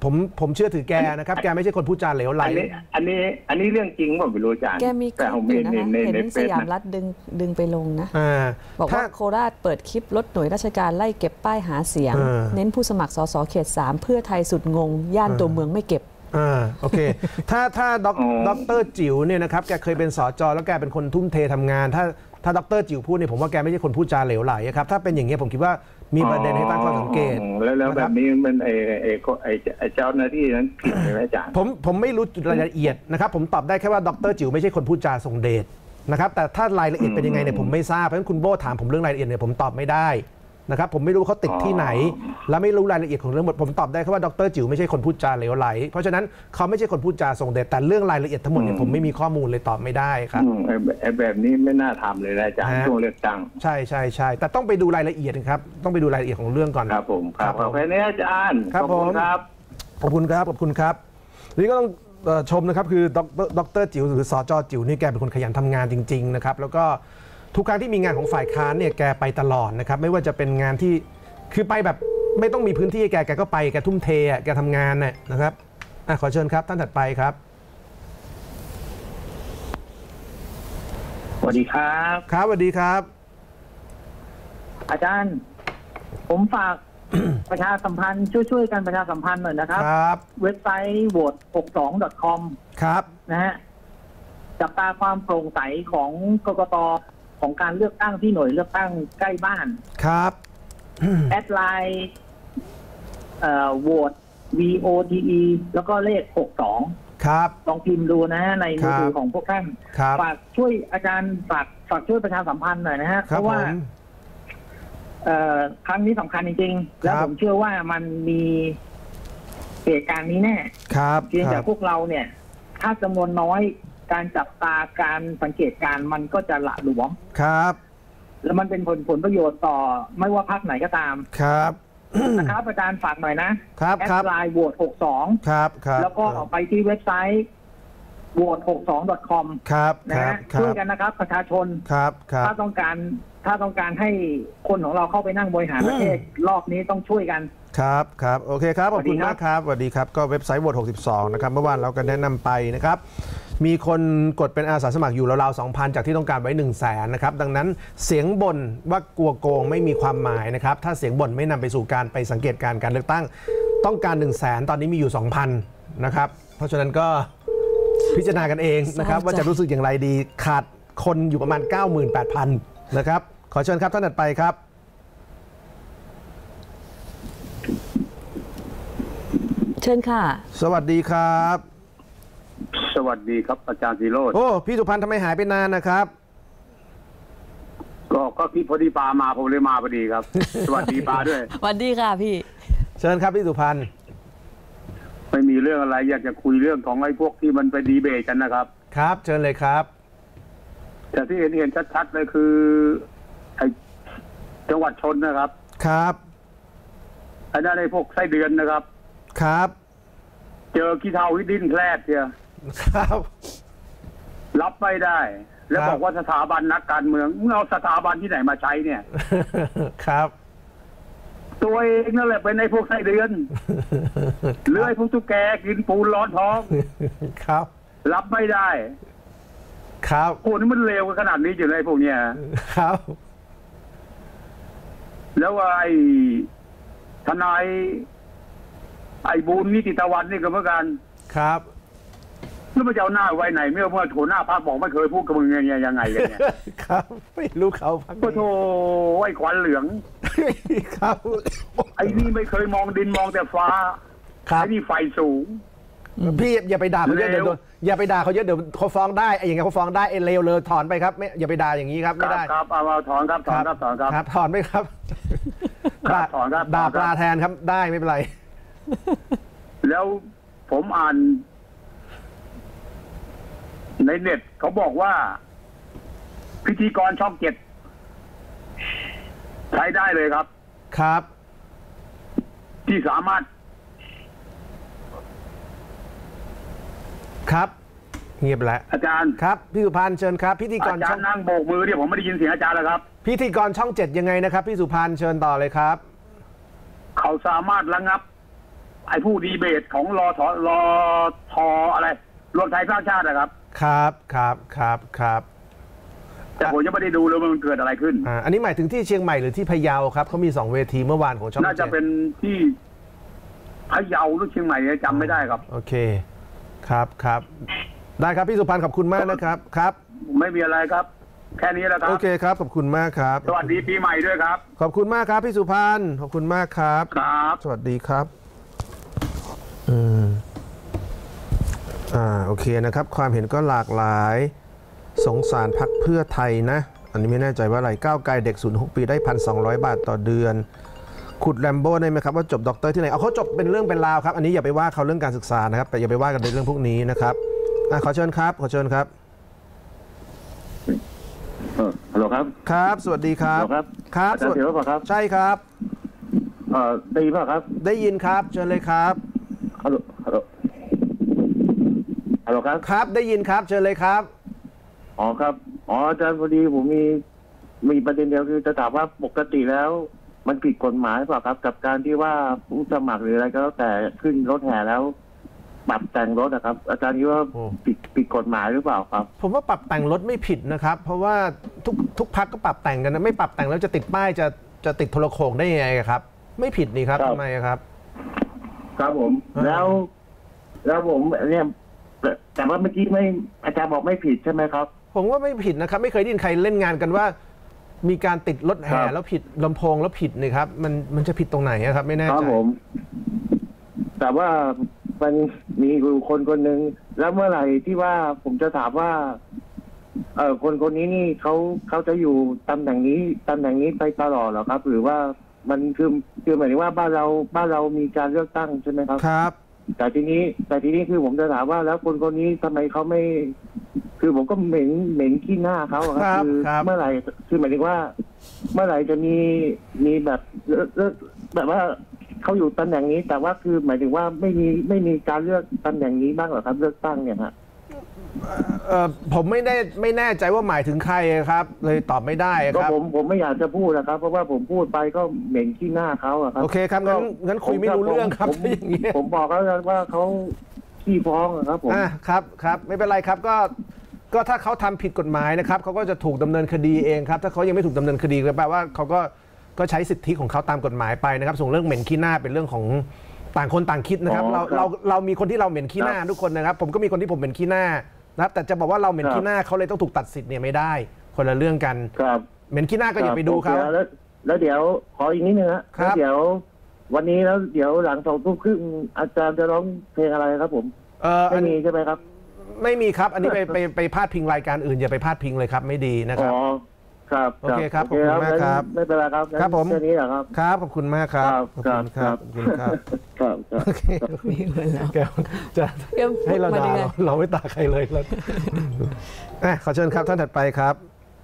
ผมผมเชื่อถือแกนะครับแกไม่ใช่คนพูดจาเหลวไหลอันนี้อันนี้อันนี้เรื่องจริงว่าไม่รู้อาจารย์แกมีคลิปอยู่นะคะเห็นสยามรัฐดึงดึงไปลงนะบอกว่าโคราชเปิดคลิปรถหน่วยราชการไล่เก็บป้ายหาเสียงเน้นผู้สมัครสสเขตสามเพื่อไทยสุดงงย่านตัวเมืองไม่เก็บอ่าโอเคถ้าถ้าด็อกเตอร์จิ๋วเนี่ยนะครับแกเคยเป็นสจแล้วแกเป็นคนทุ่มเททำงานถ้าถ้าด็อกเตอร์จิ๋วพูดเนี่ยผมว่าแกไม่ใช่คนพูดจาเหลวไหลครับถ้าเป็นอย่างนี้ผมคิดว่ามีประเด็นให้ตั้งข้อสังเกตแล้วแล้วแบบนี้มันไอ้ไอ้ไอ้เจ้าหน้าที่นั้นผิดไหมอาจารย์ผมผมไม่รู้รายละเอียดนะครับผมตอบได้แค่ว่าด็อกเตอร์จิ๋วไม่ใช่คนพูดจาทรงเดชนะครับแต่ถ้ารายละเอียดเป็นยังไงเนี่ยผมไม่ทราบเพราะฉะนั้นคุณโบ้ถามผมเรื่องรายละเอียดเนี่ยผมตอบไม่ได้นะครับผมไม่รู้เขาติดที่ไหนและไม่รู้รายละเอียดของเรื่องหมดผมตอบได้แค่ว่าดร.จิ๋วไม่ใช่คนพูดจาเหลวไหลเพราะฉะนั้นเขาไม่ใช่คนพูดจาทรงเดชแต่เรื่องรายละเอียดทั้งหมดเนี่ยผมไม่มีข้อมูลเลยตอบไม่ได้ครับไอ้แบบนี้ไม่น่าทำเลยนะอาจารย์ช่วงเลือกตั้งใช่ใช่ใช่แต่ต้องไปดูรายละเอียดครับต้องไปดูรายละเอียดของเรื่องก่อนครับผมครับขอบคุณอาจารย์ครับผมครับขอบคุณครับขอบคุณครับนี่ก็ต้องชมนะครับคือดร.จิ๋วหรือสจ.จิ๋วนี่แกเป็นคนขยันทำงานจริงๆนะครับแล้วก็ทุกครั้งที่มีงานของฝ่ายค้านเนี่ยแกไปตลอดนะครับไม่ว่าจะเป็นงานที่คือไปแบบไม่ต้องมีพื้นที่แกแกก็ไปแกทุ่มเทอ่ะแกทำงานน่ะนะครับอ่ะขอเชิญครับท่านถัดไปครับสวัสดีครับครับสวัสดีครับอาจารย์ผมฝาก ประชาสัมพันธ์ช่วยๆกันประชาสัมพันธ์หน่อยนะครับครับเว็บไซต์โหวตหกสอง ดอท คอมครับนะฮะจับตาความโปร่งใสของกกต.ของการเลือกตั้งที่หน่วยเลือกตั้งใกล้บ้านครับแอดไลน์เอ่อโหวต วี โอ ที อี แล้วก็เลขหกสองครับลองพิมพ์ดูนะฮะในมือถือของพวกท่านฝากช่วยอาจารย์ฝากฝากช่วยประชาสัมพันธ์หน่อยนะฮะเพราะว่าเอ่อครั้งนี้สำคัญจริงๆแล้วผมเชื่อว่ามันมีเหตุการณ์นี้แน่ครับเพียงแต่พวกเราเนี่ยถ้าจำนวนน้อยการจับตาการสังเกตการมันก็จะหละหลวมครับแล้วมันเป็นผลผลประโยชน์ต่อไม่ว่าพรรคไหนก็ตามครับนะครับอาจารย์ฝากหน่อยนะครับแอดไลน์โหวตหกสองครับครับแล้วก็ไปที่เว็บไซต์โหวตหกสอง ดอท คอมครับนะฮะช่วยกันนะครับประชาชนครับครับถ้าต้องการถ้าต้องการให้คนของเราเข้าไปนั่งบริหารประเทศรอบนี้ต้องช่วยกันครับครับโอเคครับขอบคุณมากครับสวัสดีครับก็เว็บไซต์โหวตหกสิบสองนะครับเมื่อวานเราก็แนะนำไปนะครับมีคนกดเป็นอาสาสมัครอยู่ราวๆ สองพัน จากที่ต้องการไว้ หนึ่งแสน นะครับดังนั้นเสียงบ่นว่ากลัวโกงไม่มีความหมายนะครับถ้าเสียงบ่นไม่นำไปสู่การไปสังเกตการการเลือกตั้งต้องการ หนึ่งแสน ตอนนี้มีอยู่ สองพัน นะครับเพราะฉะนั้นก็พิจารณากันเองนะครับว่าจะรู้สึกอย่างไรดีขาดคนอยู่ประมาณ เก้าหมื่นแปดพัน นะครับขอเชิญครับท่านถัดไปครับเชิญค่ะสวัสดีครับสวัสดีครับอาจารย์ศิโรจน์โอ้พี่สุพันธ์ทำไมหายไปนานนะครับก็ก็พี่พอดีปามาผมเลยมาพอดีครับ สวัสดีปาด้วยสวัสดีค่ะพี่เชิญครับพี่สุพันธ์ไม่มีเรื่องอะไรอยากจะคุยเรื่องของไอ้พวกที่มันไปดีเบตกันนะครับครับเชิญเลยครับแต่ที่เห็นเห็นชัดๆเลยคือไอ้จังหวัดชนนะครับครับไอ้นั่นไอ้พวกไส้เดือนนะครับครับเจอขี้เถ้าที่ดิ้นแพลดเชียวครับรับไม่ได้แล้วบอกว่าสถาบันนักการเมืองมึงเอาสถาบันที่ไหนมาใช้เนี่ยครับตัวเองนั่นแหละเป็นไอ้พวกไส้เดือนเลื้อยพวกตุ๊กแกกินปูนร้อนท้องครับรับไม่ได้ครับโอ้นี่มันเลวขนาดนี้อยู่เลยพวกเนี้ยครับแล้วไอ้ทนายไอ้บูญนิติตะวันนี่ก็เหมือนกันครับแล้วมันจะเอาหน้าไว้ไหนเมื่อเมื่อโถหน้าพรรคบอกไม่เคยพูดกับมึงยังไงยังไงกันเนี่ยครับไม่รู้เขาพักก็โถไอ้ขวัญเหลืองครับไอ้นี่ไม่เคยมองดินมองแต่ฟ้าไอ้นี่ไฟสูงพี่อย่าไปด่าเขาเยอะเดี๋ยวอย่าไปด่าเขาเยอะเดี๋ยวเขาฟ้องได้ไอ้อย่างเงี้ยเขาฟ้องได้ไอ้เลวเลยถอนไปครับไม่อย่าไปด่าอย่างนี้ครับไม่ได้ครับเอาถอนครับถอนครับถอนครับครับถอนไหมครับถอนครับด่าปลาแทนครับได้ไม่เป็นไรแล้วผมอ่านในเน็ตเขาบอกว่าพิธีกรช่องเจ็ดใช้ได้เลยครับครับที่สามารถครับเงียบแล้วอาจารย์ครับพี่สุพันธ์เชิญครับพิธีกรช่องนั่งโบกมือเนี่ยผมไม่ได้ยินเสียงอาจารย์แล้วครับพิธีกรช่องเจ็ดยังไงนะครับพี่สุพันธ์เชิญต่อเลยครับเขาสามารถระงับไอ้ผู้ดีเบตของรอทอรอทออะไรรวมไทยสร้างชาตินะครับครับครับครับครับแต่ผมยังไม่ได้ดูเลยมันเกิดอะไรขึ้นอ่าอันนี้หมายถึงที่เชียงใหม่หรือที่พะเยาครับเขามีสองเวทีเมื่อวานของช่องน่าจะเป็นที่พะเยาหรือเชียงใหม่จำไม่ได้ครับโอเคครับครับได้ครับพี่สุพันธ์ขอบคุณมากนะครับครับไม่มีอะไรครับแค่นี้แล้วครับโอเคครับขอบคุณมากครับสวัสดีปีใหม่ด้วยครับขอบคุณมากครับพี่สุพันธ์ขอบคุณมากครับครับสวัสดีครับอืมอ่าโอเคนะครับความเห็นก็หลากหลายสงสารพรรคเพื่อไทยนะอันนี้ไม่แน่ใจว่าอะไรก้าวไกลเด็กศูนย์หกปีได้พันสองร้อยบาทต่อเดือนขุดแลมโบ้ได้ไหมครับว่าจบด็อกเตอร์ที่ไหนเอาเขาจบเป็นเรื่องเป็นราวครับอันนี้อย่าไปว่าเขาเรื่องการศึกษานะครับแต่อย่าไปว่ากันในเรื่องพวกนี้นะครับอ่ะขอเชิญครับขอเชิญครับเออฮัลโหลครับครับสวัสดีครับครับครับสวัสดีครับใช่ครับเออได้ยินป่ะครับได้ยินครับเชิญเลยครับฮัลโหลฮัลโหลฮัลโหลครับครับได้ยินครับเชิญเลยครับอ๋อครับอ๋ออาจารย์พอดีผมมีมีประเด็นเดียวคือจะถามว่าปกติแล้วมันผิดกฎหมายเปล่าครับกับการที่ว่าผู้สมัครหรืออะไรก็แล้วแต่ขึ้นรถแห่แล้วปรับแต่งรถนะครับอาจารย์คิดว่าผิดผิดกฎหมายหรือเปล่าครับผมว่าปรับแต่งรถไม่ผิดนะครับเพราะว่าทุกทุกพรรคก็ปรับแต่งกันนะไม่ปรับแต่งแล้วจะติดป้ายจะจะติดโทรโขงได้ยังไงครับไม่ผิดนี่ครับทำไมครับครับผมแล้วแล้วผมเนี่ยแต่ว่าเมื่อกี้ไม่อาจารย์บอกไม่ผิดใช่ไหมครับผมว่าไม่ผิดนะครับไม่เคยได้ยินใครเล่นงานกันว่ามีการติดรถแห่แล้วผิดลำโพงแล้วผิดนี่ครับมันมันจะผิดตรงไหนครับไม่แน่ใจครับผมแต่ว่ามันมีคนคนหนึ่งแล้วเมื่อไหร่ที่ว่าผมจะถามว่าเออคนคนนี้นี่เขาเขาจะอยู่ตำแหน่งนี้ตำแหน่งนี้ไปตลอดหรอครับหรือว่ามันคือคือหมายถึงว่าบ้านเราบ้านเรามีการเลือกตั้งใช่ไหมครับครับแต่ทีนี้แต่ทีนี้คือผมจะถามว่าแล้วคนคนนี้ทำไมเขาไม่คือผมก็เหม็นเหม็นขี้หน้าเขาครับคือเมื่อไหร่คือหมายถึงว่าเมื่อไหร่จะมีมีแบบแบบว่าเขาอยู่ตำแหน่งนี้แต่ว่าคือหมายถึงว่าไม่มีไม่มีการเลือกตำแหน่งนี้บ้างหรอครับเลือกตั้งเนี่ยฮะเออผมไม่ได้ไม่แน่ใจว่าหมายถึงใครครับเลยตอบไม่ได้ครับผมผมไม่อยากจะพูดนะครับเพราะว่าผมพูดไปก็เหม็นขี้หน้าเขาอะครับโอเคครับงั้นงั้นคุยไม่รู้เรื่องครับอย่างนี้ผมบอกแล้วว่าเขาขี้ฟ้องครับผมอ่าครับครับไม่เป็นไรครับก็ก็ถ้าเขาทำผิดกฎหมายนะครับเขาก็จะถูกดำเนินคดีเองครับถ้าเขายังไม่ถูกดำเนินคดีก็แปลว่าเขาก็ก็ใช้สิทธิของเขาตามกฎหมายไปนะครับส่วนเรื่องเหม็นขี้หน้าเป็นเรื่องของต่างคนต่างคิดนะครับเราเราเรามีคนที่เราเหม็นขี้หน้าทุกคนนะครับผมก็มีคนที่ผมเหม็นขี้หน้านะครับแต่จะบอกว่าเราเหม็นขี้หน้าเขาเลยต้องถูกตัดสิทธิ์เนี่ยไม่ได้คนละเรื่องกันเหม็นขี้หน้าก็อย่าไปดูครับแล้วเดี๋ยวขออีกนิดนึงนะแล้วเดี๋ยววันนี้แล้วเดี๋ยวหลังสองทุ่มครึ่งอาจารย์จะร้องเพลงอะไรครับผมไม่มีใช่ไหมครับไม่มีครับอันนี้ไปไปไปพาดพิงรายการอื่นอย่าไปพาดพิงเลยครับไม่ดีนะครับครับโอเคครับขอบคุณมากครับไม่เป็นไรครับครับผมแค่นี้แหละครับครับขอบคุณมากครับขอบคุณครับขอบคุณครับครับโอเคมีเงินแล้วจะให้เราด่าเราไม่ด่าใครเลยแล้วขอเชิญครับท่านถัดไปครับ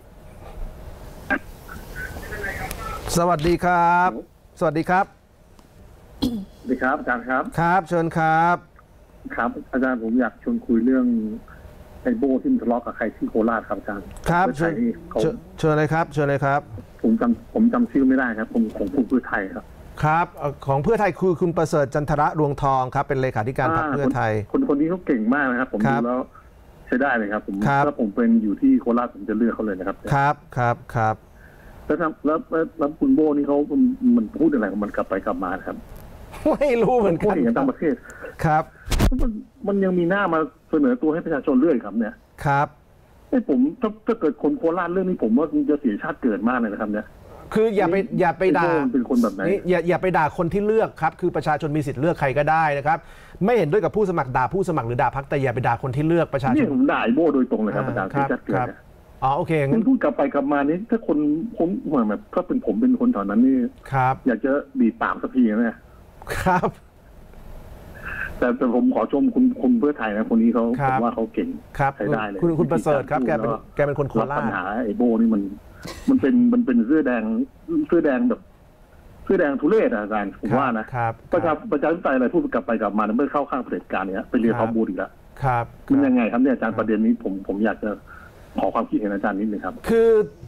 สวัสดีครับสวัสดีครับสวัสดีครับอาจารย์ครับครับเชิญครับครับอาจารย์ผมอยากชวนคุยเรื่องไอ้โบ้ที่มันทะเลาะกับใครที่โคราชครับอาจารย์ครับเชิญเชิญเลยครับเชิญเลยครับผมจำผมจำชื่อไม่ได้ครับผมของเพื่อไทยครับครับของเพื่อไทยคือคุณประเสริฐจันทระรวงทองครับเป็นเลขาธิการพรรคเพื่อไทยคนคนนี้เขาเก่งมากนะครับผมดูแล้วใช้ได้เลยครับผมถ้าผมเป็นอยู่ที่โคราชผมจะเลือกเขาเลยนะครับครับครับครับแล้วแล้วแล้วคุณโบ้นี่เขามันพูดอะไรมันกลับไปกลับมาครับไม่รู้เหมือนกันพูดอย่างต่างประเทศครับมันมันยังมีหน้ามาเสนอตัวให้ประชาชนเรื่อยครับเนี่ยครับไอ้ผมถ้าถ้าเกิดคนโคราชเรื่องนี้ผมว่าจะเสียชาติเกิดมากเลยนะครับเนี่ยคืออย่าไปอย่าไปด่าเป็นคนแบบไหนอย่าอย่าไปด่าคนที่เลือกครับคือประชาชนมีสิทธิ์เลือกใครก็ได้นะครับไม่เห็นด้วยกับผู้สมัครด่าผู้สมัครหรือด่าพรรคแต่อย่าไปด่าคนที่เลือกประชาชนนี่ผมด่าไอ้โบ้โดยตรงเลยครับอาจารย์ที่ชัดเกิดอ๋อโอเคงั้นพูดกลับไปกลับมานี่ถ้าคนผมเหมือนแบบก็เป็นผมเป็นคนแถวนั้นนี่ครับอยากจะบีบปากสักทีนะครับแต่แต่ผมขอชมคุณคุณเพื่อไทยนะคนนี้เขาผมว่าเขาเก่งใช้ได้เลยคุณคุณประเสริฐครับแกเป็นแกเป็นคนโคราชปัญหาไอ้โบ้นี่มันมันเป็นมันเป็นเสื้อแดงเสื้อแดงแบบเสื้อแดงทุเรศอาจารย์ผมว่านะประชาประชาธิปไตยอะไรพูดกลับไปกลับมาเมื่อเข้าข้างเผด็จการเนี้ยไปเรียนความบูดอีกแล้วครับมันยังไงครับเนี่ยอาจารย์ประเด็นนี้ผมผมอยากจะขอความคิดเห็นอาจารย์นิดนึงครับคือ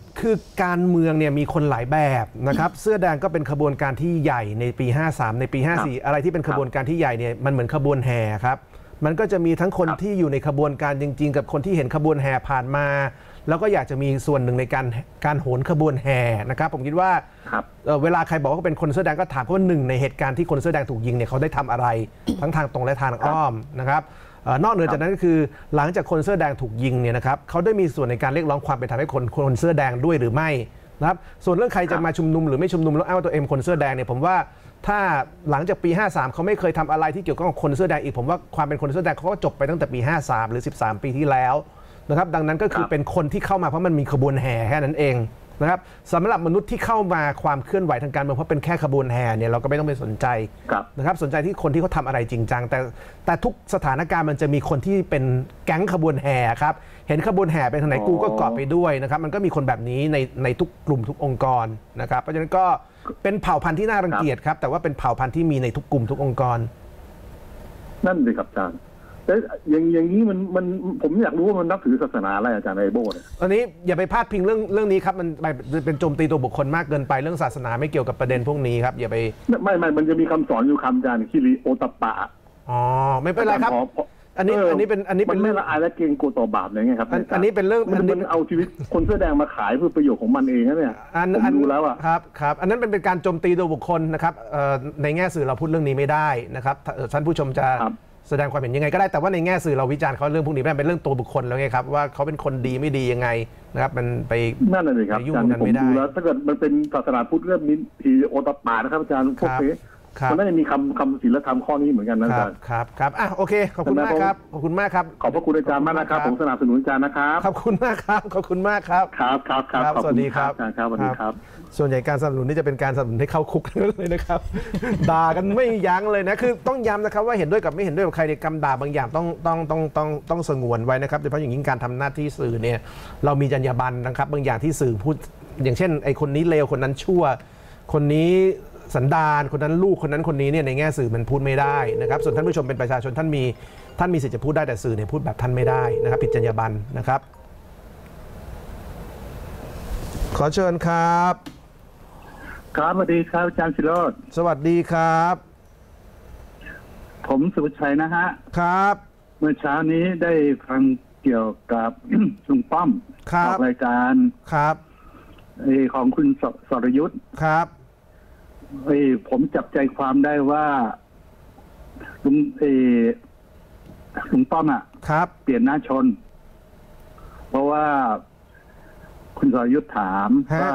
คือการเมืองเนี่ยมีคนหลายแบบนะครับเสื้อแดงก็เป็นขบวนการที่ใหญ่ในปีห้าสามในปีห้าสี่อะไรที่เป็นขบวนการที่ใหญ่เนี่ยมันเหมือนขบวนแห่ครับมันก็จะมีทั้งคนที่อยู่ในขบวนการจริงๆกับคนที่เห็นขบวนแห่ผ่านมาแล้วก็อยากจะมีส่วนหนึ่งในการการโหนขบวนแห่นะครับผมคิดว่าเวลาใครบอกว่าเป็นคนเสื้อแดงก็ถามเพราะว่าหนึ่งในเหตุการณ์ที่คนเสื้อแดงถูกยิงเนี่ยเขาได้ทำอะไรทั้งทางตรงและทางอ้อมนะครับนอกเหนือจากนั้นก็คือหลังจากคนเสื้อแดงถูกยิงเนี่ยนะครับเขาได้มีส่วนในการเรียกร้องความเป็นธรรมให้คนคนเสื้อแดงด้วยหรือไม่นะครับส่วนเรื่องใครจะมาชุมนุมหรือไม่ชุมนุมแล้วอ้างว่าตัวเองคนเสื้อแดงเนี่ยผมว่าถ้าหลังจากปีห้าสามเขาไม่เคยทำอะไรที่เกี่ยวกับคนเสื้อแดงอีกผมว่าความเป็นคนเสื้อแดงเขาก็จบไปตั้งแต่ปีห้าสามหรือสิบสามปีที่แล้วนะครับดังนั้นก็คือเป็นคนที่เข้ามาเพราะมันมีขบวนแห่แค่นั้นเองนะครับสำหรับมนุษย์ที่เข้ามาความเคลื่อนไหวทางการเมืองเพราะเป็นแค่ขบวนแห่เนี่ยเราก็ไม่ต้องไปสนใจนะครับสนใจที่คนที่เขาทำอะไรจริงจังแต่แต่ทุกสถานการณ์มันจะมีคนที่เป็นแก๊งขบวนแห่ครับเห็นขบวนแห่ไปทางไหนกูก็เกาะไปด้วยนะครับมันก็มีคนแบบนี้ในในทุกกลุ่มทุกองค์กรนะครับเพราะฉะนั้นก็เป็นเผ่าพันธุ์ที่น่ารังเกียจครับแต่ว่าเป็นเผ่าพันธุ์ที่มีในทุกกลุ่มทุกองค์กรนั่นเลยครับอาจารย์แต่อย่างอย่างนี้มันมันผมอยากรู้ว่ามันนับถือศาสนาอะไรอาจารย์ไอโบ้เนี่ยอันนี้อย่าไปพาดพิงเรื่องเรื่องนี้ครับมันเป็นโจมตีตัวบุคคลมากเกินไปเรื่องศาสนาไม่เกี่ยวกับประเด็นพวกนี้ครับอย่าไปไม่ไม่มันจะมีคำสอนอยู่คำอาจารย์คิริโอตปะอ๋อไม่เป็นไรครับอันนี้อันนี้เป็นอันนี้เป็นเรื่องละอายและเกรงกลัวต่อบาปอะไรเงี้ยครับอันนี้เป็นเรื่องมันมันเอาชีวิตคนเสื้อแดงมาขายเพื่อประโยชน์ของมันเองนะเนี่ยผมดูแล้วอ่ะครับครับอันนั้นเป็นการโจมตีตัวบุคคลนะครับในแง่สื่อเราพูดเรื่องนี้ไม่ได้นะครับท่านผู้ชมจะแสดงความเห็นยังไงก็ได้แต่ว่าในแง่สื่อเราวิจารณ์เขาเรื่องพวกนี้เป็นเรื่องตัวบุคคลแล้วไงครับว่าเขาเป็นคนดีไม่ดียังไงนะครับมันไปนั่นเลยครับอาจารย์ผมดูแล้วถ้าเกิดมันเป็นศาสนาพุทธเรื่องนี้ทีโอตปานะครับอาจารย์พวกนี้มันน่าจะมีคำคำศีลธรรมข้อนี้เหมือนกันนะอาจารย์ครับครับอ่ะโอเคขอบคุณมากครับขอบคุณมากครับขอบพระคุณอาจารย์มากนะครับผมสนับสนุนอาจารย์นะครับขอบคุณมากครับขอบคุณมากครับครับครับครับสวัสดีครับครับสวัสดีครับส่วนใหญ่การสนับสนุนนี่จะเป็นการสนับสนุนให้เข้าคุกเลยนะครับด่ากันไม่ยั้งเลยนะคือต้องย้ำนะครับว่าเห็นด้วยกับไม่เห็นด้วยกับใครในคำด่าบางอย่างต้องต้องต้องต้องต้องสงวนไว้นะครับโดยเฉพาะอย่างยิ่งการทำหน้าที่สื่อเนี่ยเรามีจรรยาบรรณนะครับบางอย่างที่สื่อพูดอย่างเช่นไอ้คนนี้เลวคนนั้นชั่วคนนี้สันดานคนนั้นลูกคนนั้นคนนี้เนี่ยในแง่สื่อมันพูดไม่ได้นะครับส่วนท่านผู้ชมเป็นประชาชนท่านมีท่านมีสิทธิ์จะพูดได้แต่สื่อเนี่ยพูดแบบท่านไม่ได้นะครับผิดจรรยาบรรณนะครับขอเชิญครับครับสวัสดีครับอาจารย์ศิโรจน์สวัสดีครับผมสุภชัยนะฮะครับเมื่อเช้านี้ได้ฟังเกี่ยวกับลุงป้อมออกรายการครับของคุณสรยุทธ์ครับผมจับใจความได้ว่าลุงเอลุงป้อมอ่ะครับเปลี่ยนหน้าชนเพราะว่าคุณสรยุทธ์ถามว่า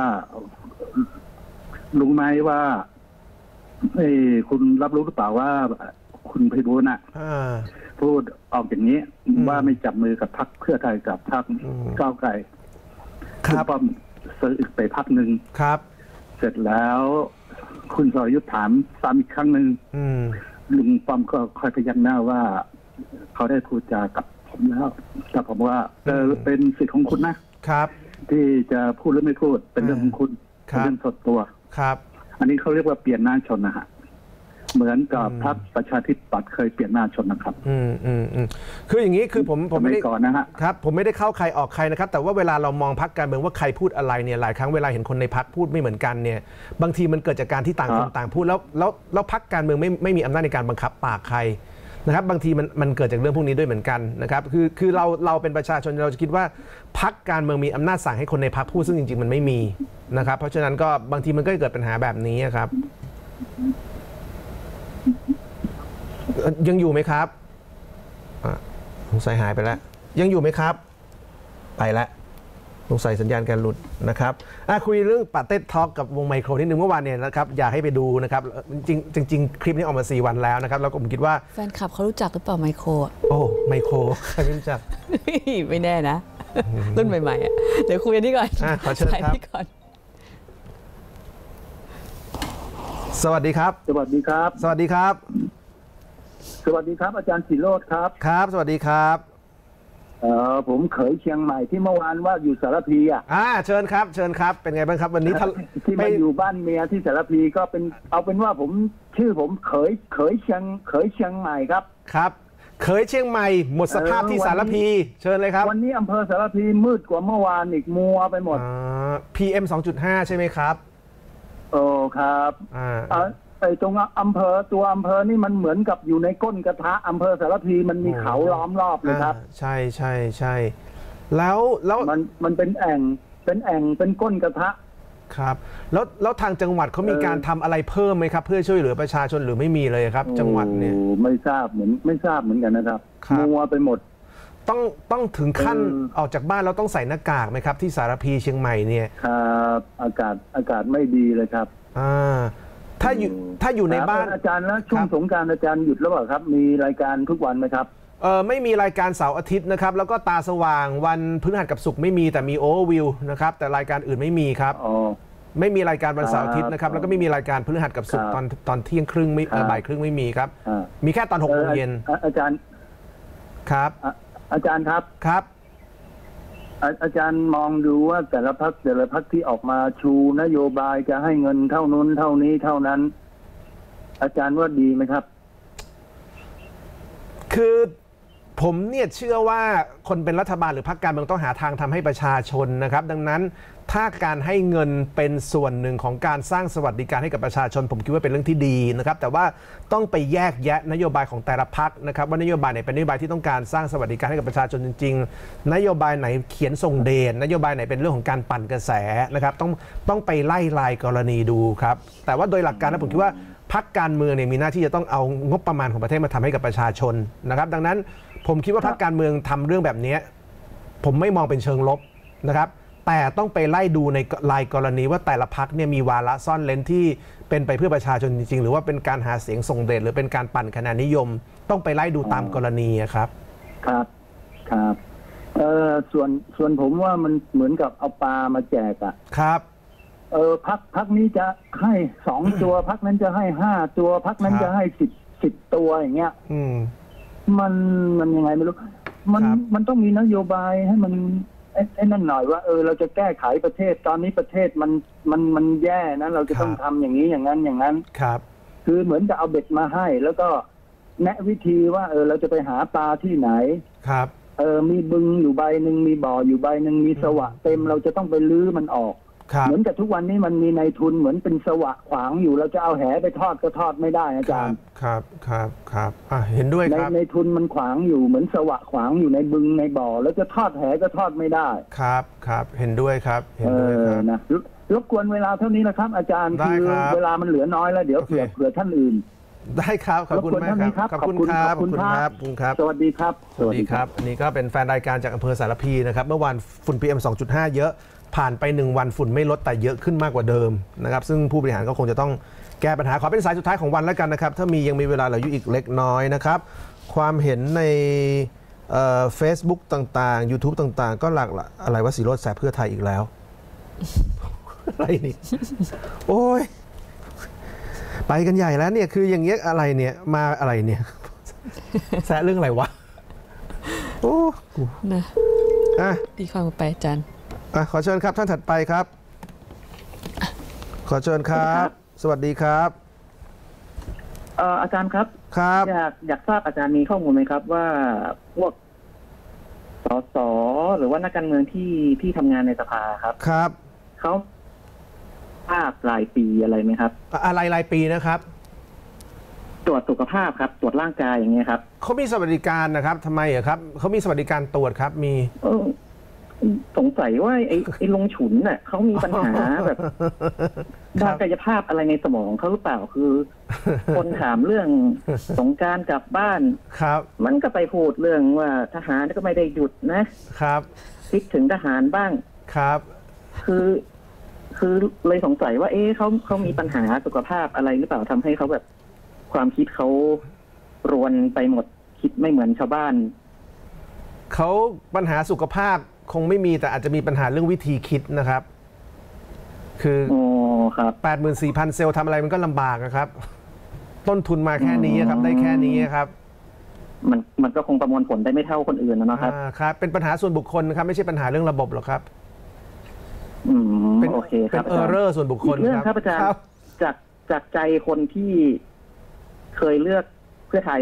รู้ไหมว่าเอคุณรับรู้หรือเปล่าว่าคุณไพบูลย์น่ะพูดออกอย่างนี้ว่าไม่จับมือกับพรรคเพื่อไทยกับพรรคก้าวไกลคุณป้อมซื้อไปพักหนึ่งครับเสร็จแล้วคุณสรยุทธ์ถามซ้ำอีกครั้งหนึ่งลุงป้อมก็ค่อยพยักหน้าว่าเขาได้พูดจากับผมแล้วแต่ผมว่าเออเป็นสิทธิ์ของคุณนะครับที่จะพูดหรือไม่พูดเป็นเรื่องของคุณเป็นเรื่องส่วนตัวครับอันนี้เขาเรียกว่าเปลี่ยนหน้าชนนะฮะเหมือนกับพรรคประชาธิปัตย์เคยเปลี่ยนหน้าชนนะครับอืมอืมอืมคืออย่างนี้คือผมผมไม่ได้ก่อนนะฮะครับผมไม่ได้เข้าใครออกใครนะครับแต่ว่าเวลาเรามองพรรคการเมืองว่าใครพูดอะไรเนี่ยหลายครั้งเวลาเห็นคนในพรรคพูดไม่เหมือนกันเนี่ยบางทีมันเกิดจากการที่ต่างคนต่างพูดแล้วแล้วแล้วพรรคการเมืองไม่ไม่มีอำนาจในการบังคับปากใครนะครับบางทีมันมันเกิดจากเรื่องพวกนี้ด้วยเหมือนกันนะครับคือคือเราเราเป็นประชาชนเราจะคิดว่าพรรคการเมืองมีอำนาจสั่งให้คนในพรรคพูดซึ่งจริงๆมันไม่มีนะครับเพราะฉะนั้นก็บางทีมันก็เกิดปัญหาแบบนี้ครับยังอยู่ไหมครับสงสัยหายไปแล้วยังอยู่ไหมครับไปแล้วสงสัยสัญญาณการหลุดนะครับคุยเรื่องปาเต้ทอล์กกับวงไมโครนิดนึงเมื่อวานเนี่ยนะครับอยากให้ไปดูนะครับจริงจริงคลิปนี้ออกมาสี่วันแล้วนะครับแล้วก็ผมคิดว่าแฟนคลับเขารู้จักหรือเปล่าไมโครโอ้ไมโครใครไม่รู้จักไม่แน่นะรุ่นใหม่ๆอ่ะเดี๋ยวคุยอันนี้ก่อนขอเชิญครับสวัสดีครับสวัสดีครับสวัสดีครับสวัสดีครับอาจารย์ศิโรจน์ครับครับสวัสดีครับเออผมเขยเชียงใหม่ที่เมื่อวานว่าอยู่สารพีอ่ะอ่าเชิญครับเชิญครับเป็นไงบ้างครับวันนี้ที่มาอยู่บ้านเมียที่สารพีก็เป็นเอาเป็นว่าผมชื่อผมเขยเขยเชียงเขยเชียงใหม่ครับครับเคยเชียงใหม่หมดสภาพที่สารพีเชิญเลยครับวันนี้อำเภอสารพีมืดกว่าเมื่อวานอีกมัวไปหมดพี เอ็ม สองจุดห้า ใช่ไหมครับโอ้ครับอ่าไอ้ตรงอำเภอตัวอำเภอนี่มันเหมือนกับอยู่ในก้นกระทะอำเภอสารพีมันมีเขาล้อมรอบเลยครับใช่ใช่ใช่แล้วแล้วมันมันเป็นแอ่งเป็นแอ่งเป็นก้นกระทะครับแล้วแล้วทางจังหวัดเขามีการทำอะไรเพิ่มไหมครับเพื่อช่วยเหลือประชาชนหรือไม่มีเลยครับจังหวัดเนี่ยไม่ทราบเหมือนไม่ทราบเหมือนกันนะครับมัวไปหมดต้องต้องถึงขั้นออกจากบ้านเราต้องใส่หน้ากากไหมครับที่สารพีเชียงใหม่เนี่ยครับอากาศอากาศไม่ดีเลยครับอ่าถ้าอยู่ถ้าอยู่ในบ้านอาจารย์แล้วช่วงสงกรานต์อาจารย์หยุดแล้วเปล่าครับมีรายการทุกวันไหมครับเออไม่มีรายการเสาร์อาทิตย์นะครับแล้วก็ตาสว่างวันพฤหัสกับศุกร์ไม่มีแต่มีโอเวอร์วิวนะครับแต่รายการอื่นไม่มีครับอ๋อไม่มีรายการวันเสาร์อาทิตย์นะครับแล้วก็ไม่มีรายการพฤหัสกับศุกร์ตอนตอนเที่ยงครึ่งไม่บ่ายครึ่งไม่มีครับมีแค่ตอนหกโมงเย็นอาจารย์ครับอาจารย์ครับครับอาจารย์มองดูว่าแต่ละพรรคแต่ละพรรคที่ออกมาชูนโยบายจะให้เงินเท่านู้นเท่านี้เท่านั้นอาจารย์ว่าดีไหมครับคือผมเนี่ยเชื่อว่าคนเป็นรัฐบาลหรือพรรคการเมืองต้องหาทางทำให้ประชาชนนะครับดังนั้นถ้าการให้เงินเป็นส่วนหนึ่งของการสร้างสวัสดิการให้กับประชาชนผมคิดว่าเป็นเรื่องที่ดีนะครับแต่ว่าต้องไปแยกแยะนโยบายของแต่ละพรรคนะครับว่านโยบายไหนเป็นนโยบายที่ต้องการสร้างสวัสดิการให้กับประชาชนจริงๆนโยบายไหนเขียนส่งเดชนโยบายไหนเป็นเรื่องของการปั่นกระแสนะครับต้องต้องไปไล่รายกรณีดูครับแต่ว่าโดยหลักการแล้วผมคิดว่าพรรคการเมืองเนี่ยมีหน้าที่จะต้องเอางบประมาณของประเทศมาทำให้กับประชาชนนะครับดังนั้นผมคิดว่าพรรคการเมืองทำเรื่องแบบนี้ผมไม่มองเป็นเชิงลบนะครับแต่ต้องไปไล่ดูในรายกรณีว่าแต่ละพรรคเนี่ยมีวาระซ่อนเร้นที่เป็นไปเพื่อประชาชนจริงๆหรือว่าเป็นการหาเสียงส่งเดชหรือเป็นการปั่นคะแนนนิยมต้องไปไล่ดูตามกรณีครับครับครับเออส่วนส่วนผมว่ามันเหมือนกับเอาปลามาแจกอะครับเออพรรคพรรคนี้จะให้สองตัวพรรคนั้นจะให้ห้าตัวพรรคนั้นจะให้สิบสิบตัวอย่างเงี้ยอืมมันมันยังไงไม่รู้มันมันต้องมีนโยบายให้มันไอ้นั่นหน่อยว่าเออเราจะแก้ไขประเทศตอนนี้ประเทศมันมันมันแย่นะเราจะต้องทำอย่างนี้อย่างนั้นอย่างนั้นครับคือเหมือนจะเอาเบ็ดมาให้แล้วก็แนะวิธีว่าเออเราจะไปหาปลาที่ไหนครับเออมีบึงอยู่ใบหนึ่งมีบ่ออยู่ใบหนึ่งมีสวะเต็มเราจะต้องไปลื้อมันออกเหมือนกับทุกวันนี้มันมีนายทุนเหมือนเป็นสวะขวางอยู่เราจะเอาแหไปทอดก็ทอดไม่ได้อาจารย์ครับครับครับอ่ะเห็นด้วยครับในทุนมันขวางอยู่เหมือนสวะขวางอยู่ในบึงในบ่อแล้วจะทอดแหก็ทอดไม่ได้ครับครับเห็นด้วยครับเห็นด้วยครับนะรบกวนเวลาเท่านี้นะครับอาจารย์คือเวลามันเหลือน้อยแล้วเดี๋ยวเผื่อเผื่อท่านอื่นได้ครับขอบคุณมากครับขอบคุณครับขอบคุณครับขอบคุณครับสวัสดีครับสวัสดีครับอันนี้ก็เป็นแฟนรายการจากอำเภอสารพีนะครับเมื่อวานฝุ่น พี เอ็ม สองจุดห้า เยอะผ่านไปหนึ่งวันฝุ่นไม่ลดแต่เยอะขึ้นมากกว่าเดิมนะครับซึ่งผู้บริหารก็คงจะต้องแก้ปัญหาขอเป็นสายสุดท้ายของวันแล้วกันนะครับถ้ามียังมีเวลาเหลืออยู่อีกเล็กน้อยนะครับความเห็นในเฟซบุ๊กต่างๆ YouTube ต่างๆก็หลักอะไรว่าสีโรจน์แสบเพื่อไทยอีกแล้วอะไรนี่โอ้ยไปกันใหญ่แล้วเนี่ยคืออย่างเงี้ยอะไรเนี่ยมาอะไรเนี่ยแซะเรื่องอะไรวะโอ้นะอ่ะดีความไปอาจารย์อ่ะขอเชิญครับท่านถัดไปครับขอเชิญครับสวัสดีครับเอ่ออาจารย์ครับครับอยากอยากทราบอาจารย์มีข้อมูลไหมครับว่าพวกสสหรือว่านักการเมืองที่ที่ทำงานในสภาครับครับเขาภาพรายปีอะไรไหมครับอะไรรายปีนะครับตรวจสุขภาพครับตรวจร่างกายอย่างเงี้ยครับเขามีสวัสดิการนะครับทำไมอะครับเขามีสวัสดิการตรวจครับมีสงสัยว่าไอ้ไอ้ลงฉุนน่ะเขามีปัญหาแบบด้านกายภาพอะไรในสมองเขาหรือเปล่าคือคนถามเรื่องสงกรานต์กลับบ้านครับมันก็ไปพูดเรื่องว่าทหารก็ไม่ได้หยุดนะครับคิดถึงทหารบ้างครับคือคือเลยสงสัยว่าเอ๊ะเขาเขามีปัญหาสุขภาพอะไรหรือเปล่าทำให้เขาแบบความคิดเขารวนไปหมดคิดไม่เหมือนชาวบ้านเขาปัญหาสุขภาพคงไม่มีแต่อาจจะมีปัญหาเรื่องวิธีคิดนะครับคืออ๋อครับแปดหมื่นสี่พัน เซลล์ทำอะไรมันก็ลำบากนะครับต้นทุนมาแค่นี้ครับได้แค่นี้ครับมันมันก็คงประมวลผลได้ไม่เท่าคนอื่นนะครับอ่าครับเป็นปัญหาส่วนบุคคลนะครับไม่ใช่ปัญหาเรื่องระบบหรอกครับอืมโอเคครับเป็นเออร์เรอร์ส่วนบุคคลเรื่องครับอาจารย์จากจากใจคนที่เคยเลือกเพื่อไทย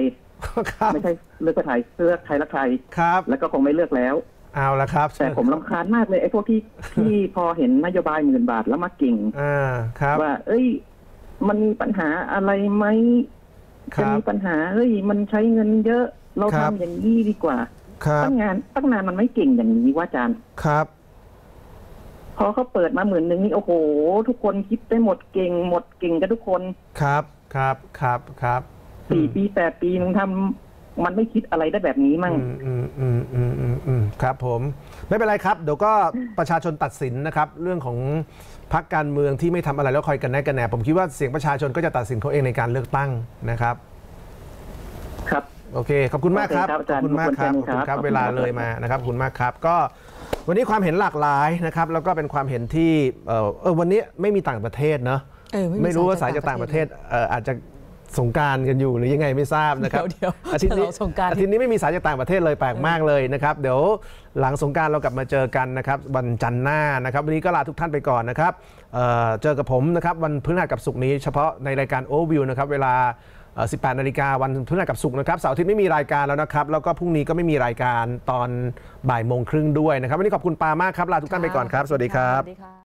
ไม่ใช่เลือกเพื่อไทยเลือกไทยรักไทยครับแล้วก็คงไม่เลือกแล้วเอาละครับแต่ผมรำคาญมากเลยไอ้พวกที่ที่พอเห็นนโยบายหมื่นบาทแล้วมาเก่งว่า เอ้ยมันมีปัญหาอะไรไหมจะมีปัญหาเฮ้ยมันใช้เงินเยอะเราทำอย่างนี้ดีกว่าตั้งงานตั้งนานมันไม่เก่งอย่างนี้ว่าอาจารย์ครับพอเขาเปิดมาหมื่นหนึ่งนี่โอ้โหทุกคนคิดได้หมดเก่งหมดเก่งกันทุกคนครับครับครับครับสี่ปีแปดปีมึงทำมันไม่คิดอะไรได้แบบนี้มั่งอืมอืมอืมอืมอืมครับผมไม่เป็นไรครับเดี๋ยวก็ประชาชนตัดสินนะครับเรื่องของพรรคการเมืองที่ไม่ทำอะไรแล้วคอยกันแน่กันแหนผมคิดว่าเสียงประชาชนก็จะตัดสินเขาเองในการเลือกตั้งนะครับครับโอเคขอบคุณมากครับขอบคุณมากครับขอบคุณครับเวลาเลยมานะครับขอบคุณมากครับก็วันนี้ความเห็นหลากหลายนะครับแล้วก็เป็นความเห็นที่เออวันนี้ไม่มีต่างประเทศเนอะไม่รู้ว่าสายจากต่างประเทศอาจจะสงกรานต์กันอยู่หรือยังไงไม่ทราบนะครับอาทิตย์นี้อาทิตย์นี้ไม่มีสายจากต่างประเทศเลยแปลกมากเลยนะครับเดี๋ยวหลังสงกรานต์เรากลับมาเจอกันนะครับวันจันทร์หน้านะครับวันนี้ก็ลาทุกท่านไปก่อนนะครับเอ่อเจอกับผมนะครับวันพฤหัสกับศุกร์นี้เฉพาะในรายการโอวิวนะครับเวลาสิบแปดนาฬิกาวันพฤหัสกับศุกร์นะครับเสาร์อาทิตย์ไม่มีรายการแล้วนะครับแล้วก็พรุ่งนี้ก็ไม่มีรายการตอนบ่ายโมงครึ่งด้วยนะครับวันนี้ขอบคุณปามากครับลาทุกท่านไปก่อนครับสวัสดีครับ